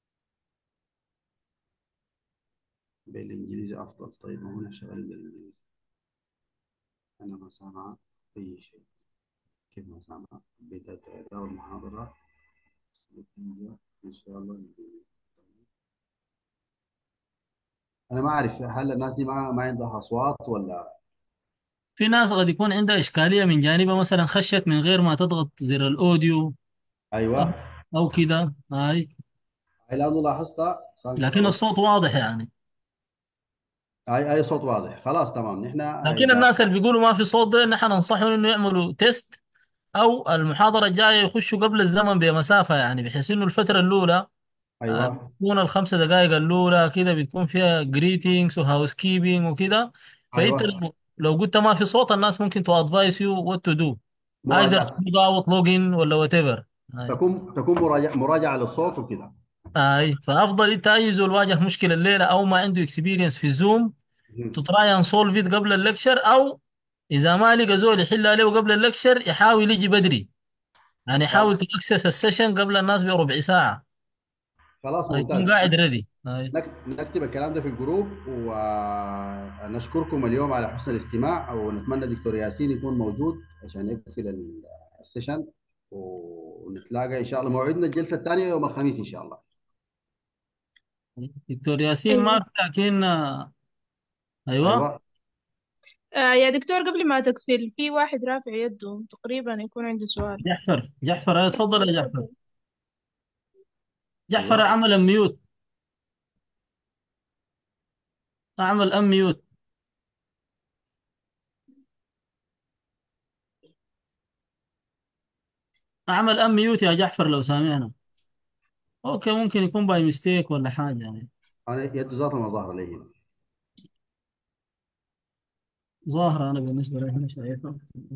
Speaker 2: بالانجليزي افضل. طيب ما هنا شغال بالانجليزي. انا ما سامع اي شيء. كيف ما سامع؟ بدايه اداء المحاضره ان شاء الله. انا ما اعرف هل الناس دي ما ما عندها اصوات ولا.
Speaker 4: في ناس قد يكون عندها إشكالية من جانبها، مثلا خشت من غير ما تضغط زر الأوديو أو
Speaker 2: ايوه.
Speaker 4: أو كده هاي.
Speaker 2: هاي لانه لاحظتها صار
Speaker 4: لكن
Speaker 2: كده.
Speaker 4: الصوت واضح يعني.
Speaker 2: اي اي صوت واضح. خلاص تمام. نحن
Speaker 4: لكن
Speaker 2: اذا
Speaker 4: الناس اللي بيقولوا ما في صوت ده نحن ننصحهم إنه يعملوا تيست، أو المحاضرة الجاية يخشوا قبل الزمن بمسافة، يعني بحيث إنه الفترة الأولى آه،
Speaker 2: ايوه
Speaker 4: بتكون الخمسة دقائق الأولى كده بتكون فيها جريتينجز وهاوس كيبنج وكده. فأنت
Speaker 2: ايوه
Speaker 4: لو لو قلت ما في صوت، الناس ممكن تو ادفايس يو وات تو دو، ايذر
Speaker 2: مراجعه.
Speaker 4: لوج اوت لوجن ولا وات ايفر.
Speaker 2: تكون تكون مراجعه مراجعه للصوت وكده.
Speaker 4: اي فافضل انت اي زول واجه مشكله الليله او ما عنده اكسبيرينس في الزوم
Speaker 2: مهم.
Speaker 4: تتراي ان سولف ات قبل الليكشر، او اذا ما لقى زول يحل عليه قبل الليكشر يحاول يجي بدري، يعني
Speaker 2: خلاص.
Speaker 4: يحاول تاكسس السيشن قبل الناس بربع ساعه،
Speaker 2: خلاص ممتاز.
Speaker 4: يكون قاعد ريدي. اي
Speaker 2: نك- نكتب الكلام ده في الجروب، ونشكركم اليوم على حسن الاستماع، ونتمنى دكتور ياسين يكون موجود عشان يقفل ال- السيشن، ونتلاقى ان شاء الله. موعدنا الجلسه الثانيه يوم الخميس ان شاء الله.
Speaker 4: دكتور ياسين ما
Speaker 3: أيوة.
Speaker 4: في، لكن آه، ايوه.
Speaker 2: ايوه.
Speaker 3: آه يا دكتور، قبل ما تقفل في واحد رافع يده تقريبا يكون عنده سؤال.
Speaker 4: جعفر جعفر آه، تفضل يا جعفر. جعفر
Speaker 2: ايوه.
Speaker 4: عمل ميوت، اعمل ام ميوت. اعمل ام ميوت يا جعفر لو سامعنا. اوكي، ممكن يكون باي ميستيك ولا حاجه يعني.
Speaker 2: انا يده ذاتها ما ظاهره لي هنا.
Speaker 4: ظاهره انا بالنسبه لي هنا شايفها.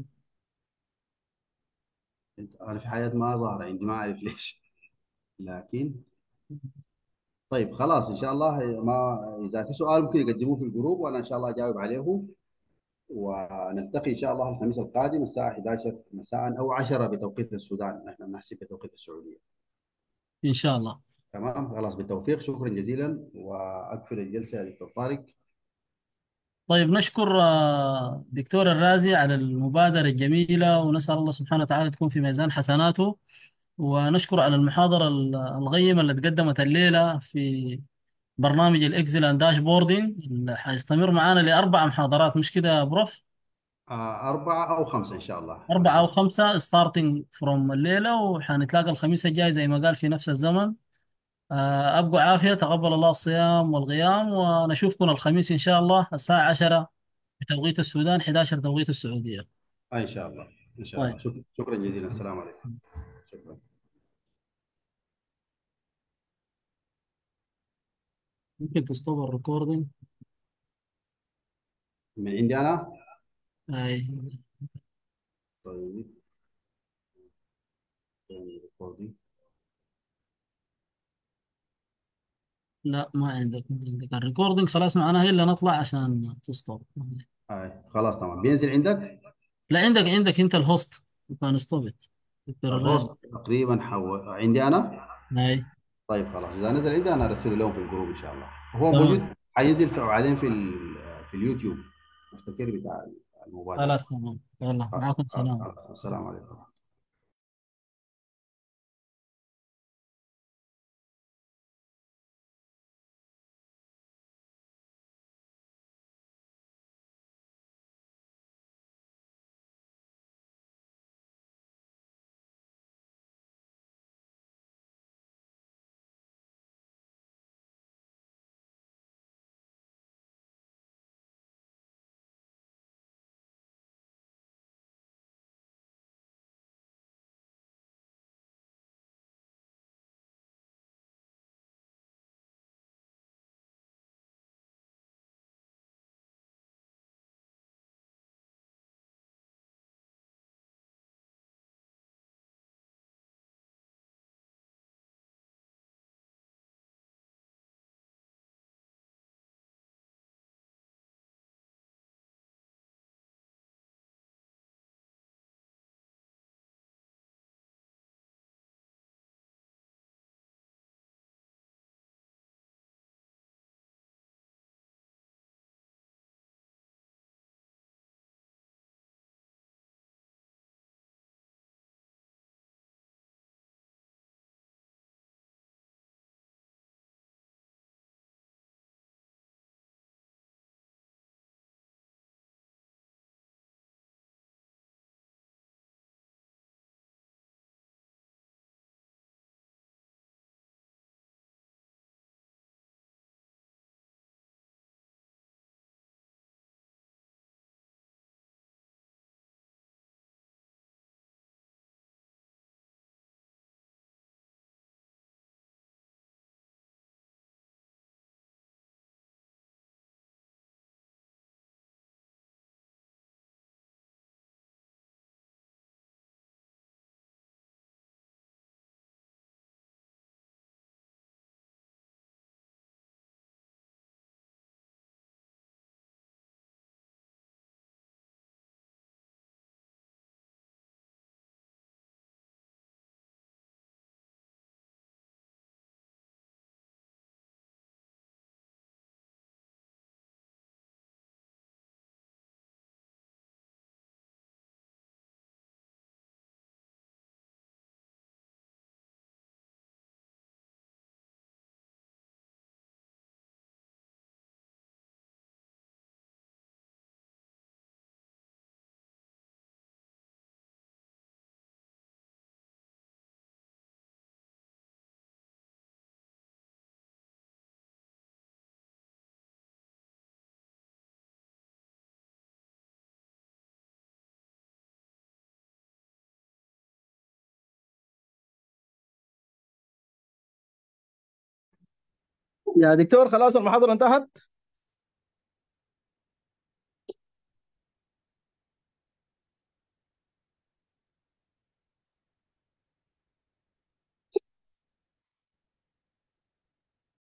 Speaker 2: انت انا في حاجات ما ظاهره عندي، ما اعرف ليش. لكن طيب خلاص ان شاء الله. ما اذا في سؤال ممكن يقدموه في الجروب وانا ان شاء الله اجاوب عليه. ونلتقي ان شاء الله الخميس القادم الساعه احد عشر مساء او عشرة بتوقيت السودان، نحن بنحسب بتوقيت السعوديه.
Speaker 4: ان شاء الله.
Speaker 2: تمام. خلاص بالتوفيق. شكرا جزيلا. واقفل الجلسه يا دكتور طارق.
Speaker 4: طيب نشكر آه، دكتور الرازي على المبادره الجميله، ونسال الله سبحانه وتعالى تكون في ميزان حسناته. ونشكر على المحاضره ال- القيمه اللي تقدمت الليله في برنامج الاكسل داشبوردينج، اللي حيستمر معنا لاربع محاضرات، مش كده يا بروف؟
Speaker 2: آه أربعة أو خمسة إن شاء الله ما
Speaker 4: أربعة أو
Speaker 2: أعرف.
Speaker 4: خمسة ستارتنج فروم الليلة، وحنتلاقى الخميس الجاي زي ما قال في نفس الزمن. آه، أبقوا عافية، تقبل الله الصيام والقيام، ونشوفكم الخميس إن شاء الله الساعة عشرة بتوقيت السودان، احد عشر توقيت السعودية.
Speaker 2: آه إن شاء الله. إن شاء
Speaker 4: طيب
Speaker 2: الله. شكرا شكرا جزيلا. السلام عليكم. شكرا.
Speaker 4: ممكن تستوب الريكوردينج.
Speaker 2: من عندي أنا.
Speaker 4: أي
Speaker 2: طيب. recording.
Speaker 4: لا، ما عندك ما عندك الريكوردينج، خلاص معناها هي اللي نطلع عشان تستوب.
Speaker 2: آه خلاص تمام. بينزل عندك.
Speaker 4: لا، عندك عندك أنت الهوست، كان ستوب دكتور الراجل.
Speaker 2: الهوست تقريبا حو... عندي أنا.
Speaker 4: أي
Speaker 2: طيب خلاص اذا نزل عندي انا ارسله لهم في الجروب ان شاء الله. هو موجود.
Speaker 4: تمام.
Speaker 2: حينزل في بعدين في ال... في اليوتيوب. افتكر بتاع المبادره.
Speaker 4: خلاص تمام، يلا
Speaker 2: آه،
Speaker 4: معاكم
Speaker 2: آه،
Speaker 4: سلام.
Speaker 2: آه، السلام عليكم.
Speaker 1: يا دكتور خلاص المحاضرة انتهت.